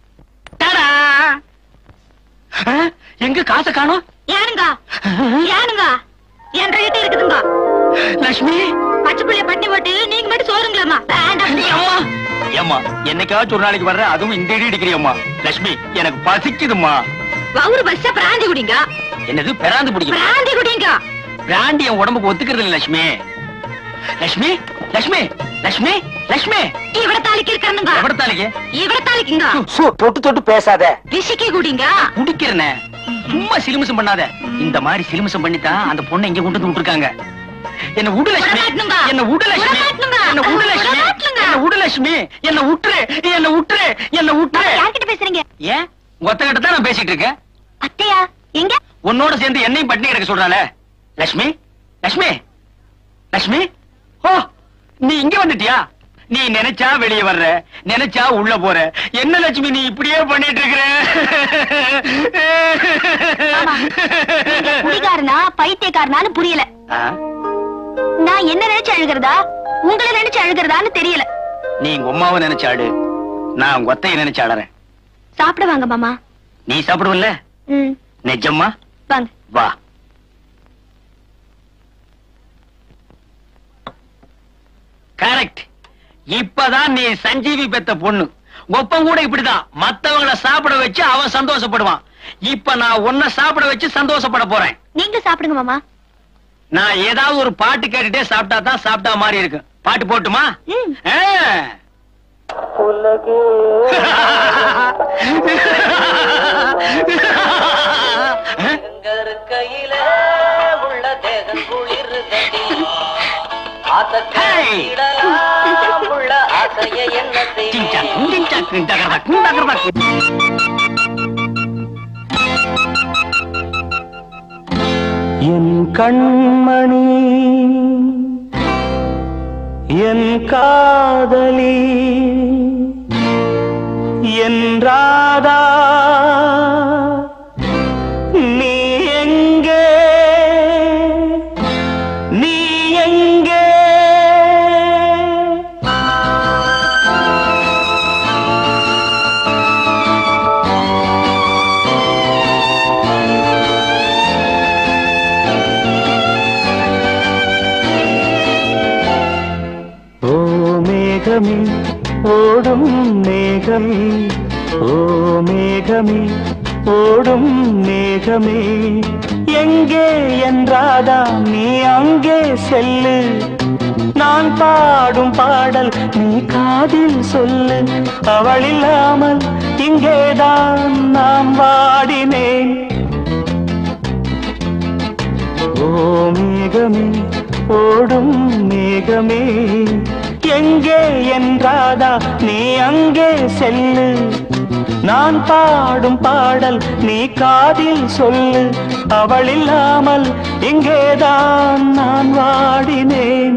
எங்க காசை காணோம்? ஏனுங்க ஏனுங்க என் கிட்ட இருக்குதுங்க. லட்சுமி, பச்சை பிள்ளை பட்டினி போட்டு நீங்க மட்டும் சோறுங்களாமா? வேண்டாம். ஏம்மா, என்னைக்காச்சும் ஒரு நாளைக்கு வர்ற, அதுவும் இந்த இடி அடிக்கிறியம்மா. லட்சுமி, எனக்கு பசிக்குதுமா. வவுறு பஸ்ஸ பிராந்தி குடிங்க. என்னது பிராந்தி குடிக்க? பிராந்தி குடிங்க. பிராந்தி என் உடம்புக்கு ஒத்துக்கிறது இல்ல லட்சுமி. லட்சுமி, லட்சுமி, லட்சுமி, லட்சுமி. இவட தாளிக்கு இருக்கானுங்க. எவட தாளிக்கு? இவட தாளிக்குங்க. தொட்டு தொட்டு பேசாத. விசிக்கி குடிங்க. குடிக்கிறனே, சும்மா சிலுமிசம் பண்ணாத. இந்த மாதிரி சிலுமிசம் பண்ணித்தான் அந்த பொண்ணை இங்க கொண்டு வந்து விட்டுருக்காங்க. என்ன உடு லட்சுமி, என்ன உடு லட்சுமி, என்ன உடு லட்சுமி, என்ன உடு லட்சுமி, என்ன உட்ரு, என்ன உட்ரு, என்ன உட்ரு. யார்கிட்ட பேசுறீங்க? ஏன் ஒத்த கிட்ட தான் நான் பேசிட்டு இருக்கேன். அத்தையா எங்க? உன்னோட சேர்ந்து என்னையும் பட்டினி கிடக்க சொல்றாள. லட்சுமி, லட்சுமி, லட்சுமி. ஓ, நீ இங்க வந்துட்டியா? நீ நினைச்சா வெளியே வர்ற, நினைச்சா உள்ள போற. என்ன லட்சுமி நீ இப்படியே பண்ணிட்டு இருக்கிற? குடிகாரனா பைத்தியக்காரனான்னு புரியல. நான் என்ன நினைச்சு அழுகிறதா உங்களை நினைச்சு அழுகிறதான்னு தெரியல. நீ உங்க அம்மாவை நினைச்சாடு, நான் உங்க ஒத்தையை நினைச்சு ஆடுறேன். சாப்பிட வாங்க மாமா. நீ சாப்பிடுவல்ல? நிஜம்மா? வாங்க. வா. கரெக்ட். இப்பதான் நீ சஞ்சீவி பெத்த பொண்ணு. ஒப்பம் கூட இப்படிதான் மத்தவங்களை சாப்பிட வச்சு அவன் சந்தோஷப்படுவான். இப்ப நான் உன்னை சாப்பிட வச்சு சந்தோஷப்பட போறேன். நீங்க சாப்பிடுங்க மாமா. நான் ஏதாவது ஒரு பாட்டு கேட்டுட்டே சாப்பிட்டா தான் சாப்பிட்டா மாதிரி இருக்கு. பாட்டு போட்டுமா? கையில உள்ள தேகம் குளிர்தடி உள்ள ஆசைய என்ன என் கண்மணி என் காதலி என் ராதா நீ எங்கே நீ எங்கே ஓ மேகமே ஓடும் மேகமே ஓ மேகமே ஓடும் மேகமே எங்கே என்றாதா நீ அங்கே செல்லு நான் பாடும் பாடல் நீ காதில் சொல்லு அவள் இல்லாமல் இங்கேதான் நான் வாடினேன் ஓ மேகமே ஓடும் மேகமே எங்கே என்றாதா நீ அங்கே செல்லு நான் பாடும் பாடல் நீ காதில் சொல்லு அவள் இல்லாமல் இங்கேதான் நான் வாடினேன்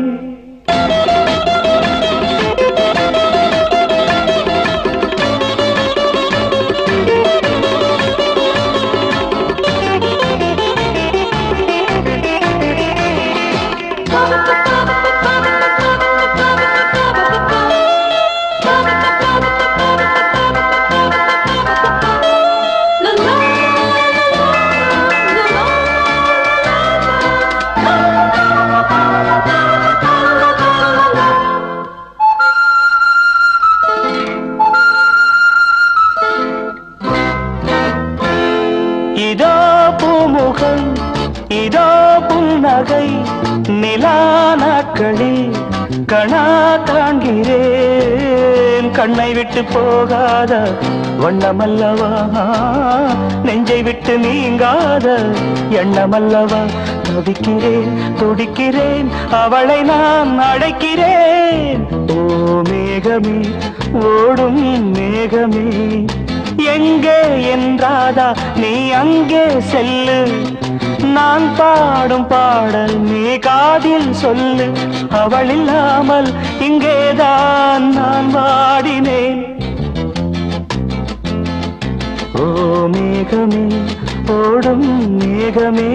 la la la la கணா காண்கிறேன் கண்ணை விட்டு போகாத வண்ணமல்லவா நெஞ்சை விட்டு நீங்காத எண்ணமல்லவா துடிக்கிறேன் துடிக்கிறேன் அவளை நான் அழைக்கிறேன் ஓ மேகமே ஓடும் மேகமே எங்கே என்றாதா நீ அங்கே செல்லு நான் பாடும் பாடல் நீ காதில் சொல்லு அவள் இல்லாமல் இங்கேதான் நான் வாடினேன் ஓ மேகமே ஓடும் மேகமே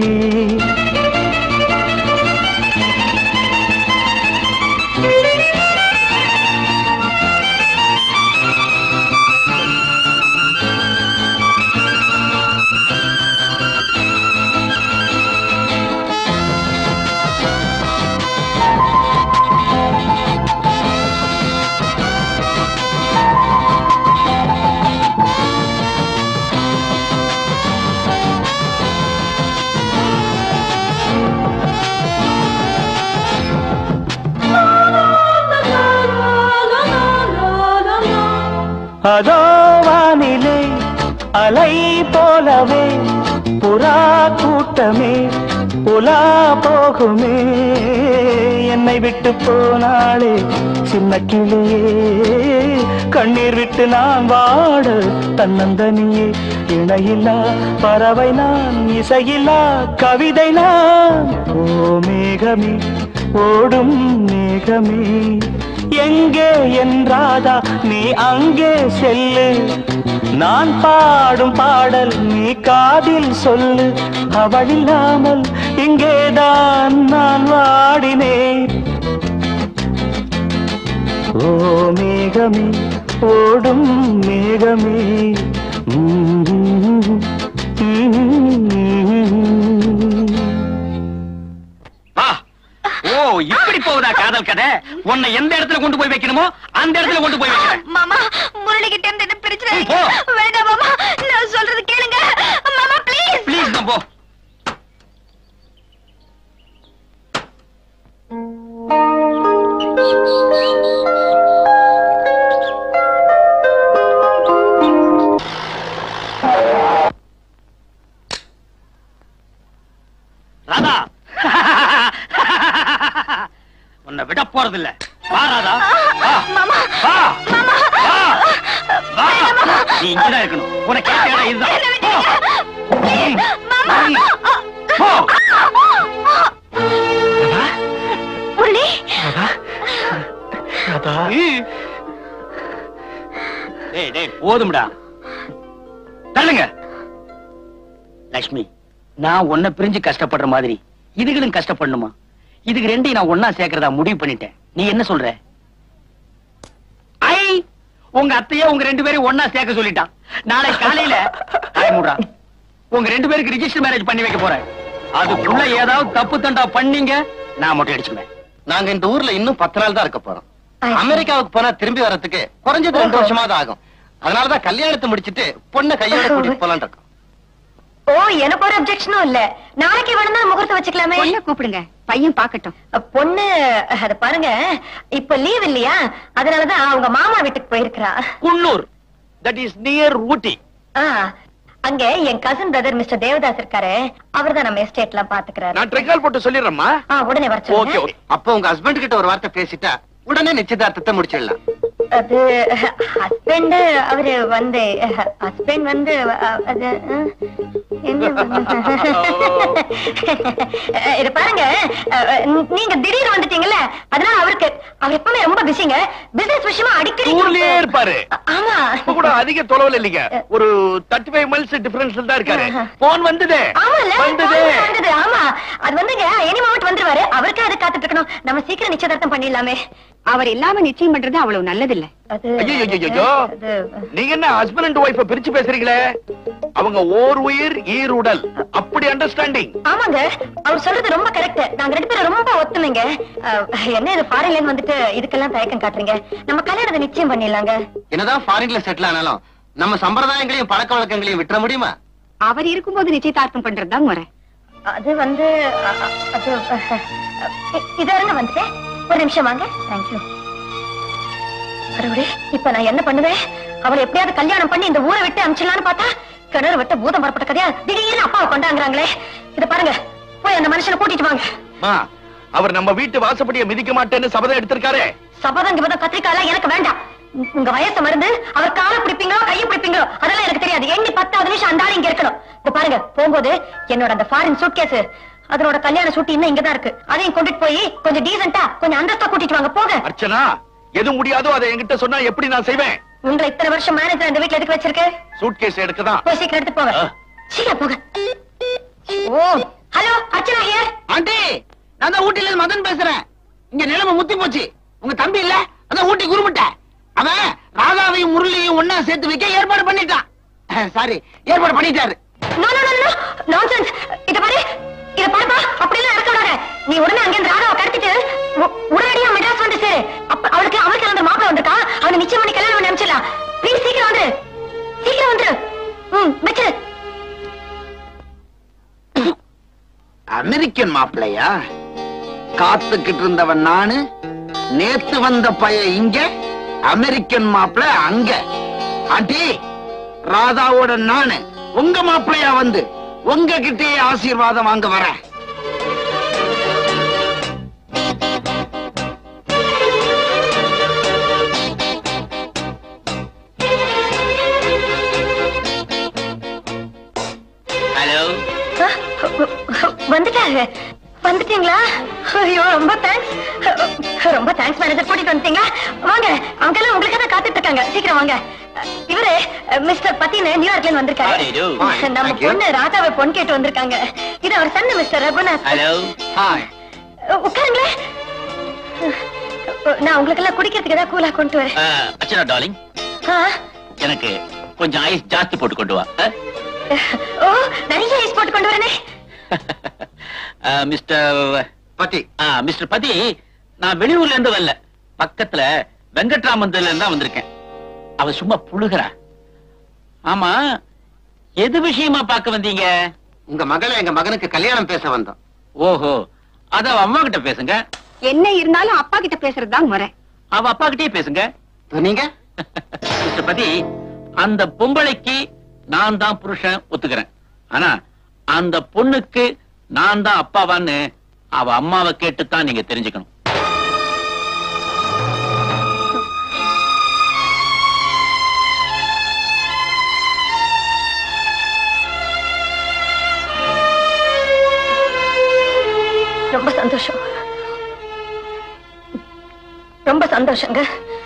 அதோ வானிலே அலை போலவே புறா கூட்டமே புலா போகுமே என்னை விட்டு போனாளே சின்ன கிளியே கண்ணீர் விட்டு நான் வாட தன்னந்தனியே இணையில்லா பறவை நான் இசையில்லா கவிதை நான் ஓ மேகமே ஓடும் மேகமே எங்கே என்றாதா நீ அங்கே செல்லு நான் பாடும் பாடல் நீ காதில் சொல்லு அவள் இல்லாமல் இங்கேதான் நான் வாடினேன் ஓ மேகமே ஓடும் மேகமே ஓ இப்படி போகுதா காதல் கதை உன்னை எந்த இடத்துல கொண்டு போய் வைக்கணுமோ அந்த இடத்துல கொண்டு போய் வைக்கிறேன் மாமா முரளி கிட்ட இருந்து என்ன பிரச்சனை வேண்டாம் மாமா நான் சொல்றது கேளுங்க மாமா ப்ளீஸ் ப்ளீஸ் தான் போ ராதா உன்னை விட போறது இல்ல வாராதா மாமா மாமா நீ இங்கதான் இருக்கணும் உனக்கு கேட்ட இடம் இதுதான் முரளி டேய் டேய் போதும்டா தள்ளுங்க லட்சுமி நான் உன்னை பிரிஞ்சு கஷ்டப்படுற மாதிரி இதுகளும் கஷ்டப்படணுமா இதுக்கு ரெண்டையும் நான் ஒன்னா சேர்க்கறதா முடிவு பண்ணிட்டேன் நீ என்ன சொல்ற ஐ உங்க அத்தையே உங்க ரெண்டு பேரும் ஒன்னா சேர்க்க சொல்லிட்டான் நாளை காலையில மூடா உங்க ரெண்டு பேருக்கு ரிஜிஸ்டர் மேரேஜ் பண்ணி வைக்க போறேன் அதுக்குள்ள ஏதாவது தப்பு தண்டா பண்ணீங்க நான் மட்டும் அடிச்சுக்குவேன் நாங்க இந்த ஊர்ல இன்னும் பத்து நாள் தான் இருக்க போறோம் அமெரிக்காவுக்கு போனா திரும்பி வர்றதுக்கு குறைஞ்சது ரெண்டு வருஷமாவது ஆகும் அதனாலதான் கல்யாணத்தை முடிச்சிட்டு பொண்ணை கையோட கூட்டிட்டு போலான்னு இருக்கோம் ஓ எனக்கு ஒரு அப்செக்ஷனும் இல்ல நாளைக்கு வேணும்னா முகூர்த்தம் வச்சுக்கலாமே பொண்ணை கூப்பிடுங்க பையன் பாக்கட்டும் பொண்ணு அத பாருங்க இப்ப லீவ் இல்லையா அதனாலதான் அவங்க மாமா வீட்டுக்கு போயிருக்கிறா Coonoor that is near Ooty அங்க என் கசின் பிரதர் மிஸ்டர் தேவதாஸ் இருக்காரு அவர்தான் நம்ம எஸ்டேட் எல்லாம் பாத்துக்கிறாரு நான் ட்ரெக்கால் போட்டு சொல்லிடுறேம்மா உடனே வர சொல்லுங்க ஓகே அப்ப உங்க ஹஸ்பண்ட் கிட்ட ஒரு வார்த்தை பேசிட்டா உடனே நிச்சயதார்த்தத்தை முடிச்சிடலாம் அது ஹஸ்பண்ட் அவரு வந்து ஹஸ்பண்ட் வந்து அது என்ன இது பாருங்க நீங்க திடீர்னு வந்துட்டீங்கல்ல அதனால அவருக்கு அவர் எப்பவுமே ரொம்ப பிஸிங்க பிசினஸ் விஷயமா அடிக்கடி ஊர்லயே இருப்பாரு ஆமா இப்ப கூட அதிக தொலைவில் இல்லைங்க ஒரு தேர்ட்டி ஃபைவ் மைல்ஸ் டிஃபரன்ஸ்ல தான் இருக்காரு போன் வந்ததே வந்ததே வந்தது ஆமா அது வந்துங்க எனி மொமெண்ட் வந்துருவாரு அவருக்கு அது காத்துட்டு இருக்கணும் நம்ம சீக்கிரம் நிச்சயதார்த்தம் பண்ணிடலாமே அவர் இல்லாம நிச்சயம் பண்றது அவ்வளவு நல்லது இல்ல நீங்க என்ன ஹஸ்பண்ட் அண்ட் ஒய்ஃப பிரிச்சு பேசுறீங்களே அவங்க ஓர் உயிர் ஈருடல் அப்படி அண்டர்ஸ்டாண்டிங் ஆமாங்க அவர் சொல்றது ரொம்ப கரெக்ட் நாங்க ரெண்டு பேரும் ரொம்ப ஒத்துமைங்க என்ன இது ஃபாரின்ல இருந்து வந்துட்டு இதுக்கெல்லாம் தயக்கம் காட்டுறீங்க நம்ம கல்யாணத்தை நிச்சயம் பண்ணிடலாங்க என்னதான் ஃபாரின்ல செட்டில் ஆனாலும் நம்ம சம்பிரதாயங்களையும் பழக்க வழக்கங்களையும் விட்டுற முடியுமா அவர் இருக்கும்போது நிச்சயதார்த்தம் பண்றதுதான் முறை அது வந்து அது இதங்க வந்துட்டேன் ஒரு நிமிஷம் வாங்க. தேங்க்யூ. கடவுளே, இப்ப நான் என்ன பண்ணுவேன்? அவளை எப்படியாவது கல்யாணம் பண்ணி இந்த ஊரை விட்டு அனுப்பிச்சிடலான்னு பார்த்தா கிணறு விட்டு பூதம் வரப்பட்ட கதையா திடீர்னு அப்பாவை கொண்டாங்கிறாங்களே. இத பாருங்க, போய் அந்த மனுஷனை கூட்டிட்டு வாங்க. அவர் நம்ம வீட்டு வாசப்படியை மிதிக்க மாட்டேன்னு சபதம் எடுத்திருக்காரு. சபதம் கிபதம் கத்திரிக்காய் எனக்கு வேண்டாம். உங்க வயசு மருந்து அவர் காலை பிடிப்பீங்களோ கையை பிடிப்பீங்களோ அதெல்லாம் எனக்கு தெரியாது. எண்ணி பத்தாவது நிமிஷம் அந்த ஆள் இங்க இருக்கணும். இத பாருங்க, போகும்போது என்னோட அந்த ஃபாரின் சூட்கேஸ் அதனோட கல்யாண சூட்டி இன்னும் இங்கதான் இருக்கு. அதையும் கொண்டுட்டு போய் கொஞ்சம் டீசென்ட்டா கொஞ்சம் அந்தஸ்தா கூட்டிட்டு வாங்க. போங்க. அர்ச்சனா, எது முடியாதோ அதை என்கிட்ட சொன்னா எப்படி நான் செய்வேன்? உங்களை இத்தனை வருஷம் மேனேஜர் இந்த வீட்டுல எதுக்கு வச்சிருக்கு? சூட்கேஸ் எடுக்கதான். போய் சீக்கிரம் எடுத்து போங்க. சீக்கிரம் போங்க. ஓ, ஹலோ, அர்ச்சனா ஹியர். ஆண்டி, நான் தான் ஊட்டில இருந்து மதன் பேசுறேன். இங்க நிலைமை முத்தி போச்சு. உங்க தம்பி இல்ல, அதான் ஊட்டி குருமுட்ட. அவன் ராதாவையும் முரளியையும் ஒன்னா சேர்த்து வைக்க ஏற்பாடு பண்ணிட்டான். சாரி, ஏற்பாடு பண்ணிட்டாரு. No no no nonsense. இத பாரு, இத பாருப்பா, அப்படி எல்லாம் இருக்க விடாத. நீ உடனே அங்க இருந்து ராதாவை கடத்திட்டு உடனடியா மெட்ராஸ் வந்து சேரு. அப்ப அவளுக்கு அவளுக்கு அந்த மாப்பிள வந்திருக்கா, அவனை நிச்சயம் பண்ணி கல்யாணம் பண்ணி அனுப்பிச்சிடலாம். ப்ளீஸ் சீக்கிரம் வந்துரு, சீக்கிரம் வந்துரு. ம், வச்சிரு. அமெரிக்கன் மாப்பிள்ளையா? காத்துக்கிட்டு இருந்தவன் நானு, நேத்து வந்த பைய இங்க, அமெரிக்கன் மாப்பிள்ள அங்க. ஆண்டி, ராதாவோட நானு உங்க மாப்பிள்ளையா வந்து உங்க கிட்டே ஆசீர்வாதம் வாங்க வரேன். ஹலோ, வந்துட்டாங்க. வந்துட்டீங்களா? ஐயோ, ரொம்ப தேங்க்ஸ். ரொம்ப தேங்க்ஸ் மேனேஜர், கூட்டிட்டு வந்துட்டீங்களா? வாங்க, அவங்க எல்லாம் உங்களுக்கு தான் காத்துட்டு இருக்காங்க. சீக்கிரம் வாங்க. இவரு மிஸ்டர் பத்தின நியூயார்க்ல இருந்து வந்திருக்காரு. நம்ம பொண்ணு ராதாவை பொண்ணு கேட்டு வந்திருக்காங்க. இது அவர் சன்னு மிஸ்டர் ரகுநாத். Hello, hi. உட்காருங்களே. நான் உங்களுக்கு எல்லாம் குடிக்கிறதுக்கு ஏதாவது கூலா கொண்டு வரேன். அர்ச்சனா டார்லிங், எனக்கு கொஞ்சம் ஐஸ் ஜாஸ்தி போட்டு கொண்டு வா. ஓ, நிறைய ஐஸ் போட்டு கொண்டு வரேனே. மிஸ்டர் பதி, மிஸ்டர் பதி, நான் வெளியூர்ல இருந்து வரல, பக்கத்துல வெங்கட்ராமந்தல இருந்து தான் வந்திருக்கேன். அவ சும்மா புழுகிறா. ஆமா, எது விஷயமா பார்க்க வந்தீங்க? உங்க மகளை எங்க மகனுக்கு கல்யாணம் பேச வந்தோம். ஓஹோ, அத அவ அம்மா கிட்ட பேசுங்க. என்ன இருந்தாலும் அப்பா கிட்ட பேசுறதுதான் முறை. அவ அப்பா கிட்டே பேசுங்க. நீங்க மிஸ்டர் பதி, அந்த பொம்பளைக்கு நான் தான் புருஷன் ஒத்துக்கிறேன். ஆனா அந்த பொண்ணுக்கு நான் தான் அப்பாவான்னு அவ அம்மாவை கேட்டுத்தான் நீங்க தெரிஞ்சுக்கணும். ரொம்ப சந்தோஷம், ரொம்ப சந்தோஷங்க.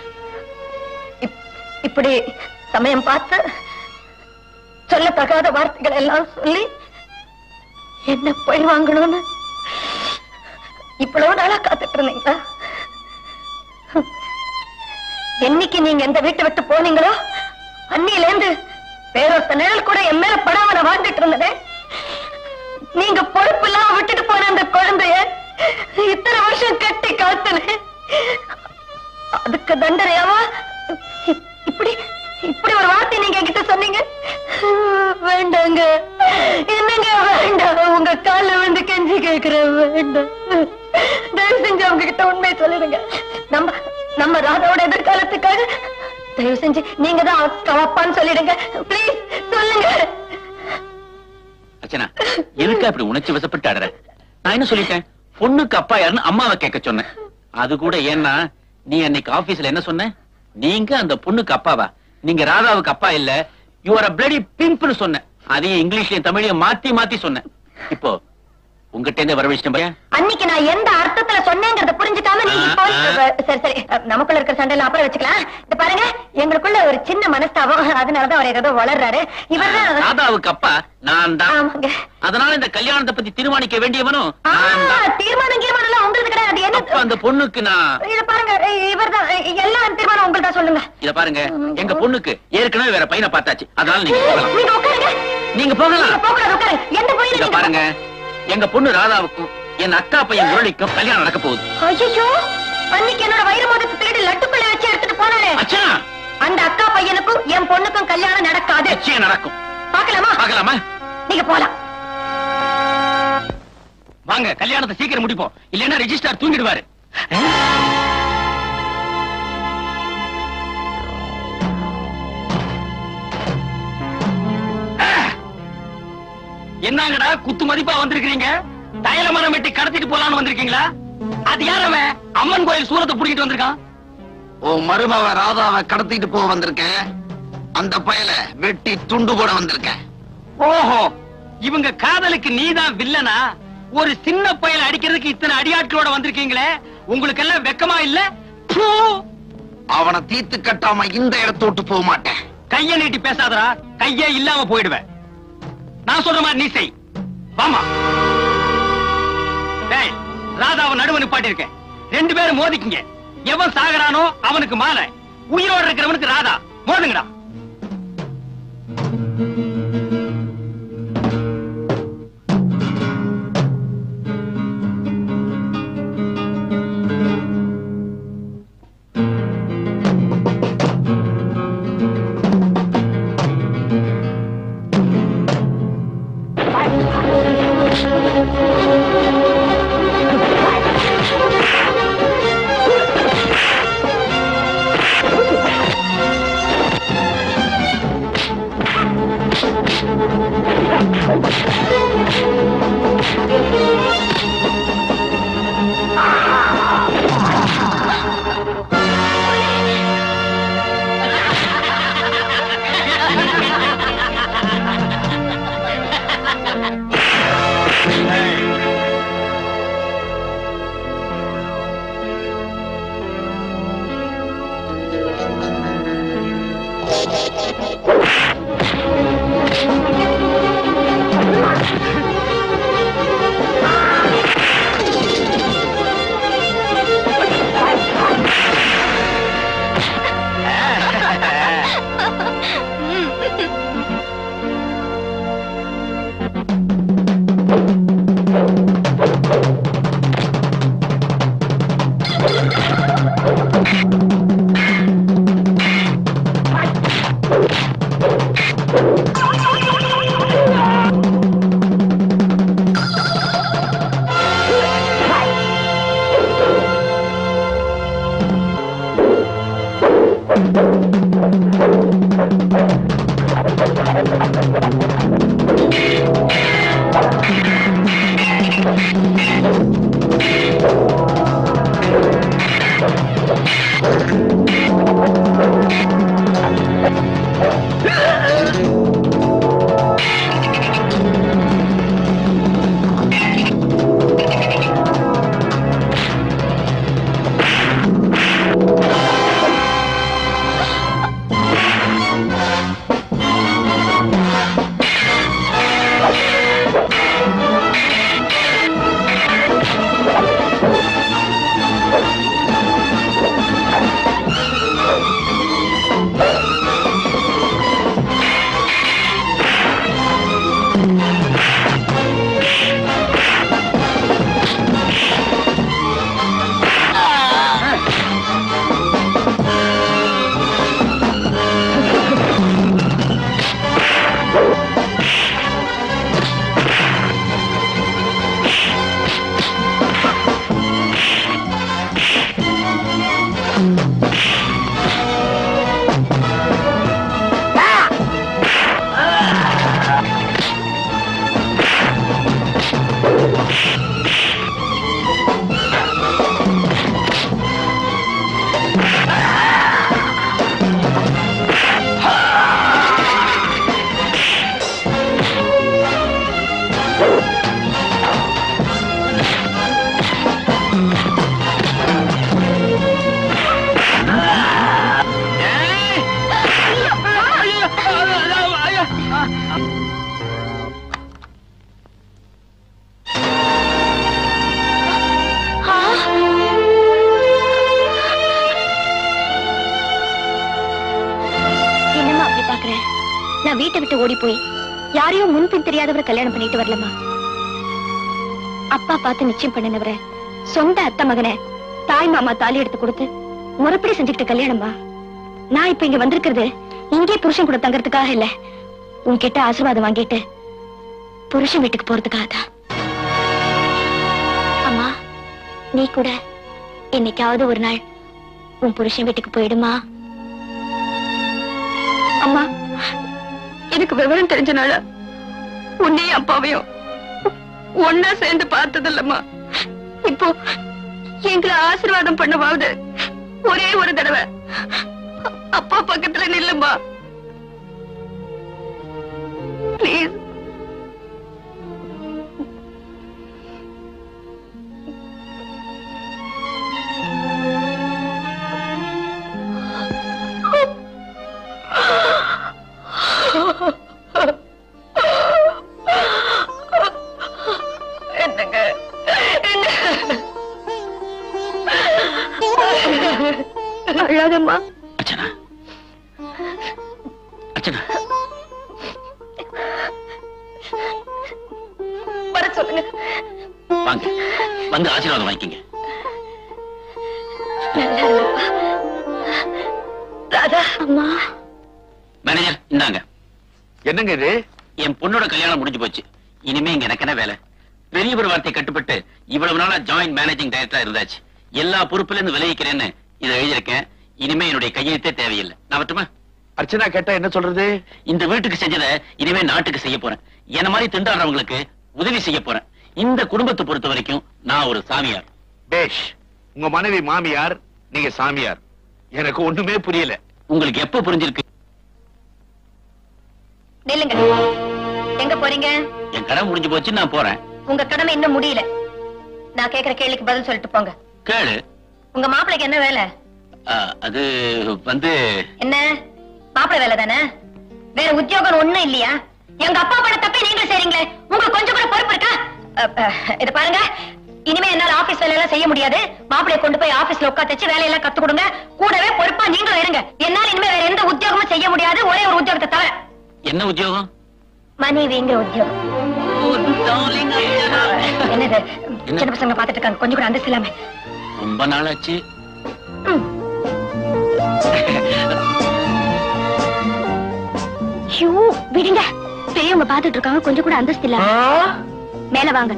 இப்படி சமயம் பார்த்து சொல்ல தகாத வார்த்தைகள் எல்லாம் சொல்லி என்ன போய் வாங்கணும்னு இவ்வளவு நாளா காத்துட்டு இருந்தீங்களா? என்னைக்கு நீங்க இந்த வீட்டை விட்டு போனீங்களோ அன்னில இருந்து வேறொருத்த நிழல் கூட என் மேல படாம நான் வாழ்ந்துட்டு இருந்தேன். நீங்க பொறுப்பு எல்லாம் விட்டுட்டு போன அந்த குழந்தைய இத்தனை வருஷம் கட்டி காத்துனேன். அதுக்கு தண்டனையாவா இப்படி இப்படி ஒரு வார்த்தை நீங்க என்கிட்ட சொன்னீங்க? வேண்டாங்க, என்னங்க வேண்டாம், உங்க கால வந்து கெஞ்சி கேட்கிறேன், வேண்டாம். தயவு செஞ்சு அவங்க கிட்ட உண்மையை சொல்லிடுங்க. நம்ம நம்ம ராதாவோட எதிர்காலத்துக்காக தயவு செஞ்சு நீங்க தான் அப்பான்னு சொல்லிடுங்க. பிளீஸ் சொல்லுங்க. அர்ச்சனா, எதுக்கு அப்படி உணர்ச்சி வசப்பட்டு ஆடுற? நான் என்ன சொல்லிட்டேன்? பொண்ணுக்கு அப்பா யாருன்னு அம்மாவை கேட்க சொன்னேன். அது கூட ஏன்னா நீ அன்னைக்கு ஆபீஸ்ல என்ன சொன்ன? நீங்க அந்த பொண்ணுக்கு அப்பாவா? நீங்க ராதாவுக்கு அப்பா இல்ல, யூ ஆர் a bloody pimpன்னு சொன்ன. அதையும் இங்கிலீஷ்லயும் தமிழையும் மாத்தி மாத்தி சொன்ன. இப்போ உங்ககிட்ட இருந்து வரவழைச்சிட்டேன். அன்னைக்கு நான் எந்த அர்த்தத்துல சொன்னேங்கறத புரிஞ்சுக்காம நீங்க இப்போ சரி சரி நமக்குள்ள இருக்கிற சண்டையில அப்புறம் வச்சுக்கலாம். இது பாருங்க, எங்களுக்குள்ள ஒரு சின்ன மனஸ்தாபம், அதனாலதான் அவர் ஏதோ வளர்றாரு. இவர்தான் ராதாவுக்கு அப்பா நான் தான். அதனால இந்த கல்யாணத்தை பத்தி தீர்மானிக்க வேண்டியவனும் தீர்மானம் தீர்மானம் எல்லாம் உங்களுக்கு கிடையாது. என்ன அந்த பொண்ணுக்கு நான் இத பாருங்க, இவர்தான் எல்லா தீர்மானம் உங்களுக்கு தான். சொல்லுங்க. இத பாருங்க, எங்க பொண்ணுக்கு ஏற்கனவே வேற பையனை பார்த்தாச்சு. அதனால நீங்க போகலாம். நீங்க உட்காருங்க. நீங்க போகலாம். போகலாம், உட்காருங்க. எந்த பையனை? இத பாருங்க, எங்க பொண்ணு ராதாவுக்கும் என் அக்கா பையன் முரளிக்கும் கல்யாணம் நடக்க போகுது. ஐயோ, அன்னைக்கு என்னோட வயிறு மோதத்தை திருடி லட்டுக்குள்ள வச்சு எடுத்துட்டு போனானே அந்த அக்கா பையனுக்கும் என் பொண்ணுக்கும் கல்யாணம் நடக்காது. நிச்சயம் நடக்கும். பாக்கலாமா? பாக்கலாமா? நீங்க போலாம். வாங்க, கல்யாணத்தை சீக்கிரம் முடிப்போம், இல்லன்னா ரெஜிஸ்ட்ரார் தூங்கிடுவாரு. என்னங்கடா குத்து மதிப்பா வந்திருக்கீங்க? தைல மரம் வெட்டி கடத்திட்டு போலான்னு வந்திருக்கீங்களா? அது யாரவன் அம்மன் கோயில் சூரத்தை புடிக்கிட்டு வந்திருக்கான்? ஓ மருமவ ராதாவை கடத்திட்டு போக வந்திருக்கேன். அந்த பயல வெட்டி துண்டு போட வந்திருக்கேன். ஓஹோ, இவங்க காதலுக்கு நீதான் வில்லனா? ஒரு சின்ன பயல அடிக்கிறதுக்கு இத்தனை அடியாட்களோட வந்திருக்கீங்களே, உங்களுக்கு எல்லாம் வெக்கமா இல்ல? அவனை தீர்த்து கட்டாம இந்த இடத்த விட்டு போக மாட்டேன். கைய நீட்டி பேசாதடா, கையே இல்லாம போயிடுவேன். நான் சொல்ற மாதிரி நீ செய். வாமா. டேய், ராதாவை நடுவு நிப்பாட்டி இருக்கேன். ரெண்டு பேரும் மோதிக்குங்க. எவன் சாகரானோ அவனுக்கு மாலை, உயிரோடு இருக்கிறவனுக்கு ராதா. மோதுங்கடா. நான் வீட்டை விட்டு ஓடி போய் யாரையும் முன்பின் தெரியாதவரை கல்யாணம் பண்ணிட்டு வரலமா. அப்பா பார்த்து நிச்சயம் பண்ணினவரை சொந்த அத்தை மகனை தாய் மாமா தாலி எடுத்து கொடுத்து முறைப்படி செஞ்சுக்கிட்டு கல்யாணமா. நான் இப்ப இங்க வந்திருக்கிறது இங்கே புருஷன் கூட தங்கறதுக்காக இல்ல, உன்கிட்ட ஆசீர்வாதம் வாங்கிட்டு புருஷன் வீட்டுக்கு போறதுக்காக தான். அம்மா, நீ கூட என்னைக்காவது ஒரு நாள் உன் புருஷன் வீட்டுக்கு போயிடுமா? அம்மா, எனக்கு விவரம் தெரிஞ்சனால உன்னையும் அப்பாவையும் ஒன்னா சேர்ந்து பார்த்ததில்லம்மா. இப்போ எங்களை ஆசீர்வாதம் பண்ணவாவது ஒரே ஒரு தடவை அப்பா பக்கத்துல நில்லுமா பிளீஸ். என்னங்க அழாதம்மா. அர்ச்சனா, அர்ச்சனா, வர சொல்லுங்க. வாங்க, வந்து ஆசீர்வாதம் வாங்கிக்கங்க. ராதா அம்மா. மேனேஜர் இந்தாங்க. என்னங்க இது? என் பொண்ணோட கல்யாணம் முடிஞ்சு போச்சு. இனிமே இங்க எனக்கு என்ன வேலை? பெரியவர் வார்த்தை கட்டுப்பட்டு இவ்வளவு நாளா ஜாயிண்ட் மேனேஜிங் டைரக்டரா இருந்தாச்சு. எல்லா பொறுப்புல இருந்து விலகிக்கிறேன்னு இதை எழுதியிருக்கேன். இனிமே என்னுடைய கையெழுத்தே தேவையில்லை. நான் வரட்டுமா? அர்ச்சனா கேட்டா என்ன சொல்றது? இந்த வீட்டுக்கு செஞ்சதை இனிமே நாட்டுக்கு செய்ய போறேன். என்ன மாதிரி திண்டாடுறவங்களுக்கு உதவி செய்ய போறேன். இந்த குடும்பத்தை பொறுத்த வரைக்கும் நான் ஒரு சாமியார். பேஷ். உங்க மனைவி மாமியார், நீங்க சாமியார். எனக்கு ஒண்ணுமே புரியல. உங்களுக்கு எப்ப புரிஞ்சிருக்கு? நில்லுங்க. எங்க போறீங்க? என் கடமை முடிஞ்சு போச்சு, நான் போறேன். உங்க கடமை இன்னும் முடியல. நான் கேக்குற கேள்விக்கு பதில் சொல்லிட்டு போங்க. கேளு. உங்க மாப்பிளைக்கு என்ன வேலை? அது வந்து என்ன மாப்பிளை வேலை தானே? வேற உத்தியோகம் ஒண்ணும் இல்லையா? எங்க அப்பா பண்ண தப்பே நீங்க செய்றீங்களே, உங்களுக்கு கொஞ்சம் கூட பொறுப்பு இருக்கா? இத பாருங்க, இனிமே என்னால ஆபீஸ் வேலை எல்லாம் செய்ய முடியாது. மாப்பிளைய கொண்டு போய் ஆபீஸ்ல உட்காந்து வச்சு வேலையெல்லாம் கத்து கொடுங்க. கூடவே பொறுப்பா நீங்களும் இருங்க. என்னால இனிமே வேற எந்த உத்தியோகமும் செய்ய முடியாது, ஒரே ஒரு உத்தியோகத்தை தவிர. என்ன உத்தியோகம்? மனைவிங்கிற உத்தியோகம். என்னது சின்ன பசங்க பாத்துட்டு இருக்காங்க, கொஞ்சம் கூட அந்தஸ்து இல்லாம. ரொம்ப நாளாச்சு. விடுங்க, பெரியவங்க பாத்துட்டு இருக்காங்க, கொஞ்சம் கூட அந்தஸ்து இல்ல. மேல வாங்க.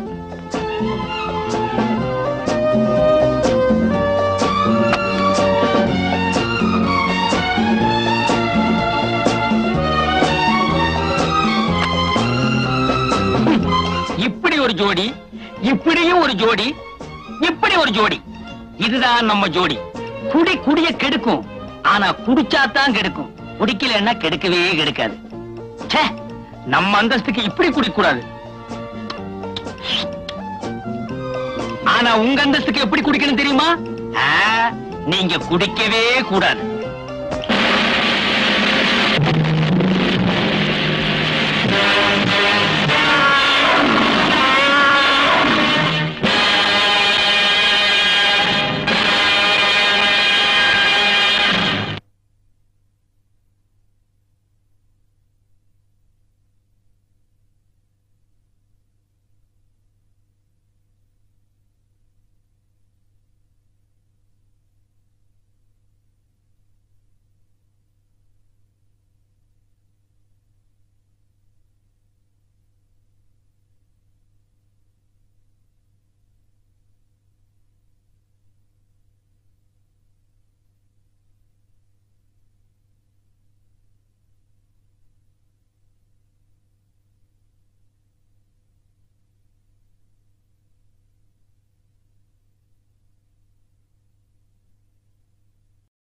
இப்படி ஒரு ஜோடி, இப்படியும் ஒரு ஜோடி, இப்படி ஒரு ஜோடி. இதுதான் நம்ம ஜோடி. குடி குடிய கெடுக்கும், ஆனா குடிச்சாதான் கெடுக்கும். குடிக்கலன்னா கெடுக்கவே கெடுக்காது. நம்ம அந்தஸ்துக்கு இப்படி குடிக்க கூடாது. ஆனா உங்க அந்தஸ்துக்கு எப்படி குடிக்கணும் தெரியுமா? நீங்க குடிக்கவே கூடாது.